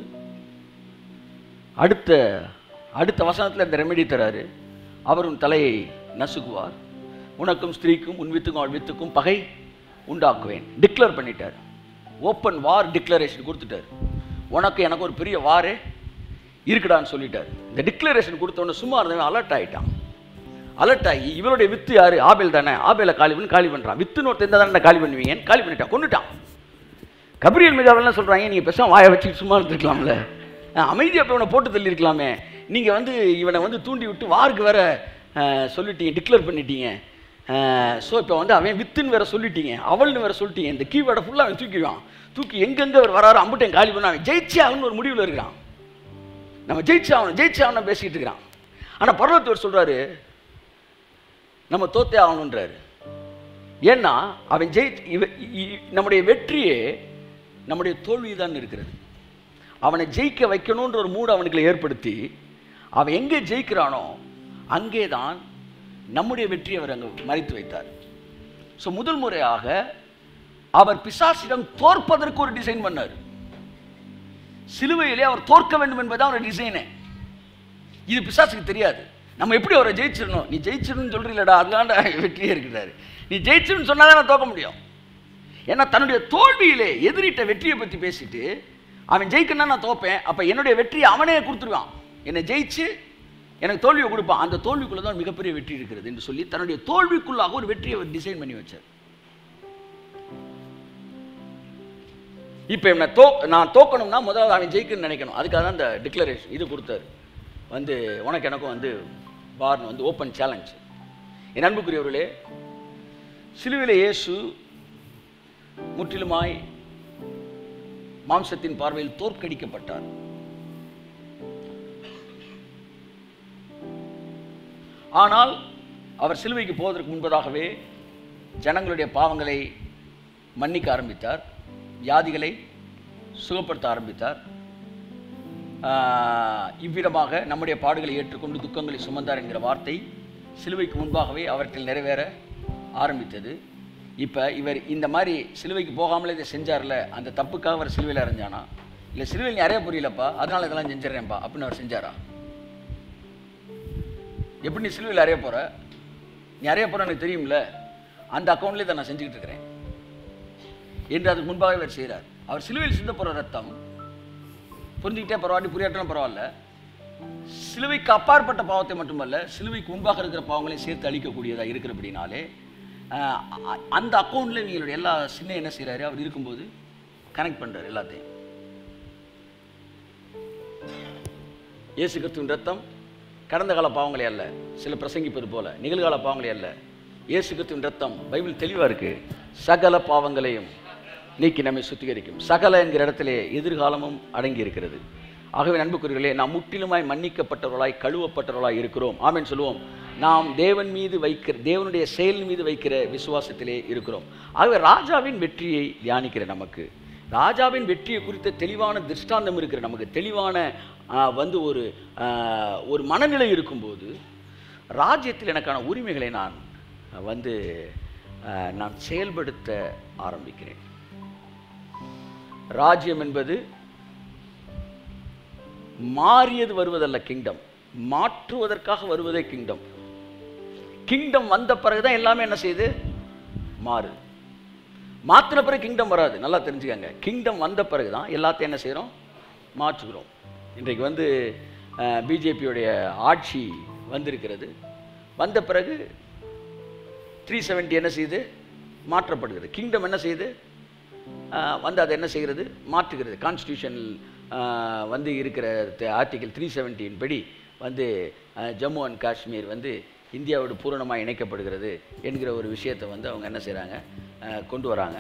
அடுத்த வசனத்தில் இந்த ரெமெடி தராரு. அவர் உன் தலையை நசுக்குவார், உனக்கும் ஸ்திரீக்கும் உன் வித்துக்கும் அவள் வித்துக்கும் பகை உண்டாக்குவேன். டிக்ளேர் பண்ணிட்டார். ஓப்பன் வார் டிக்ளரேஷன் கொடுத்துட்டார். உனக்கு எனக்கு ஒரு பெரிய வாரே இருக்குடான்னு சொல்லிட்டார். இந்த டிக்ளரேஷன் கொடுத்தவொடனே சும்மா இருந்தவன் அலர்ட் ஆகிட்டான். அலர்ட் ஆகி இவருடைய வித்து யாரு? ஆபேல் தானே. ஆபேலை காலி பண்ணுறான். வித்துன்னு ஒருத்தர் இருந்தால் தானே காலி பண்ணுவீங்கன்னு காலி பண்ணிட்டான், கொண்டுட்டான். கபிரியல் மீது அவெல்லாம் சொல்கிறாங்க, நீங்கள் பேசாம வாயை வச்சுட்டு சும்மா இருந்துருக்கலாம்ல, அமைதியாக போய் இவனை போட்டு தள்ளியிருக்கலாமே, நீங்கள் வந்து இவனை வந்து தூண்டி விட்டு வாருக்கு வேற சொல்லிட்டீங்க, டிக்ளேர் பண்ணிட்டீங்க. ஸோ இப்போ வந்து அவன் வித்துன்னு வேற சொல்லிட்டீங்க, அவள்னு வேற சொல்லிட்டீங்க. இந்த கீவேர்டை ஃபுல்லாக அவன் தூக்கிடுவான். தூக்கி எங்கெங்கே அவர் வராரு அம்புட்டையும் காலி பண்ண அவன் ஜெயிச்சே ஆகணும்னு ஒரு முடிவில் இருக்கிறான். நம்ம ஜெயிச்சே ஆகணும் பேசிக்கிட்டு இருக்கிறான். ஆனால் பரலோகத்தவர் சொல்கிறாரு நம்ம தோத்தே ஆகணுன்றாரு. ஏன்னா அவன் நம்முடைய வெற்றியே நம்முடைய தோல்வி தான் இருக்கிறது. அவனை ஜெயிக்க வைக்கணுன்ற ஒரு மூடு அவனுக்குள்ள ஏற்படுத்தி அவன் எங்கே ஜெயிக்கிறானோ அங்கே தான் நம்முடைய வெற்றியை அவர் அங்கே மறைத்து வைத்தார். ஸோ முதல் முறையாக அவர் பிசாசிடம் தோற்பதற்கு ஒரு டிசைன் பண்ணார். சிலுவையிலே அவர் தோற்க வேண்டும் என்பது அவருடைய டிசைனு. இது பிசாசுக்கு தெரியாது. நம்ம எப்படி அவரை ஜெயிச்சிடணும், நீ ஜெயிச்சிடணும்னு சொல்றீங்களடா, அதுதான் வெற்றியே இருக்கிறாரு. நீ ஜெயிச்சிடணும்னு சொன்னாதான் நான் தோக்க முடியும். ஏன்னா தன்னுடைய தோல்வியிலே எதிரிட்ட வெற்றியை பற்றி பேசிட்டு அவன் ஜெயிக்கணும்னா நான் தோப்பேன், அப்போ என்னுடைய வெற்றியை அவனே கொடுத்துருவான், என்னை ஜெயிச்சு எனக்கு தோல்வியை கொடுப்பான், அந்த தோல்விக்குள்ளே தான் மிகப்பெரிய வெற்றி இருக்கிறது என்று சொல்லி தன்னுடைய தோல்விக்குள்ளாக ஒரு வெற்றியை டிசைன் பண்ணி வச்சார். இப்போ நான் தோக்கணும்னா முதல்ல அவன் ஜெயிக்கணும்னு நினைக்கணும். அதுக்காக தான் இந்த டிக்ளரேஷன் இது கொடுத்தாரு. உனக்கு எனக்கும் பார்னு ஓப்பன் சேலஞ்ச். என் அன்புக்குரியவர்களே, சிலுவையில் இயேசு முற்றிலுமாய் மாம்சத்தின் பார்வையில் தோற்கடிக்கப்பட்டார். ஆனால் அவர் சிலுவைக்கு போவதற்கு முன்பதாகவே ஜனங்களுடைய பாவங்களை மன்னிக்க ஆரம்பித்தார், வியாதிகளை சுகப்படுத்த ஆரம்பித்தார். இவ்விதமாக நம்முடைய பாடுகளை ஏற்றுக்கொண்டு துக்கங்களை சுமந்தார் என்கிற வார்த்தை சிலுவைக்கு முன்பாகவே அவற்றில் நிறைவேற ஆரம்பித்தது. இப்போ இவர் இந்த மாதிரி சிலுவைக்கு போகாமலே இதை செஞ்சார்ல, அந்த தப்புக்காக அவர் சிலுவையில் அரைஞ்சானா, இல்லை சிலுவையில் நீ அறைய புரியலப்பா அதனால இதெல்லாம் செஞ்சிடறேன்ப்பா அப்படின்னு அவர் செஞ்சாரா? எப்படி நீ சிலுவையில் அறைய போகிற, நீ அறைய போகிற எனக்கு தெரியும்ல, அந்த அக்கௌண்ட்லேயே தான் நான் செஞ்சுக்கிட்டு இருக்கிறேன் என்று அதுக்கு முன்பாகவே அவர் செய்கிறார். அவர் சிலுவையில் சிந்த போகிற ரத்தம் புரிஞ்சுக்கிட்டே பரவாயில்ல, புரியாட்டாலும் பரவாயில்ல, சிலுவைக்கு அப்பாற்பட்ட பாவத்தை மட்டுமல்ல, சிலுவைக்கு முன்பாக இருக்கிற பாவங்களையும் சேர்த்து அழிக்கக்கூடியதாக இருக்கிறபடினாலே அந்த அக்கௌண்ட்டில் இவங்களுடைய எல்லா சின்ன என்ன செய்கிறாரு, அவர் இருக்கும்போது கனெக்ட் பண்ணுறாரு எல்லாத்தையும். இயேசு கிறிஸ்துவின் ரத்தம் கடந்த கால பாவங்களே அல்ல, சில பிரசங்கிப்பது போல நிகழ்கால பாவங்களே அல்ல. இயேசு கிறிஸ்துவின் ரத்தம் பைபிள் தெளிவாக இருக்குது, சகல பாவங்களையும் நீக்கி நம்மை சுத்திகரிக்கும். சகல என்கிற இடத்திலே எதிர்காலமும் அடங்கி இருக்கிறது. ஆகவே அன்புக்குரியவர்களே, நாம் முற்றிலுமாய் மன்னிக்கப்பட்டவர்களாய் கழுவப்பட்டவர்களாய் இருக்கிறோம். ஆமென் சொல்லுவோம். நாம் தேவனுடைய செயல் மீது வைக்கிற விசுவாசத்திலே இருக்கிறோம். ஆகவே ராஜாவின் வெற்றியை தியானிக்கிற நமக்கு, ராஜாவின் வெற்றியை குறித்த தெளிவான திருஷ்டாந்தம் இருக்கிற நமக்கு, தெளிவான ஒரு மனநிலை இருக்கும்போது ராஜ்யத்தில் எனக்கான உரிமைகளை நான் செயல்படுத்த ஆரம்பிக்கிறேன். ராஜ்யம் என்பது மாறியது வருவதல்ல, கிங்டம் மாற்றுவதற்காக வருவதே கிங்டம். கிங்டம் வந்த பிறகுதான் எல்லாமே என்ன செய்யுது, மாறுது. மாற்றின பிறகு கிங்டம் வராது, நல்லா தெரிஞ்சுக்கங்க. கிங்டம் வந்த பிறகுதான் எல்லாத்தையும் என்ன செய்கிறோம், மாற்றுகிறோம். இன்றைக்கு பிஜேபியோடைய ஆட்சி வந்திருக்கிறது. வந்த பிறகு 370 என்ன செய்யுது, மாற்றப்படுகிறது. கிங்டம் என்ன செய்யுது, அதை என்ன செய்கிறது, மாற்றுகிறது. கான்ஸ்டியூஷன் இருக்கிற ஆர்டிகல் 370 படி ஜம்மு அண்ட் காஷ்மீர் இந்தியாவோடு பூரணமாக இணைக்கப்படுகிறது என்கிற ஒரு விஷயத்தை அவங்க என்ன செய்கிறாங்க, கொண்டு வராங்க.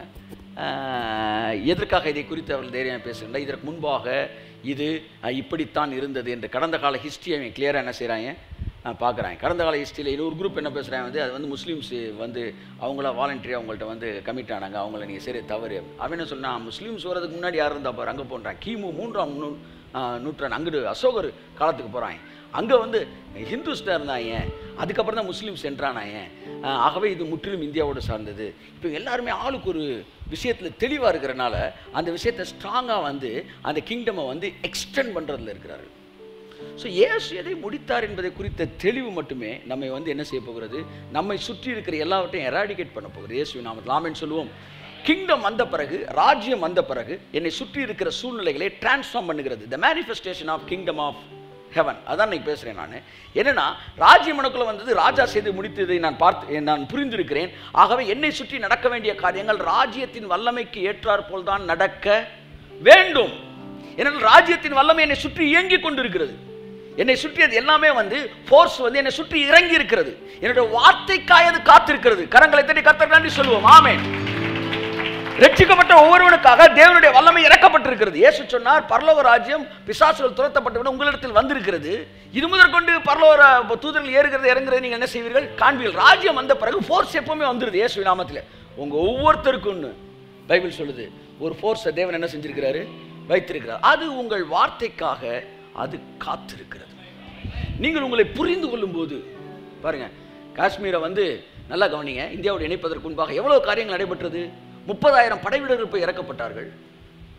எதற்காக இதை குறித்து அவர்கள் தைரியமாக பேசுகிறாங்க? இதற்கு முன்பாக இது இப்படித்தான் இருந்தது என்று கடந்த கால ஹிஸ்ட்ரியை அவங்க கிளியராக என்ன செய்கிறாங்க, பார்க்குறாங்க. கடந்த கால ஹிஸ்ட்ரியில் இன்னொரு குரூப் என்ன பேசுகிறாங்க, அது முஸ்லீம்ஸ் அவங்கள வாலண்டரியாக அவங்கள்ட்ட கமிட் ஆனாங்க, அவங்கள நீங்கள் சரி தவறு. அவன் என்ன சொன்னால், முஸ்லீம்ஸ் வரதுக்கு முன்னாடி யார் இருந்தால் பாரு, அங்கே போன்றான் கிமு 3ஆம் நூற்றாண்டு அங்கிட்டு அசோகர் காலத்துக்கு போகிறாங்க. அங்கே ஹிந்துஸ்டாக இருந்தாங்க, அதுக்கப்புறம் தான் முஸ்லீம்ஸ் என்றானாங்க. ஆகவே இது முற்றிலும் இந்தியாவோடு சார்ந்தது. இப்போ எல்லாருமே ஆளுக்கு ஒரு விஷயத்தில் தெளிவாக இருக்கிறனால அந்த விஷயத்தை ஸ்ட்ராங்காக அந்த கிங்டமை எக்ஸ்டெண்ட் பண்ணுறதுல இருக்கிறார்கள். ஸோ இயேசு எதை முடித்தார் என்பதை குறித்த தெளிவு மட்டுமே நம்மை என்ன செய்ய போகிறது, நம்மை சுற்றி இருக்கிற எல்லாவற்றையும் எராடிகேட் பண்ண போகிறது. இயேசுவின் நாமத்தில் ஆமென் சொல்லுவோம். கிங்டம் வந்த பிறகு, ராஜ்யம் வந்த பிறகு என்னை சுற்றி இருக்கிற சூழ்நிலைகளை டிரான்ஸ்ஃபார்ம் பண்ணுகிறது. The manifestation of kingdom of heaven. அதான் இன்னைக்கு பேசுகிறேன் நான். என்னன்னா, ராஜ்யம் எனக்குள்ள வந்தது, ராஜா செய்து முடித்ததை நான் புரிந்திருக்கிறேன். ஆகவே என்னை சுற்றி நடக்க வேண்டிய காரியங்கள் ராஜ்யத்தின் வல்லமைக்கு ஏற்றாற் போல் தான் நடக்க வேண்டும். ஏனென்றால் ராஜ்யத்தின் வல்லமை என்னை சுற்றி இயங்கி கொண்டிருக்கிறது. என்னை சுற்றி அது எல்லாமே ஃபோர்ஸ் என்னை சுற்றி இறங்கி இருக்கிறது. என்னுடைய வார்த்தைக்காய் அது காத்திருக்கிறது. கரங்களை தட்டி கர்த்தருக்கு நன்றி சொல்லுவோம். ஆமென். ரட்சிக்கப்பட்ட ஒவ்வொருவனுக்காக தேவனுடைய வல்லமை இறக்கப்பட்டிருக்கிறது. இயேசு சொன்னார், பரலோக ராஜ்யம் பிசாசுகள் துரத்தப்பட்டவன் உங்களிடத்தில் வந்திருக்கிறது. இது முதற்கொண்டு பரலோக தூதர்கள் ஏறுகிறது இறங்குறது நீங்கள் என்ன செய்வீர்கள், காண்பீர்கள். ராஜ்யம் வந்த பிறகு ஃபோர்ஸ் எப்பவுமே வந்துருது. இயேசு நாமத்தில் உங்க ஒவ்வொருத்தருக்கும் பைபிள் சொல்லுது, ஒரு ஃபோர்ஸை தேவன் என்ன செஞ்சிருக்கிறாரு, வைத்திருக்கிறார். அது உங்கள் வார்த்தைக்காக அது காத்திருக்கிறது. நீங்கள் உங்களை புரிந்து கொள்ளும் போது பாருங்க, காஷ்மீரை நல்லா கவனிங்க. இந்தியாவோடு இணைப்பதற்கு முன்பாக எவ்வளவு காரியங்கள் நடைபெற்றது. 30,000 படை வீரர்கள் போய் இறக்கப்பட்டார்கள்.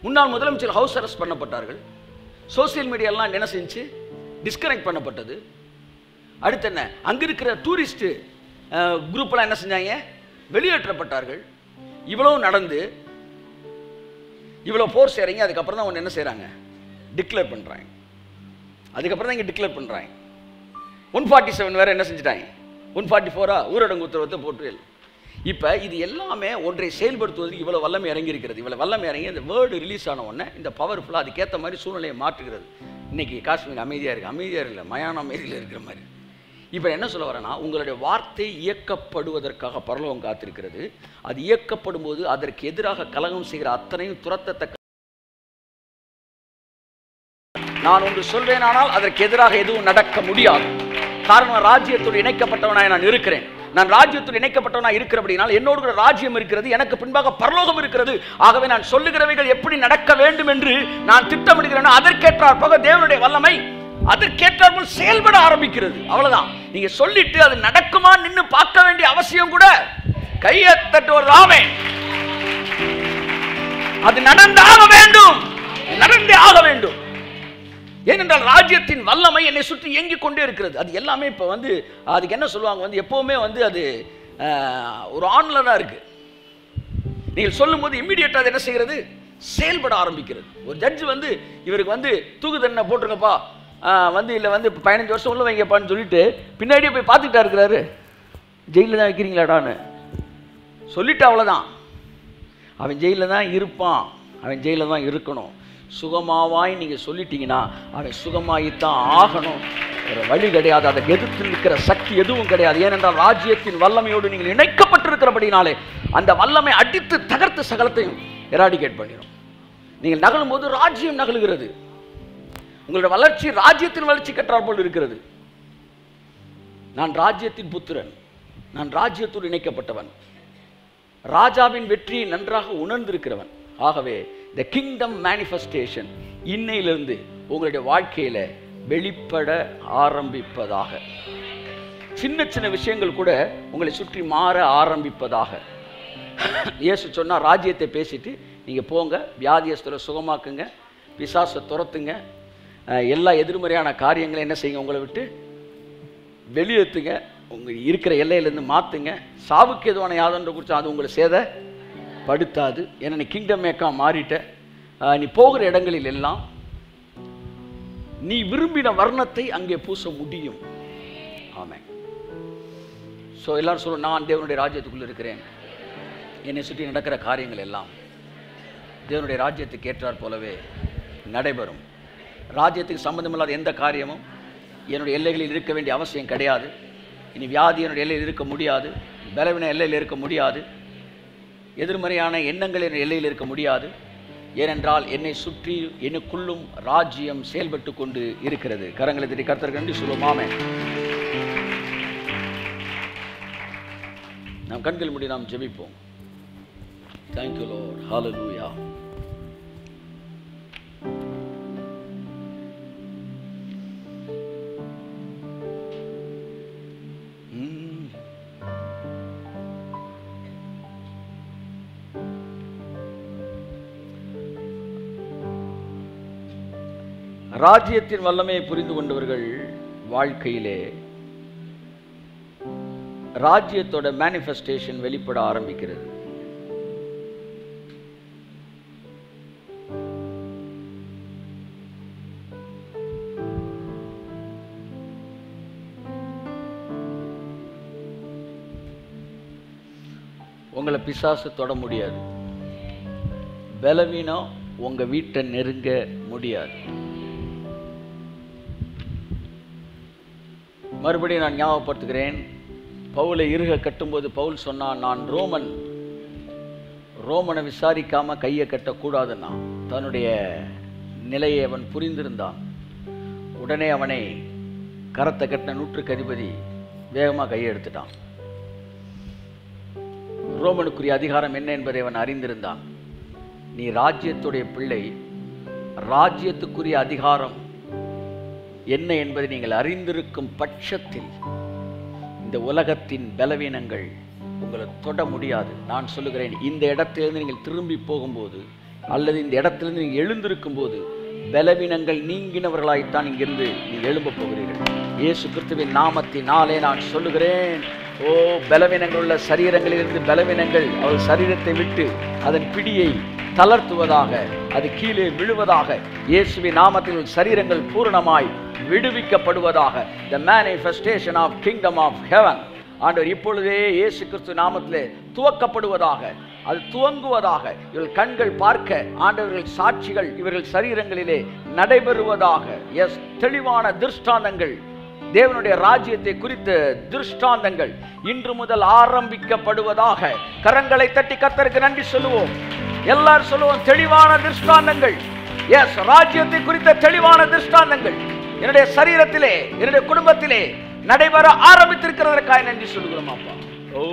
முன்னாள் முதலமைச்சர் ஹவுஸ் அரெஸ்ட் பண்ணப்பட்டார்கள். சோசியல் மீடியாலாம் என்ன செஞ்சு டிஸ்கனெக்ட் பண்ணப்பட்டது. அடுத்து என்ன, அங்கே இருக்கிற டூரிஸ்ட் குரூப்லாம் என்ன செஞ்சாங்க, வெளியேற்றப்பட்டார்கள். இவ்வளோ நடந்து இவ்வளோ போர்ஸ் இறங்கி அதுக்கப்புறம் தான் ஒன்று என்ன செய்கிறாங்க, டிக்ளேர் பண்ணுறாங்க. அதுக்கப்புறம் தான் இங்கே டிக்ளேர் பண்ணுறாங்க. 147 வேறு என்ன செஞ்சுட்டாங்க, 144 ஊரடங்கு உத்தரவத்தை போட்டு. இப்போ இது எல்லாமே ஒன்றை செயல்படுத்துவதற்கு இவ்வளோ வல்லமை இறங்கி இருக்கிறது. இவ்வளோ வல்லமை இறங்கி இந்த வேர்டு ரிலீஸ் ஆன உடனே இந்த பவர்ஃபுல்லாக அதுக்கேற்ற மாதிரி சூழ்நிலையை மாற்றுகிறது. இன்றைக்கி காஷ்மீர் அமைதியாக இருக்குது, அமைதியாக இல்லை, மயான அமைதியில் இருக்கிற மாதிரி. இப்போ என்ன சொல்ல வரேன்னா, உங்களுடைய வார்த்தை இயக்கப்படுவதற்காக பரலோகம் காத்திருக்கிறது. அது இயக்கப்படும் போது அதற்கு எதிராக கலகம் செய்கிற அத்தனையும் துரத்தத்தக்க. நான் ஒன்று சொல்வேனானால் அதற்கு எதிராக எதுவும் நடக்க முடியாது. காரணம், ராஜ்யத்தோடு இணைக்கப்பட்டவனாய் நான் இருக்கிறேன். நான் ராஜ்யத்தோடு இணைக்கப்பட்டவனாய் இருக்கிறபடினால் என்னோடு கூட ராஜ்யம் இருக்கிறது, எனக்கு பின்பாக பரலோகம் இருக்கிறது. ஆகவே நான் சொல்லுகிறவைகள் எப்படி நடக்க வேண்டும் என்று நான் திட்டமிடுகிறேன். அதற்கேற்றார் போக தேவனுடைய வல்லமை அதற்கேற்றாற்போல் செயல்பட ஆரம்பிக்கிறது. அவ்வளவுதான். நீங்க சொல்லிட்டு அது நடக்குமா நின்னு பார்க்க வேண்டிய அவசியம் கூட. கையை தட்டு ஒரு ஆமென். அது நடந்தாக வேண்டும், நடந்தே ஆக வேண்டும். ஏனென்றால் ராஜ்யத்தின் வல்லமை என்னை சுற்றி இயங்கிக் கொண்டே இருக்கிறது. அது எல்லாமே இப்போ அதுக்கு என்ன சொல்லுவாங்க, எப்பவுமே அது ஒரு ஆன்ல தான் இருக்கு. நீங்கள் சொல்லும் போது இம்மிடியேட்டா அது என்ன செய்கிறது, செயல்பட ஆரம்பிக்கிறது. ஒரு ஜட்ஜ் இவருக்கு தூக்கு தண்டனை போட்டுருங்கப்பா, இல்லை 15 வருஷம் உள்ள வைங்கப்பான்னு சொல்லிட்டு பின்னாடியே போய் பார்த்துக்கிட்டா இருக்கிறாரு. ஜெயிலில் தான் வைக்கிறீங்களாடான்னு சொல்லிட்டு அவ்வளோதான். அவன் ஜெயிலில் தான் இருப்பான், அவன் ஜெயிலில் தான் இருக்கணும். சுகமாவாய் நீங்கள் சொல்லிட்டீங்கன்னா அவன் சுகமாயித்தான் ஆகணும். ஒரு வழி கிடையாது. அதை எதிர்த்து நிற்கிற சக்தி எதுவும் கிடையாது. ஏனென்றால் ராஜ்யத்தின் வல்லமையோடு நீங்கள் இணைக்கப்பட்டிருக்கிறபடினாலே அந்த வல்லமை அடித்து தகர்த்து சகலத்தையும் எராடிகேட் பண்ணிடும். நீங்கள் நகலும் போது ராஜ்யம் நகலுகிறது. உங்களுடைய வளர்ச்சி ராஜ்யத்தின் வளர்ச்சி கற்றார் போல் இருக்கிறது. நான் ராஜ்யத்தின் புத்திரன், நான் ராஜ்யத்தோடு இணைக்கப்பட்டவன், ராஜாவின் வெற்றியை நன்றாக உணர்ந்திருக்கிறவன். ஆகவே the kingdom manifestation இன்னையிலிருந்து உங்களுடைய வாழ்க்கையில வெளிப்பட ஆரம்பிப்பதாக. சின்ன சின்ன விஷயங்கள் கூட உங்களை சுற்றி மாற ஆரம்பிப்பதாக. இயேசு சொன்னா, ராஜ்யத்தை பேசிட்டு நீங்க போங்க, வியாதியஸ்தரை சுகமாக்குங்க, பிசாசை துரத்துங்க, எல்லா எதிர்மறையான காரியங்களை என்ன செய்யுங்க, உங்களை விட்டு வெளியேற்றுங்க, உங்கள் இருக்கிற எல்லையிலேருந்து மாற்றுங்க. சாவுக்கு எதுவான யாதொன்ற குறித்து அது உங்களை சேதப்படுத்தாது. ஏன்னா நீ கிங்டம் மேக்காக மாறிட்ட. நீ போகிற இடங்களில் எல்லாம் நீ விரும்பின வர்ணத்தை அங்கே பூச முடியும். ஆமென். ஸோ எல்லாரும் சொல்லுவோம், நான் தேவனுடைய ராஜ்யத்துக்குள்ளே இருக்கிறேன். என்னை சுற்றி நடக்கிற காரியங்கள் எல்லாம் தேவனுடைய ராஜ்யத்துக்கு ஏற்றாற் போலவே நடைபெறும். ராஜ்யத்துக்கு சம்பந்தமில்லாத எந்த காரியமும் என்னுடைய எல்லைகளில் இருக்க வேண்டிய அவசியம் கிடையாது. இனி வியாதி என்னுடைய எல்லையில் இருக்க முடியாது, பலவீன எல்லையில் இருக்க முடியாது, எதிர்மறையான எண்ணங்கள் என் எல்லையில் இருக்க முடியாது. ஏனென்றால் என்னை சுற்றி எனக்குள்ளும் ராஜ்யம் செயல்பட்டு கொண்டு இருக்கிறது. கரங்களை தட்டி கர்த்தருக்கு நன்றி சொல்லுவோம். ஆமென். நாம் கண்கள் மூடி நாம் ஜெபிப்போம். Thank you Lord. Hallelujah. ராஜ்யத்தின் வல்லமையை புரிந்து கொண்டவர்கள் வாழ்க்கையிலே ராஜ்யத்தோட மேனிஃபெஸ்டேஷன் வெளிப்பட ஆரம்பிக்கிறது. உங்களை பிசாசு தொட முடியாது, பலவீனம் உங்க வீட்டை நெருங்க முடியாது. மறுபடியும் நான் ஞாபகப்படுத்துகிறேன், பவுலை இறுக கட்டும்போது பவுல் சொன்னான், நான் ரோமனை விசாரிக்காம கையை கட்டக்கூடாதுன்னா. தன்னுடைய நிலையை அவன் புரிந்திருந்தான். உடனே அவனை கரத்தை கட்டின நூற்றுக்கு அதிபதி வேகமாக கையை எடுத்துட்டான். ரோமனுக்குரிய அதிகாரம் என்ன என்பதை அவன் அறிந்திருந்தான். நீ ராஜ்யத்துடைய பிள்ளை, ராஜ்யத்துக்குரிய அதிகாரம் என்ன என்பதை நீங்கள் அறிந்திருக்கும் பட்சத்தில் இந்த உலகத்தின் பலவீனங்கள் உங்களை தொட முடியாது. நான் சொல்லுகிறேன், இந்த இடத்திலிருந்து நீங்கள் திரும்பி போகும்போது அல்லது இந்த இடத்திலிருந்து நீங்கள் எழுந்திருக்கும் போது பலவீனங்கள் நீங்கினவர்களாய்த்தான் இங்கிருந்து நீங்கள் எழும்ப போகிறீர்கள். இயேசு கிறிஸ்துவின் நாமத்தினாலே நான் சொல்லுகிறேன், ஓ பலவீனங்கள் உள்ள சரீரங்களிலிருந்து பலவீனங்கள் அவள் சரீரத்தை விட்டு அதன் பிடியை தளர்த்துவதாக, அது கீழே விழுவதாக. இயேசுவின் நாமத்தில் சரீரங்கள் பூரணமாய் விடுவிக்கப்படுவதாக. The manifestation of kingdom of heaven ஆண்டவர் இப்பொழுதே இயேசு கிறிஸ்து நாமத்திலே துவக்கப்படுவதாக, அது துவங்குவதாக. இவர்கள் கண்கள் பார்க்க ஆண்டவர்கள் சாட்சிகள் இவர்கள் சரீரங்களிலே நடைபெறுவதாக. எஸ், தெளிவான திருஷ்டாந்தங்கள், தேவனுடைய ராஜ்யத்தை குறித்த திருஷ்டாந்தங்கள் இன்று முதல் ஆரம்பிக்கப்படுவதாக. கரங்களை தட்டி கர்த்தருக்கு நன்றி சொல்லுவோம். எல்லாரும் சொல்லுவோம், தெளிவான திருஷ்டாந்தங்கள். எஸ், ராஜ்யத்தை குறித்த தெளிவான திருஷ்டாந்தங்கள் என்னுடைய சரீரத்திலே என்னுடைய குடும்பத்திலே நடைபெற ஆரம்பித்திருக்கிறதற்காக நன்றி சொல்லுகிறோம் அப்பா. ஓ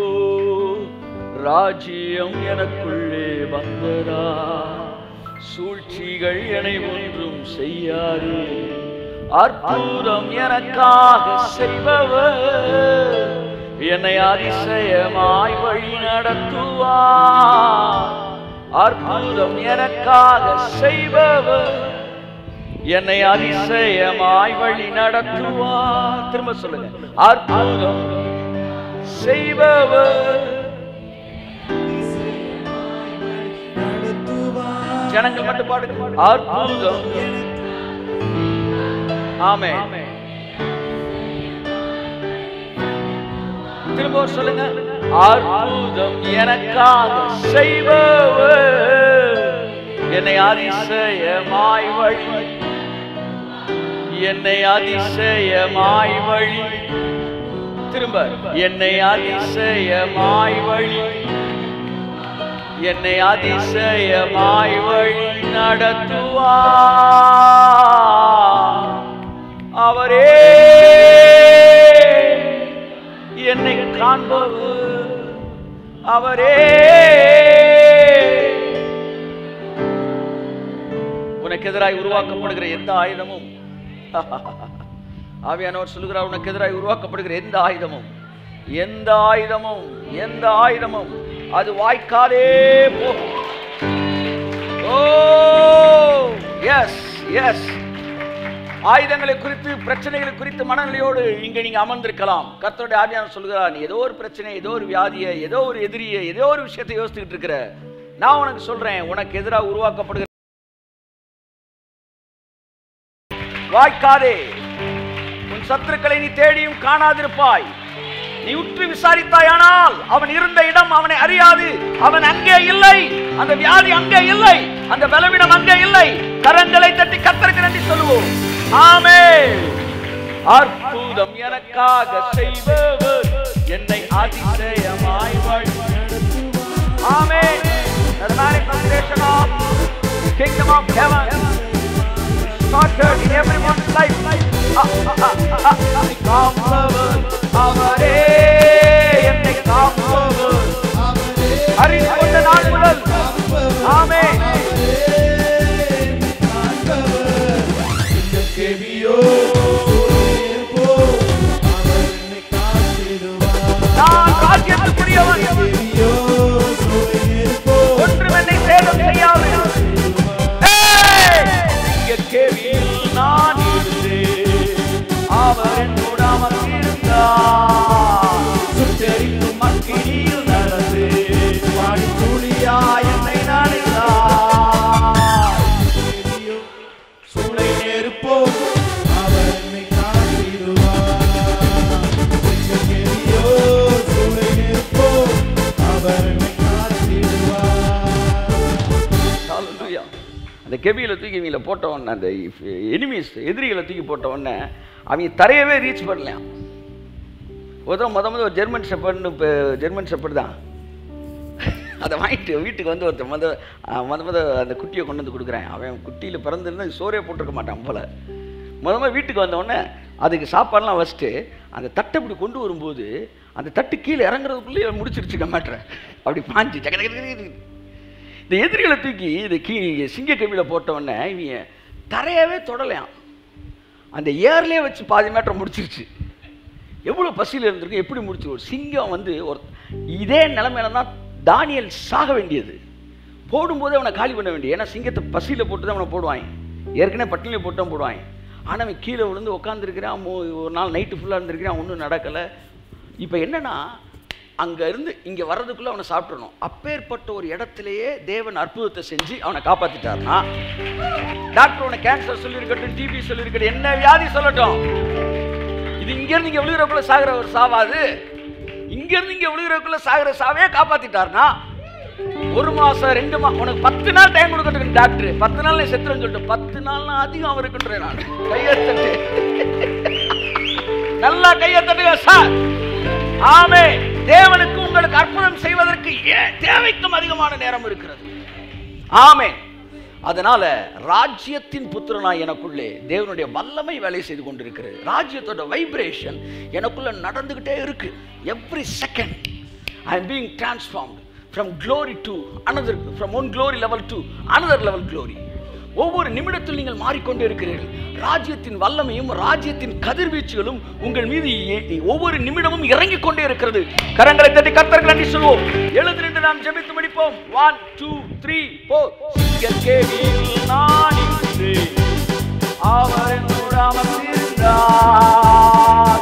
ராஜ்யம் எனக்குள்ளே வந்ததா, சூழ்ச்சிகள் என்னை ஒன்றும் செய்யாது, அற்புதம் எனக்காக செய்பவர் என்னை அதிசயமாய் வழி நடத்துவார். அற்புதம் எனக்காக செய்பவர் என்னை அதிசயமாய் வழி நடத்துவார். திரும்ப சொல்லுங்க, அற்புதம் செய்பவர். ஜனங்கள் மட்டும் பாடுங்க, அற்புதம். ஆமென். திரும்ப சொல்லுங்க, அற்புதம் எனக்காக செய்பவர் என்னை அதிசயமாய் வழி, என்னை அதிசயமாய் வழி. திரும்ப, என்னை அதிசயமாய் வழி, என்னை அதிசயமாய் வழி நடத்துவார். அவரே என்னை காண்பவர், அவரே. உனக்கு எதிராய் உருவாக்கப்படுகிற எந்த ஆயுதமும், ஆவியானவர் சொல்லுகிறார், உனக்கு எதிராய் உருவாக்கப்படுகிற எந்த ஆயுதமும், எந்த ஆயுதமும், எந்த ஆயுதமும் அது வாய்க்காலே போகும். ஓ எஸ் எஸ், ஆயுதங்களை குறித்து பிரச்சனைகளை குறித்து மனநிலையோடு இங்க நீங்க அமர்ந்திருக்கலாம். கர்த்தருடைய ஆவியானவர் சொல்லுகிறார், நீ ஏதோ ஒரு பிரச்சனை, ஏதோ ஒரு வியாதியை, ஏதோ ஒரு எதிரியை, ஏதோ ஒரு விஷயத்தை யோசிச்சுட்டு இருக்கிற, நான் உனக்கு சொல்றேன், உனக்கு எதிராக உருவாக்கப்படுகிற வாய்க்காதே. உன் சத்துருக்களை நீ தேடியும் காணாதிருப்பாய். நீ உற்று விசாரித்தாயானால் அவன் இருந்த இடம் அவனை அறியாது. அவன் அங்கே இல்லை, அந்த வியாதி அங்கே இல்லை, அந்த பலவீனம் அங்கே இல்லை. கரங்களை தட்டி கர்த்தருக்கு நன்றி சொல்லுவோம். ஆமென். அற்புதம் எனக்காக செய்பவர் என்னை அதிசயமாய் வழி நடத்துவார். ஆமென். The manifestation of kingdom of heaven started in everyone's life. காப்பவர் அவரே, என்னை காப்பவர் அறிந்து கொண்ட நாள் முதல். ஆமென். நான் ராஜ்யத்துக்குரியவன், ஒன்றும் என்னை சேதம் செய்யாது. கேவியில் நான் இருந்தேன், அவர் என்னோட அமர்ந்திருந்தார். சுட்டெரிக்கும் மக்கினியில் நடந்து பாடி துளியா என்னை நனைந்தார். சூளை நெருப்போ அவர் என்னை காத்திடுவார். சூளை நெருப்போ அவர் என்னை காத்திடுவார். அந்த கெபியில் தூக்கி இவங்கள போட்ட உடனே, அந்த எனிமீஸ் எதிரிகளை தூக்கி போட்ட உடனே அவங்க தரையவே ரீச் பண்ணலையாம். முதல் ஒரு ஜெர்மன் ஷெப்பர்டு தான் அதை வாங்கிட்டு வீட்டுக்கு வந்து ஒருத்தர் அந்த குட்டியை கொண்டு வந்து கொடுக்குறேன். அவன் குட்டியில் பிறந்திருந்தா சோறே போட்டிருக்க மாட்டான் போல. வீட்டுக்கு வந்தவுடனே அதுக்கு சாப்பாடுலாம் வச்சுட்டு அந்த தட்டை இப்படி கொண்டு வரும்போது அந்த தட்டு கீழே இறங்குறதுக்குள்ளே முடிச்சிருச்சு கம்மாட்டுற. அப்படி பாஞ்சு இந்த எதிரிகளை தூக்கி இந்த சிங்க கவியில் போட்டவுடனே இவங்க தரையவே தொடலையாம். அந்த ஏர்லேயே வச்சு பாதி மேட்டரை முடிச்சிருச்சு. எவ்வளோ பசியில் இருந்திருக்கு, எப்படி முடிச்சு. ஒரு சிங்கம் வந்து ஒரு இதே நிலைமையில தான் தானியேல் சாக வேண்டியது. போடும்போதே அவனை காலி பண்ண வேண்டிய. ஏன்னா சிங்கத்தை பசியில் போட்டு தான் அவனை போடுவாங்க, ஏற்கனவே பட்டினியில் போட்டு தான் போடுவாங்க. ஆனால் அவன் கீழே விழுந்து உட்காந்துருக்கிறான். ஒரு நாள் நைட்டு ஃபுல்லாக இருந்திருக்கிறான், ஒன்றும் நடக்கலை. இப்போ என்னன்னா அங்கே இருந்து இங்கே வர்றதுக்குள்ளே அவனை சாப்பிட்றணும். அப்பேற்பட்ட ஒரு இடத்துலையே தேவன் அற்புதத்தை செஞ்சு அவனை காப்பாற்றிட்டார்னா, டாக்டர் உனக்கு கேன்சர் சொல்லியிருக்கட்டும், டிபி சொல்லியிருக்கட்டும், என்ன வியாதி சொல்லட்டும், இது இங்கேருந்து இங்கே விழுகிறக்குள்ளே சாகிற ஒரு சாவாது. இங்கேருந்து இங்கே விழுகிறக்குள்ளே சாகிற சாவே காப்பாற்றிட்டார்னா, 1 மாதம் 2 மாதம் உனக்கு 10 நாள் டைம் கொடுக்கறதுக்கு டாக்டர் 10 நாள் செத்துறேன்னு சொல்லிட்டு 10 நாள்னா அதிகம் அவருக்குன்றேன் நான். கையத்தட்டு, நல்லா கையத்தட்டுங்க சார். ஆமே. தேவனுக்கு உங்களுக்கு அற்புதம் செய்வதற்கு தேவைக்கும் அதிகமான நேரம் இருக்கிறது. ஆமே. அதனால ராஜ்யத்தின் புத்திரனாய் எனக்குள்ளே தேவனுடைய வல்லமை வேலை செய்து கொண்டிருக்கிறது. ராஜ்யத்தோட வைப்ரேஷன் எனக்குள்ள நடந்துகிட்டே இருக்கு. Every second I am being transformed from glory to another, from one glory level to another level glory. ஒவ்வொரு நிமிடத்தில் நீங்கள் மாறிக்கொண்டே இருக்கிறீர்கள். ராஜ்யத்தின் வல்லமையும் ராஜ்யத்தின் கதிர்வீச்சுகளும் உங்கள் மீது ஒவ்வொரு நிமிடமும் இறங்கிக் கொண்டே இருக்கிறது. கரங்களை தட்டி கர்த்தருக்கு நன்றி சொல்வோம். எழுந்து நின்று நாம் ஜெபித்து முடிப்போம். 1 2 3 4. சிங்கக்கேவியில் நான் இருந்தேன், அவர் என்னோடு அமர்ந்திருந்தார்.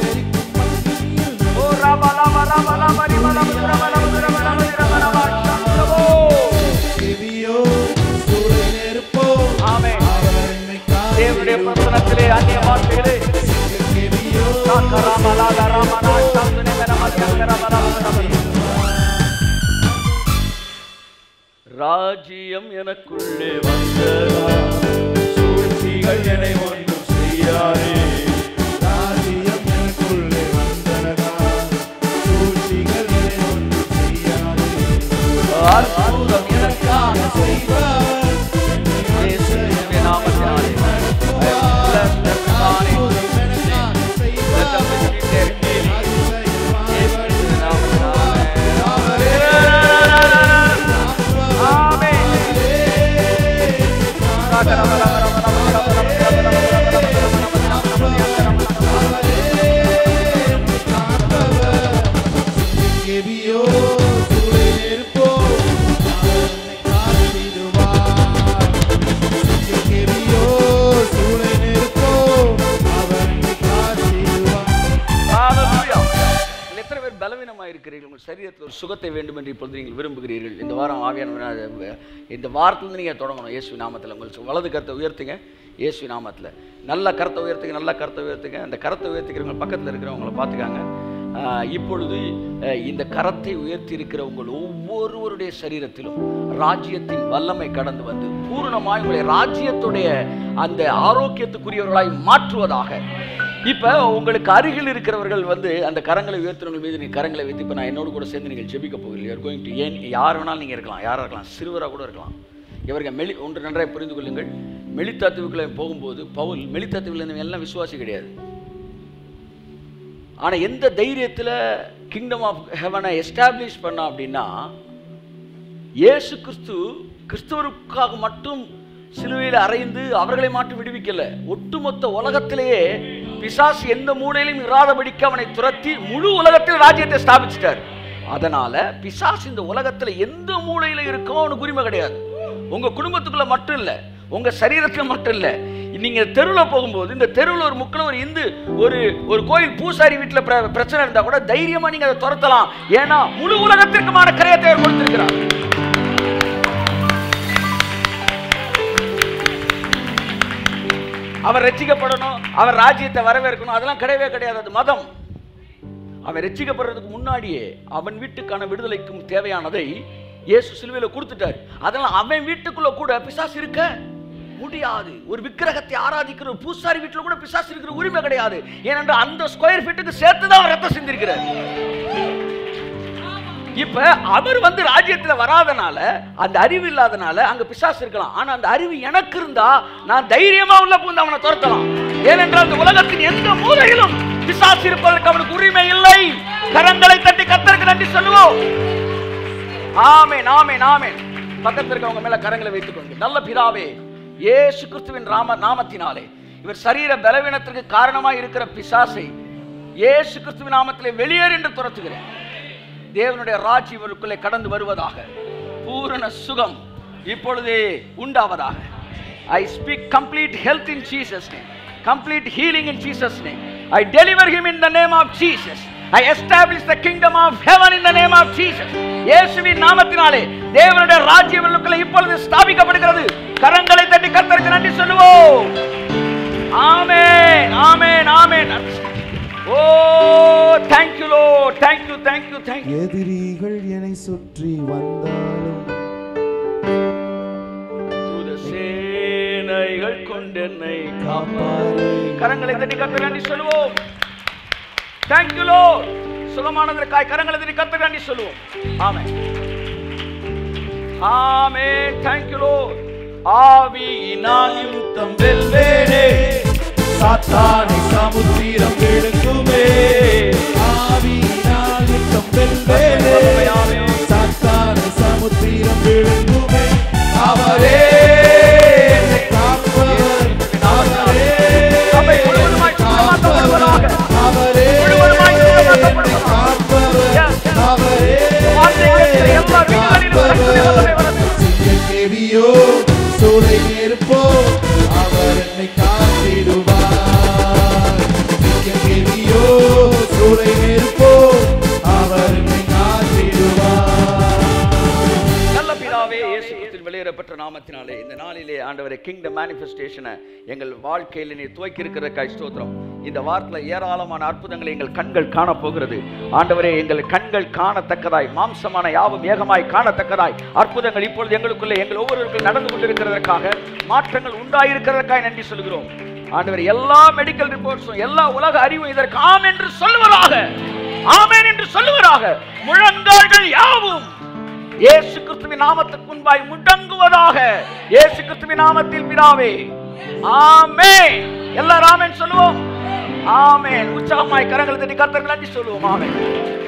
ஓ ரப ரப ரப ரப ரப ரப ரப ரப ரப சந்தவோ தேவியோ சூளை நெருப்போ. ஆமென். தேவனுடைய பிரசன்னத்திலே அந்நிய வார்த்தைகளே தேவியோ சாகரமலா ரமனா சந்தனே மனமதியங்கரமரமரம. ராஜ்யம் எனக்குள்ளே வந்ததா, சூழ்ச்சிகள் என்னை ஒன்றும் செய்யாதே. ராஜ்யம் எனக்குள்ளே வந்ததா, சூழ்ச்சிகள் என்னை ஒன்றும் செய்யாதே. அற்புதம் எனக்காக செய்வார் இயேசுவின் நாமத்தினாலே. சரீரத்தில் ஒரு சுகத்தை வேண்டும் என்று இப்பொழுது நீங்கள் விரும்புகிறீர்கள். இந்த வாரம் ஆவியானவர் இந்த வாரத்திலிருந்து நீங்கள் தொடங்கணும். இயேசு நாமத்தில் உங்கள் வலது கரத்தை உயர்த்துங்க. இயேசு நாமத்தில் நல்ல கரத்தை உயர்த்துங்க, நல்ல கரத்தை உயர்த்துங்க. அந்த கரத்தை உயர்த்திக்கிறவங்க பக்கத்தில் இருக்கிறவங்களை பார்த்துக்காங்க. இப்பொழுது இந்த கரத்தை உயர்த்தி இருக்கிற உங்கள் ஒவ்வொருவருடைய சரீரத்திலும் ராஜ்யத்தின் வல்லமை கடந்து வந்து பூரணமாய் உங்களை ராஜ்யத்துடைய அந்த ஆரோக்கியத்துக்குரியவர்களாய் மாற்றுவதாக. இப்போ உங்களுக்கு அருகில் இருக்கிறவர்கள் வந்து அந்த கரங்களை உயர்த்தினவங்க மீது நீங்கள் கரங்களை வைத்து, இப்போ நான் என்னோடு கூட சேர்ந்து நீங்கள் ஜெபிக்க போகிறீர்கள். யூஆர் கோயிங் டு, ஏன் யார் வேணாலும் நீங்கள் இருக்கலாம், யாராக இருக்கலாம், சிறுவராக கூட இருக்கலாம். இவர்கள் ஒன்று நன்றாக புரிந்து கொள்ளுங்கள். மெலித்தாத்துவுக்குள்ளே போகும்போது பவுல் மெலித்தாத்துவில் இருந்தவங்க எல்லாம் விசுவாசி கிடையாது. ஆனால் எந்த தைரியத்தில் கிங்டம் ஆஃப் ஹெவனை எஸ்டாப்ளிஷ் பண்ணா அப்படின்னா, இயேசு கிறிஸ்துவருக்காக மட்டும் சிலுவையில் அறைந்து அவர்களை மாற்றி விடுவிக்கல. ஒட்டுமொத்த உலகத்திலேயே பிசாசு எந்த மூலையிலும் இராதபடிக்கு அவனை துரத்தி முழு உலகத்தில் ராஜ்யத்தை ஸ்தாபிச்சிட்டார். அதனால பிசாசு இந்த உலகத்துல எந்த மூலையில இருக்கோ அவனுக்கு உரிமை கிடையாது. உங்க குடும்பத்துக்குள்ள மட்டும் இல்ல, உங்க சரீரத்துல மட்டும் இல்ல. நீங்க தெருவில் போகும்போது, இந்த தெருவில் ஒரு முக்கில் ஒரு இந்து ஒரு கோயில் பூசாரி வீட்டில் பிரச்சனை இருந்தா கூட தைரியமா நீங்க அதை துரத்தலாம். ஏன்னா முழு உலகத்திற்குமான கிரயத்தை அவர் கொடுத்திருக்கிறார். அவர் ரட்சிக்கப்படணும், அவர் ராஜ்யத்தை வரவேற்கணும், அதெல்லாம் கிடையவே கிடையாது. அது மதம். அவன் ரட்சிக்கப்படுறதுக்கு முன்னாடியே அவன் வீட்டுக்கான விடுதலைக்கும் தேவையானதை இயேசு சிலுவையில் கொடுத்துட்டார். அதனால அவன் வீட்டுக்குள்ள கூட பிசாசு இருக்க முடியாது. ஒரு விக்கிரகத்தை ஆராதிக்கிற ஒரு பூசாரி வீட்டில் கூட பிசாசு இருக்கிற உரிமை கிடையாது. ஏனென்றால் அந்த ஸ்கொயர் ஃபீட்டுக்கு சேர்த்து தான் அவர் ரத்தம் சிந்திருக்கிறார். இப்ப அவர் வந்து ராஜ்யத்துல வராதனால, அந்த அறிவு இல்லாதனால அங்க பிசாசு இருக்கலாம். ஆனா அந்த அறிவு எனக்கு இருந்தா நான் தைரியமா உள்ள பூந்து அவனை துரத்தலாம். ஏனென்றால் இந்த உலகத்தின் எந்த மூலையிலும் பிசாசு இருப்பதற்கு அவனுக்கு உரிமை இல்லை. கரங்களை தட்டி கர்த்தருக்கு நன்றி சொல்லுவோம். ஆமென், ஆமென், ஆமென். பக்கத்தில் இருக்கவங்க மேல கரங்களை வைத்துக் கொண்டு, நல்ல பிதாவே, இயேசு கிறிஸ்துவின் நாமத்தினாலே இவர் சரீர பலவீனத்திற்கு காரணமாய் இருக்கிற பிசாசை இயேசு கிறிஸ்துவின் நாமத்திலே வெளியேறு என்று துரத்துகிறேன். தேவனுடைய ராஜ்யம் இவருக்குள்ளே கடந்து வருவதாக. பூரண சுகம், இப்பொழுதே உண்டாவதாக. I speak complete health in Jesus' name, complete healing in Jesus' name. I deliver him in the name of Jesus. I establish the kingdom of heaven in the name of Jesus. இயேசுவின் நாமத்தினாலே தேவனுடைய ராஜ்யம் உள்ளுக்குள்ளே இப்பொழுது ஸ்தாபிக்கப்படுகிறது. கரங்களை தட்டி கர்த்தருக்கு நன்றி சொல்லுவோம். ஆமென், ஆமென், ஆமென். ஓ, thank you Lord, thank you, thank you, thank you. எதிரிகள் என்னை சுற்றி வந்தாலும் சேனைகள் கொண்டு என்னை காப்பாரே. கரங்களை தட்டி கர்த்தருக்கு நன்றி சொல்லுவோம். Thank you Lord. சுகமானதற்காய் கரங்களை தட்டி கர்த்தருக்கு நன்றி சொல்லுவோம். ஆமென், ஆமென். Thank you Lord. ஆவியினால் யுத்தம் வெல்வேனே, சாத்தானை சமுத்திரம் விழுங்குமே. ஆவியினால் யுத்தம் வெல்வேனே, சாத்தானை சமுத்திரம் விழுங்குமே. அவரே என்னை காப்பவர், அவரே சபை முழுவதுமாய் சுத்தமாக்கப்படுவதாக. அவரே என்னை காப்பவர், அவரே கேவியோ சூளை நெருப்போ அவர் என்னை காத்திடுவார். கேவியோ சூளை நெருப்போ அவர் என்னை காத்திடுவார். நல்ல பிதாவே, இயேசு கிறிஸ்துவின் வெளியேறப்பட்ட நாமத்தினாலே இந்த நாளிலே ஆண்டவரே கிங்டம் மேனிஃபெஸ்டேஷனை எங்கள் வாழ்க்கையில் நீ துவக்கி இருக்கிறதுக்காய் ஸ்தோத்திரம். இந்த வாரத்தில் ஏராளமான அற்புதங்களை எங்கள் கண்கள் காணப்போகிறது. ஆண்டவரே, எங்கள் கண்கள் காணத்தக்கதாய், மாம்சமான யாவும் ஏகமாய் காணத்தக்கதாய் அற்புதங்கள் இப்பொழுது எங்களுக்குள்ளே எங்கள் ஒவ்வொருவருக்கும் நடந்து கொண்டிருக்கிறதற்காக, மாற்றங்கள் உண்டாயிருக்கிறதற்காக நன்றி சொல்கிறோம். ஆண்டவரே, எல்லா மெடிக்கல் ரிப்போர்ட்ஸும் எல்லா உலக அறிவும் இதற்கு ஆம் என்று சொல்லுவதாக, ஆமென் என்று சொல்லுவதாக. முழங்கால்கள் யாவும் இயேசு கிறிஸ்துவின் நாமத்துக்கு முன்பாய் முடங்குவதாக. இயேசு கிறிஸ்துவின் நாமத்தில் பிதாவே, ஆமென். எல்லாரும் ஆமென் சொல்லுவோம். ஆமென். உற்சாகமாய் கரங்களை தட்டி கர்த்தருக்கு நன்றி சொல்லுவோம். ஆமென்,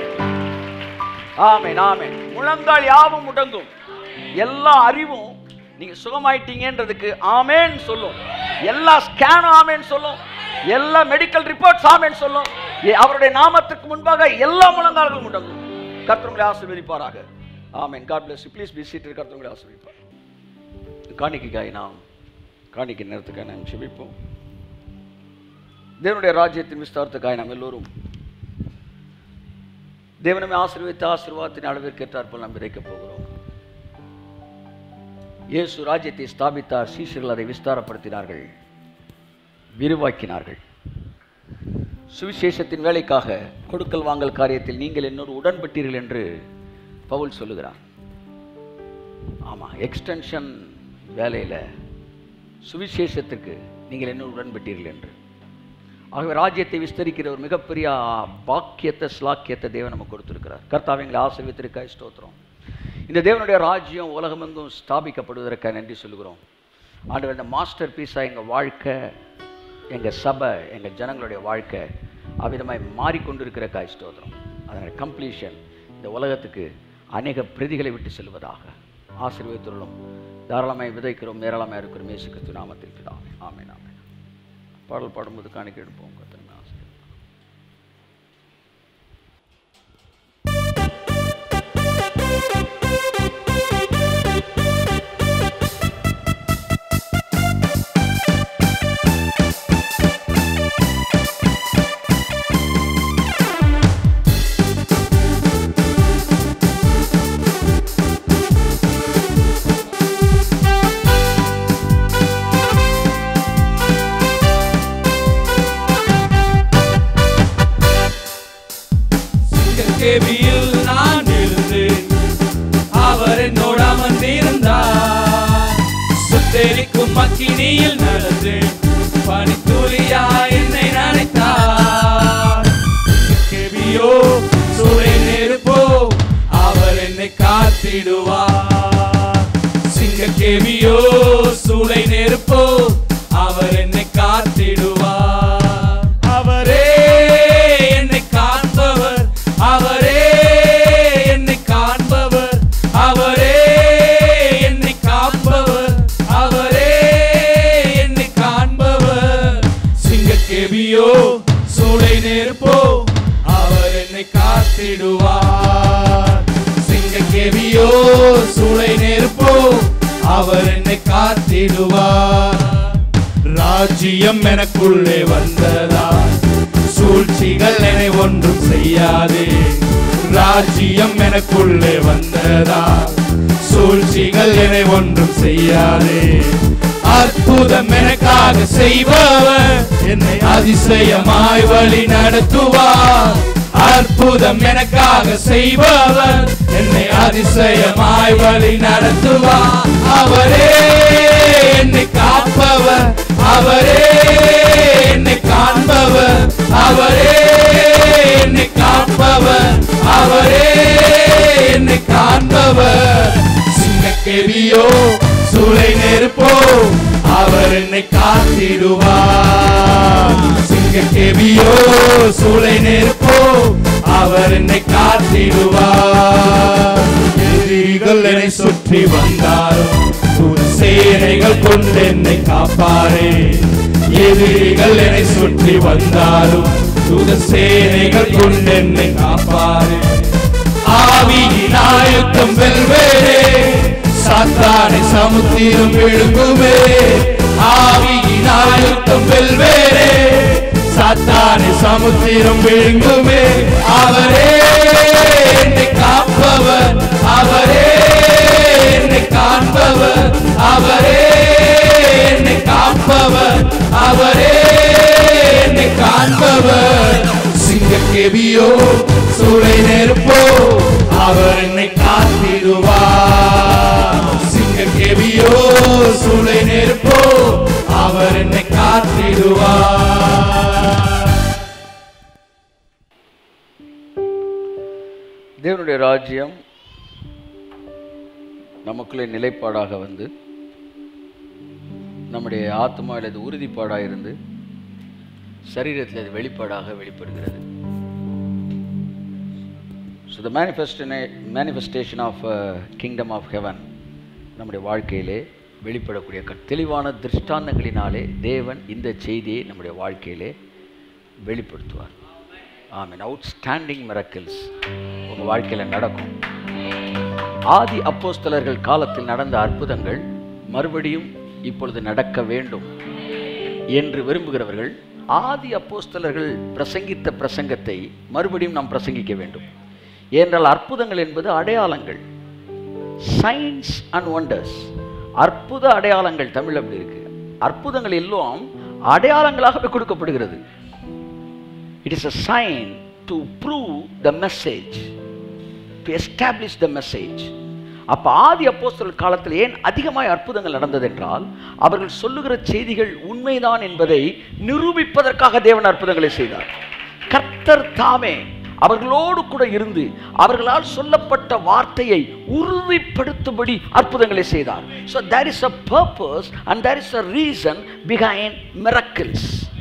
ஆமென், ஆமென். முழங்கால் யாவும் முடங்கும். எல்லா அறிவும் நீங்க சுகமாயிட்டீங்கன்றதுக்கு ஆமென் சொல்லும். எல்லா ஸ்கேனும் ஆமென் சொல்லும். எல்லா மெடிக்கல் ரிப்போர்ட்ஸ் ஆமென் சொல்லும். அவருடைய நாமத்துக்கு முன்பாக எல்லா முழங்கால்களும் முடங்கும். கர்த்தர் உங்களை ஆசீர்வதிப்பாராக. ஆமென். God bless you. Please be seated. கர்த்தர் உங்களை ஆசீர்வதிப்பார். காணிக்கைக்காய் நாம் காணிக்கை நேரத்துக்காக நாம் ஜெபிப்போம். தேவனுடைய ராஜ்யத்தின் விஸ்தாரத்துக்காய் நாம் எல்லோரும் தேவனமே ஆசீர்வதித்த ஆசீர்வாதத்தின் அளவிற்கு ஏற்றாற்போல் நாம் விதைக்கப் போகிறோம். இயேசு ராஜ்யத்தை ஸ்தாபித்தார். சீஷர்கள் அதை விஸ்தாரப்படுத்தினார்கள், விரிவாக்கினார்கள். சுவிசேஷத்தின் வேலைக்காக கொடுக்கல் வாங்கல் காரியத்தில் நீங்கள் என்னோடு உடன்பட்டீர்கள் என்று பவுல் சொல்லுகிறார். ஆமாம், எக்ஸ்டென்ஷன் வேலையில் சுவிசேஷத்துக்கு நீங்கள் என்னோடு உடன்பட்டீர்கள் என்று. ஆகவே ராஜ்யத்தை விஸ்தரிக்கிற ஒரு மிகப்பெரிய பாக்கியத்தை, ஸ்லாக்கியத்தை தேவன் நமக்கு கொடுத்திருக்கிறார். கர்த்தாவே, எங்களை ஆசீர்வதித்திருக்காய் ஸ்தோத்திரம். இந்த தேவனுடைய ராஜ்யம் உலகமெங்கும் ஸ்தாபிக்கப்படுவதற்காக நன்றி சொல்கிறோம். ஆண்டவர், இந்த மாஸ்டர் பீஸாக எங்கள் வாழ்க்கை, எங்கள் சபை, எங்கள் ஜனங்களுடைய வாழ்க்கை அவ்விதமாய் மாறிக்கொண்டிருக்கிறக்காய் ஸ்தோத்திரம். அதனுடைய கம்ப்ளீஷன் இந்த உலகத்துக்கு அநேக பிரதிகளை விட்டு செல்வதாக ஆசீர்வதித்துள்ளோம். தாராளமாய் விதைக்கிறோம், ஏராளமாக இருக்கிறோம். இயேசு கிறிஸ்து நாமத்தில் பிதாவே, ஆமென், ஆமென். பாடல் பாடும்போது காணிக்கை எடுப்போம். கர்த்தர் ஆசீர்வதிப்பார். கேபியில் நான் இருந்தேன், அவர் என்னோடு அமர்ந்திருந்தார். சுத்தரிக்கும் அக்கினியில் நடந்தேன், பனித்துளியா என்னை நனைத்தார். கேபியோ சூளை நெருப்போ அவர் என்னை காத்திடுவார். சிங்க கேபியோ சூளை நெருப்போ அவர் என்னை காத்திடுவார். அவரே என்னை காண்பவர், அவரே என்னை காண்பவர், அவரே என்னை காண்பவர், அவரே என்னை காண்பவர். சிங்கக்கேபியோ சூளை நெருப்போ அவர் என்னை காத்திடுவார். சிங்கக்கேபியோ சூளை நெருப்போ அவர் என்னை காத்திடுவார். ராஜ்யம் எனக்குள்ளே வந்ததா, சூழ்ச்சிகள் என்னை ஒன்றும் செய்யாதே. ராஜ்யம் எனக்குள்ளே வந்ததா, சூழ்ச்சிகள் என்னை ஒன்றும் செய்யாதே. அற்புதம் எனக்காக செய்பவர் என்னை அதிசயமாய் வழி நடத்துவார். அற்புதம் எனக்காக செய்பவர் என்னை அதிசயமாய் வழி நடத்துவார். அவரே என்னை காப்பவர், அவரே என்னை காண்பவர், அவரே என்னை காப்பவர், அவரே என்னை காண்பவர். சிங்கக்கேவியோ சூளை நெருப்போ அவர் என்னை காத்திடுவார். சிங்கக்கேவியோ சூளை நெருப்போ அவர் என்னை காத்திடுவார். எதிரிகள் என்னை சுற்றி வந்தாலும் சேனைகள் கொண்டு என்னை காப்பாரே. எதிரிகள் என்னை சுற்றி வந்தாலும் சேனைகள் கொண்டு என்னை காப்பாரே. ஆவியின் ஆயுத்தம் வெல்வேரே, சாத்தானை சமுத்திரம் விழுங்குமே. ஆவியின் ஆயுத்தம் வெல்வேரே, சாத்தானை சமுத்திரம் விழுங்குமே. அவரே என்னை காப்பவர், அவரே என்னை காண்பவர், அவரே என்னை காப்பவர், அவரே என்னை காண்பவர். சிங்கக்கேவியோ சூளை நெருப்போ அவர் என்னை காத்திடுவார். சிங்கக்கேவியோ சூளை நெருப்போ அவர் என்னை காத்திடுவார். தேவனுடைய ராஜ்யம் நமக்குள்ளே நிலைப்பாடாக வந்து நம்முடைய ஆத்மாவில் அது உறுதிப்பாடாக இருந்து சரீரத்தில் அது வெளிப்பாடாக வெளிப்படுகிறது. So the manifestation of kingdom of heaven நம்முடைய வாழ்க்கையிலே வெளிப்படக்கூடிய தெளிவான திருஷ்டாந்தங்களினாலே தேவன் இந்த செய்தியை நம்முடைய வாழ்க்கையிலே வெளிப்படுத்துவார். ஆமென். அவுட்ஸ்டாண்டிங் மிரக்கிள்ஸ் உங்கள் வாழ்க்கையில் நடக்கும். ஆதி அப்போஸ்தலர்கள் காலத்தில் நடந்த அற்புதங்கள் மறுபடியும் இப்பொழுது நடக்க வேண்டும் என்று விரும்புகிறவர்கள் ஆதி அப்போஸ்தலர்கள் பிரசங்கித்த பிரசங்கத்தை மறுபடியும் நாம் பிரசங்கிக்க வேண்டும். ஏனென்றால் அற்புதங்கள் என்பது அடையாளங்கள், சைன்ஸ் அண்ட் ஒண்டர்ஸ். அற்புத அடையாளங்கள் தமிழ் அப்படி இருக்கு. அற்புதங்கள் எல்லாம் அடையாளங்களாகவே கொடுக்கப்படுகிறது. It is a sign to prove the message, to establish the message. அப்ப ஆதி அப்போஸ்தலர் காலத்தில் ஏன் அதிகமாய் அற்புதங்கள் நடந்தது என்றால் அவர்கள் சொல்லுகிற செய்திகள் உண்மைதான் என்பதை நிரூபிப்பதற்காக தேவன் அற்புதங்களை செய்தார். கர்த்தர் தாமே அவர்களோடு கூட இருந்து அவர்களால் சொல்லப்பட்ட வார்த்தையை உறுதிப்படுத்தும்படி அற்புதங்களை செய்தார். So there is a purpose and there is a reason behind miracles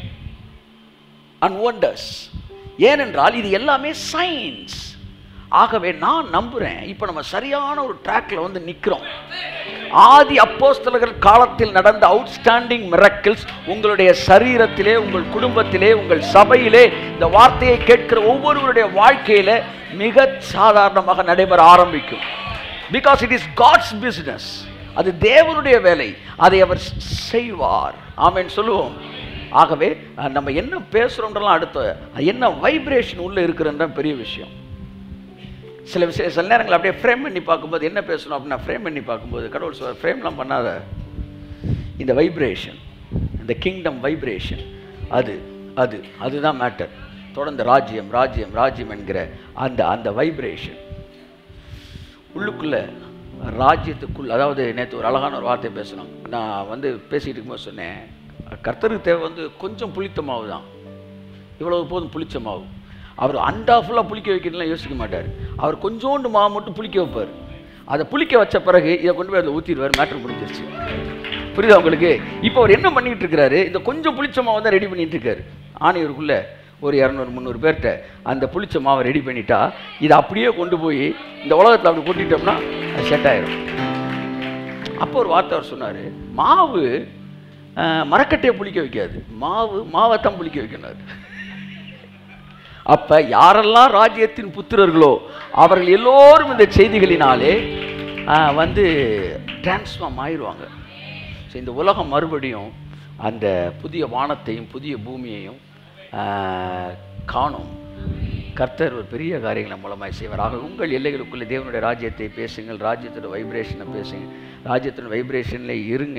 and wonders. ஏனென்றால் இது எல்லாமே சயின்ஸ். ஆகவே நான் நம்புறேன் இப்போ நம்ம சரியான ஒரு ட்ராக்ல வந்து நிற்கிறோம். ஆதி அப்போஸ்தலர்கள் காலத்தில் நடந்த அவுட்ஸ்டாண்டிங் மிரக்கிள்ஸ் உங்களுடைய சரீரத்திலே, உங்கள் குடும்பத்திலே, உங்கள் சபையிலே இந்த வார்த்தையை கேட்கிற ஒவ்வொருவருடைய வாழ்க்கையில மிக சாதாரணமாக நடைபெற ஆரம்பிக்கும். Because it is God's business. அது தேவனுடைய வேலை, அதை அவர் செய்வார். ஆமென் சொல்லுவோம். ஆகவே நம்ம என்ன பேசுறோம்ன்றலாம் அடுத்த என்ன வைப்ரேஷன் உள்ள இருக்குறதுதான் பெரிய விஷயம். சில நேரங்கள் அப்படியே ஃப்ரேம் பண்ணி பார்க்கும்போது என்ன பேசணும் அப்படின்னா ஃப்ரேம் பண்ணி பார்க்கும்போது கடவுள் சொல்வார், ஃப்ரேம்லாம் பண்ணாத, இந்த வைப்ரேஷன், இந்த கிங்டம் வைப்ரேஷன் அதுதான் மேட்டர். தொடர்ந்து ராஜ்யம் ராஜ்யம் ராஜ்யம் என்கிற அந்த வைப்ரேஷன் உள்ளுக்குள்ள ராஜ்யத்துக்குள். அதாவது நேற்று ஒரு அழகான ஒரு வார்த்தை பேசணும். நான் வந்து பேசிகிட்டு இருக்கும்போது சொன்னேன், கர்த்தருக்கு தேவை வந்து கொஞ்சம் புளித்த மாவு தான். இவ்வளவு போதும் புளிச்ச மாவு. அவர் அண்டா ஃபுல்லாக புளிக்க வைக்கணும்லாம் யோசிக்க மாட்டார். அவர் கொஞ்சோண்டு மாவு மட்டும் புளிக்க வைப்பார். அதை புளிக்க வச்ச பிறகு இதை கொண்டு போய் அதில் ஊற்றிடுவார். மேட்ரு முடிஞ்சிருச்சு. புரியுதா உங்களுக்கு? இப்போ அவர் என்ன பண்ணிட்டு இருக்கிறாரு? இந்த கொஞ்சம் புளிச்ச மாவை தான் ரெடி பண்ணிட்டு இருக்காரு. ஆணையூருக்குள்ள ஒரு 200-300 பேர்கிட்ட அந்த புளிச்ச மாவை ரெடி பண்ணிட்டா இதை அப்படியே கொண்டு போய் இந்த உலகத்தில் அப்படி கொட்டிட்டோம்னா அது செட் ஆயிடும். அப்போ ஒரு வார்த்தை அவர் சொன்னார், மாவு மரக்கட்டையை புளிக்க வைக்காது, மாவைத்தான் புளிக்க வைக்கணும். அப்ப யாரெல்லாம் ராஜ்யத்தின் புத்திரர்களோ அவர்கள் எல்லோரும் இந்த செய்திகளினாலே வந்து டிரான்ஸ்ஃபார்ம் ஆயிடுவாங்க. ஸோ இந்த உலகம் மறுபடியும் அந்த புதிய வானத்தையும் புதிய பூமியையும் காணும். கர்த்தர் ஒரு பெரிய காரியங்களை மூலமாய் செய்வார். ஆக உங்கள் எல்லைகளுக்குள்ளே தேவனுடைய ராஜ்யத்தை பேசுங்கள், ராஜ்யத்தோட வைப்ரேஷனை பேசுங்க, ராஜ்யத்தோட வைப்ரேஷனில் இருங்க.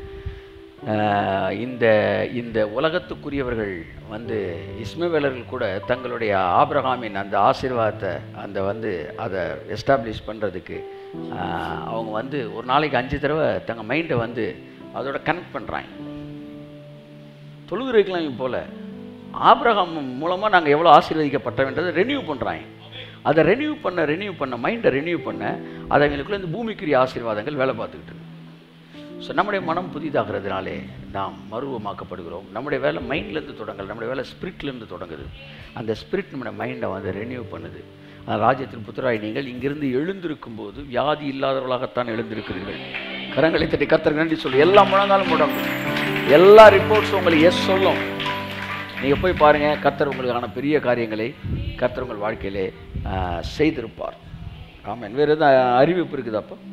இந்த இந்த உலகத்துக்குரியவர்கள் இஸ்மவேலர்கள் கூட தங்களுடைய ஆபிரகாமின் அந்த ஆசீர்வாதத்தை அதை எஸ்டாப்ளிஷ் பண்ணுறதுக்கு அவங்க ஒரு நாளைக்கு 5 தடவை தங்கள் மைண்டை அதோட கனெக்ட் பண்ணுறாங்க. தொழுகிறதுக்கெல்லாம் போல் ஆபிரகாம் மூலமாக நாங்கள் எவ்வளோ ஆசீர்வதிக்கப்பட்டோன்றதை ரெனியூ பண்ணுறாங்க. அதை ரெனியூ பண்ண மைண்டை ரெனியூ பண்ண அது அவங்களுக்குள்ள இந்த பூமிக்குரிய ஆசீர்வாதங்கள் வேலை பார்த்துக்கிட்டு இருக்கு. ஸோ நம்முடைய மனம் புதிதாகிறதுனாலே நாம் மறுவமாக்கப்படுகிறோம். நம்முடைய வேலை மைண்ட்லேருந்து தொடங்கல், நம்முடைய வேலை ஸ்பிரிட்லேருந்து தொடங்குது. அந்த ஸ்பிரிட் நம்முடைய மைண்டை ரெனியூ பண்ணுது. ராஜ்யத்தின் புத்திராய் நீங்கள் இங்கிருந்து எழுந்திருக்கும் போது வியாதி இல்லாதவர்களாகத்தான் எழுந்திருக்கிறீர்கள். கரங்களை தட்டி கர்த்தருக்கு நன்றி சொல்லி எல்லா முழங்காலும் முடங்கும். எல்லா ரிப்போர்ட்ஸும் உங்களுக்கு எஸ் சொல்லும். நீங்கள் போய் பாருங்கள், கர்த்தர் உங்களுக்கான பெரிய காரியங்களை கர்த்தர் உங்கள் வாழ்க்கையிலே செய்திருப்பார். ஆமாம். வேறு எதுவும் அறிவிப்பு இருக்குதா? அப்போ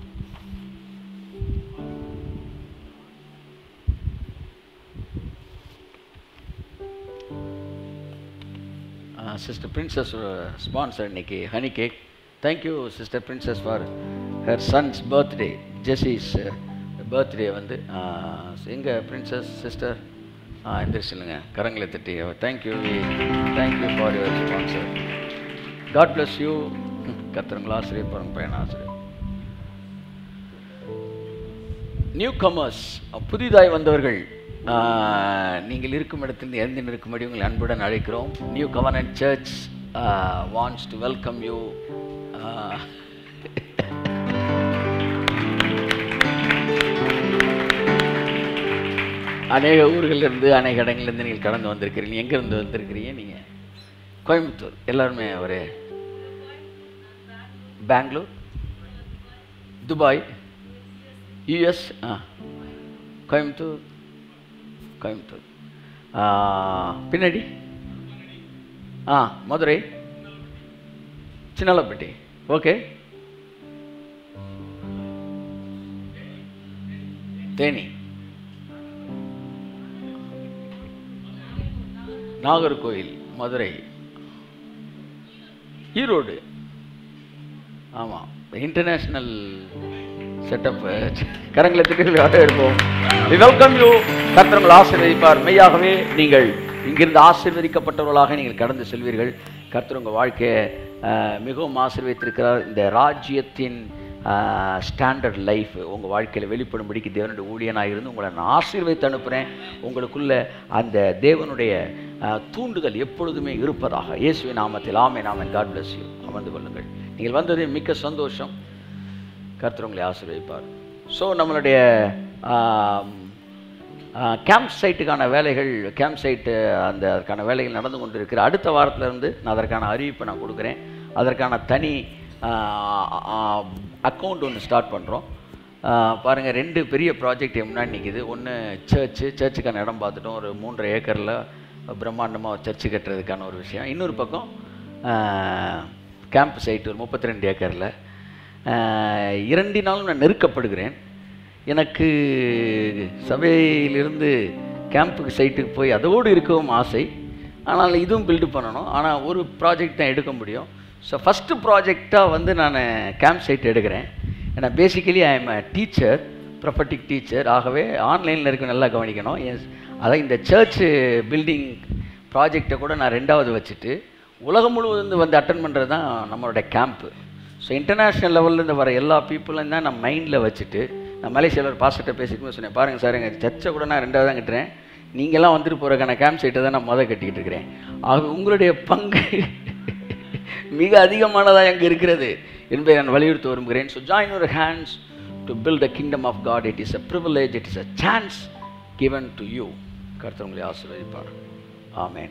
சிஸ்டர் பிரின்சஸ் ஸ்பான்சர் இன்னைக்கு honey cake. Thank you sister princess for her son's birthday. ஜெஸிஸ் பர்த்டே எங்கள் பிரின்சஸ் சிஸ்டர் எந்திரிச்சில்லுங்க, கரங்களை தட்டி thank you for your sponsor. God bless you. கர்த்தர் ஆசிரியப்பாருங்க, பையன் ஆசிரியர். நியூ கமர்ஸ், புதிதாய் வந்தவர்கள், நீங்கள் இருக்கும் இடத்தில் எழுந்து நிற்கும்படி உங்களை அன்புடன் அழைக்கிறோம். New covenant church wants to welcome you. அநேக ஊர்களிலிருந்து அநேக இடங்கள்லேருந்து நீங்கள் கடந்து வந்திருக்கிறீங்க. எங்கேருந்து வந்திருக்கிறீங்க நீங்கள்? கோயம்புத்தூர். எல்லாருமே பெங்களூர், துபாய், யூஎஸ், கோயம்புத்தூர் பின்னாடி மதுரை, சின்னலப்பட்டி. ஓகே. தேனி, நாகர்கோயில், மதுரை, ஈரோடு. ஆமாம், இன்டர்நேஷ்னல் செட்டப். கரங்களை திட்டங்கள் இருப்போம். Welcome you. கர்த்தர் உங்களை ஆசீர்வதிப்பார். மெய்யாகவே நீங்கள் இங்கிருந்து ஆசீர்வதிக்கப்பட்டவர்களாக நீங்கள் கடந்து செல்வீர்கள். கர்த்தர் உங்கள் வாழ்க்கையை மிகவும் ஆசீர்வதித்திருக்கிறார். இந்த ராஜ்யத்தின் ஸ்டாண்டர்ட் லைஃப் உங்கள் வாழ்க்கையில் வெளிப்படும்படிக்கு தேவனுடைய ஊழியனாக இருந்து உங்களை நான் ஆசீர்வதித்து அனுப்புகிறேன். உங்களுக்குள்ள அந்த தேவனுடைய தூண்டுதல் எப்பொழுதுமே இருப்பதாக இயேசுவின் நாமத்தில் amen. Amen. God bless you. அமர்ந்து கொள்ளுங்கள். நீங்கள் வந்தது மிக்க சந்தோஷம். கர்த்தர் உங்களை ஆசீர்வதிப்பார். ஸோ நம்மளுடைய கேம்ப் சைட்டுக்கான வேலைகள், கேம்ப் சைட்டு அதற்கான வேலைகள் நடந்து கொண்டு இருக்கிற அடுத்த வாரத்திலேருந்து நான் அதற்கான அறிவிப்பை நான் கொடுக்குறேன். அதற்கான தனி அக்கௌண்ட் ஒன்று ஸ்டார்ட் பண்ணுறோம். பாருங்கள், 2 பெரிய ப்ராஜெக்ட் முன்னாடி நிற்கிது. ஒன்று சர்ச்சுக்கான இடம் பார்த்துட்டோம். ஒரு 3.5 ஏக்கரில் பிரம்மாண்டமாக ஒரு சர்ச்சு கட்டுறதுக்கான ஒரு விஷயம். இன்னொரு பக்கம் கேம்ப் சைட்டு ஒரு 32 ஏக்கரில். 2 நாளும் நான் நெருக்கப்படுகிறேன். எனக்கு சபையிலிருந்து கேம்புக்கு சைட்டுக்கு போய் அதோடு இருக்கவும் ஆசை. ஆனால் இதுவும் பில்டு பண்ணணும். ஆனால் ஒரு ப்ராஜெக்ட் தான் எடுக்க முடியும். ஸோ ஃபஸ்ட்டு ப்ராஜெக்டாக நான் கேம்ப் சைட் எடுக்கிறேன். ஏன்னா basically I am a teacher, prophetic teacher. ஆகவே ஆன்லைனில் இருக்க நல்லா கவனிக்கணும். அதான் இந்த சர்ச் பில்டிங் ப்ராஜெக்டை கூட நான் 2வது வச்சுட்டு உலகம் முழுவதும் அட்டன் பண்ணுறது தான் நம்மளோட கேம்ப்பு. ஸோ இன்டர்நேஷ்னல் லெவல்லேருந்து வர எல்லா பீப்புளும் தான் நான் மைண்டில் வச்சுட்டு, நான் மலேசியாவில் ஒரு பாஸ்டர்கிட்ட பேசிட்டு சொன்னேன், பாருங்கள் சார், எங்கள் சர்ச்சை கூட நான் 2வது தான் கட்டுறேன், நீங்கள்லாம் வந்துட்டு போகிறக்கான கேம்ப் சைட்டை தான் நான் கட்டிக்கிட்டு இருக்கிறேன். ஆக உங்களுடைய பங்கு மிக அதிகமானதாக அங்கே இருக்கிறது என்பதை நான் வலியுறுத்த விரும்புகிறேன். So join your hands to build the kingdom of God. It is a privilege, it is a chance given to you. கர்த்தர் உங்களை ஆசீர்வதிப்பார். ஆமென்.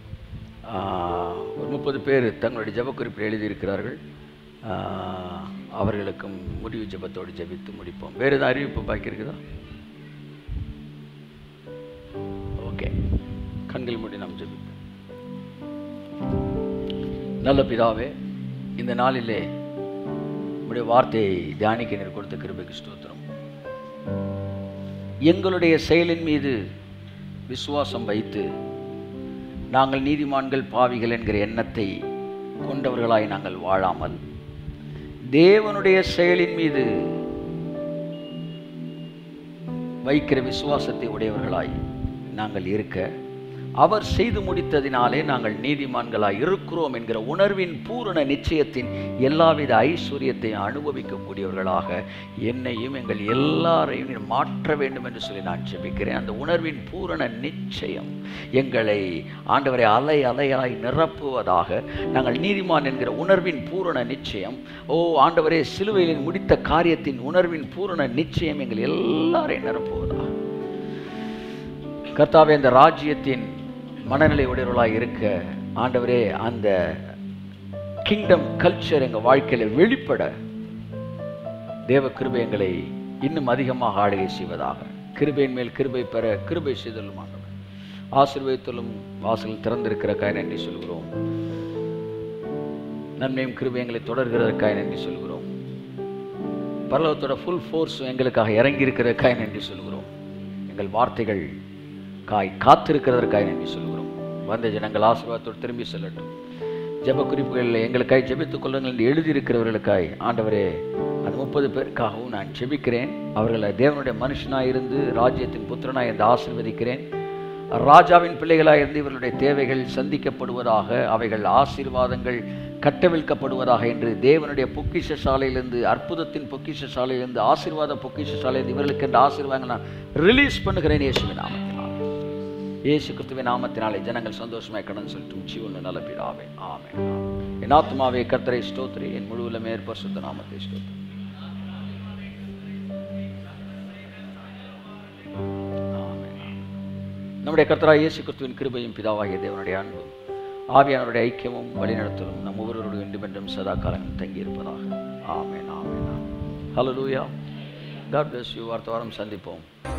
ஒரு 30 பேர் தங்களுடைய ஜெபக்குறிப்பில் எழுதியிருக்கிறார்கள். அவர்களுக்கும் முடிவு ஜெபத்தோடு ஜெபித்து முடிப்போம். வேறு எதாவது அறிவிப்பு பாக்கி இருக்குதா? ஓகே, கண்கள் மூடி நாம் ஜெபிப்போம். நல்ல பிதாவே, இந்த நாளிலே உடைய வார்த்தையை தியானிக்க நீர் கொடுத்த கிருபைக்கு ஸ்தோத்திரம். எங்களுடைய செயலின் மீது விசுவாசம் வைத்து நாங்கள் நீதிமான்கள் பாவிகள் என்கிற எண்ணத்தை கொண்டவர்களாய் நாங்கள் வாழாமல் தேவனுடைய செயலின் மீது வைக்கிற விசுவாசத்தை உடையவர்களாய் நாங்கள் இருக்க, அவர் செய்து முடித்ததினாலே நாங்கள் நீதிமான்களாய் இருக்கிறோம் என்கிற உணர்வின் பூரண நிச்சயத்தின் எல்லாவித ஐஸ்வர்யத்தையும் அனுபவிக்கக்கூடியவர்களாக என்னையும் எங்கள் எல்லாரையும் மாற்ற வேண்டும் என்று சொல்லி நான் ஜெபிக்கிறேன். அந்த உணர்வின் பூரண நிச்சயம் எங்களை ஆண்டவரை அலை அலையாய் நிரப்புவதாக. நாங்கள் நீதிமான் என்கிற உணர்வின் பூரண நிச்சயம், ஆண்டவரே சிலுவையில் முடித்த காரியத்தின் உணர்வின் பூரண நிச்சயம் எங்கள் எல்லாரையும் நிரப்புவதாக. கர்த்தாவே, அந்த ராஜ்யத்தின் மனநிலை உடையவர்களாக இருக்க ஆண்டவரே, அந்த கிங்டம் கல்ச்சர் எங்கள் வாழ்க்கையில் வெளிப்பட தேவ கிருபை எங்களை இன்னும் அதிகமாக ஆளுகை செய்வதாக. கிருபையின் மேல் கிருபை பெற கிருபை செய்தலும் ஆண்டவர் ஆசீர்வதித்தலும் வாசல் திறந்திருக்கிறக்காய் நன்றி சொல்கிறோம். நன்மையும் கிருபை எங்களை தொடர்கிறதற்காய் நன்றி சொல்கிறோம். பரலோகத்தோட ஃபுல் ஃபோர்ஸும் எங்களுக்காக இறங்கி இருக்கிறதற்காய் நன்றி சொல்கிறோம். எங்கள் வார்த்தைகள் காத்திருக்கிறதற்காக நன்றி சொல்கிறோம். வந்த ஜனங்கள் ஆசீர்வாதத்தோடு திரும்பி செல்லட்டும். ஜெப குறிப்புகளில் எங்களுக்காய் ஜெபித்துக் கொள்ளுங்கள் என்று எழுதியிருக்கிறவர்களுக்காய் ஆண்டவரே, அந்த 30 பேருக்காகவும் நான் ஜெபிக்கிறேன். அவர்களை தேவனுடைய மனுஷனாக இருந்து ராஜ்யத்தின் புத்திரனாக இருந்து ஆசீர்வதிக்கிறேன். ராஜாவின் பிள்ளைகளாக இருந்து இவர்களுடைய தேவைகள் சந்திக்கப்படுவதாக, அவைகள் ஆசீர்வாதங்கள் கட்டவிழ்க்கப்படுவதாக என்று தேவனுடைய பொக்கிஷ சாலையிலிருந்து, அற்புதத்தின் பொக்கிஷ சாலையிலிருந்து, ஆசீர்வாத பொக்கிஷ சாலையிலிருந்து இவர்களுக்கு என்று ஆசீர்வாதங்கள் நான் ரிலீஸ் பண்ணுகிறேன் இயேசுவின் நாமத்தினால். இயேசு கிறிஸ்துவின் நாமத்தினாலே ஜனங்கள் சந்தோஷமாய் கடன் சொல்லட்டும். ஜீவனுள்ள நல்ல பிதாவே, ஆமென். என் ஆத்துமாவே கர்த்தரை ஸ்தோத்திரி, என் முழு உள்ளமே பரிசுத்த நாமத்தை ஸ்தோத்திரி. நம்முடைய கர்த்தராகிய இயேசு கிறிஸ்துவின் கிருபையும் பிதாவாகிய தேவனுடைய அன்பும் ஆவியானவருடைய ஐக்கியமும் வழிநடத்தலும் நம் ஒவ்வொருவரோடு இன்றுமென்றும் சதா காலங்கள் தங்கியிருப்பதாக. ஆமென், ஆமென். ஹல்லேலூயா. God bless you. அடுத்த வாரம் சந்திப்போம்.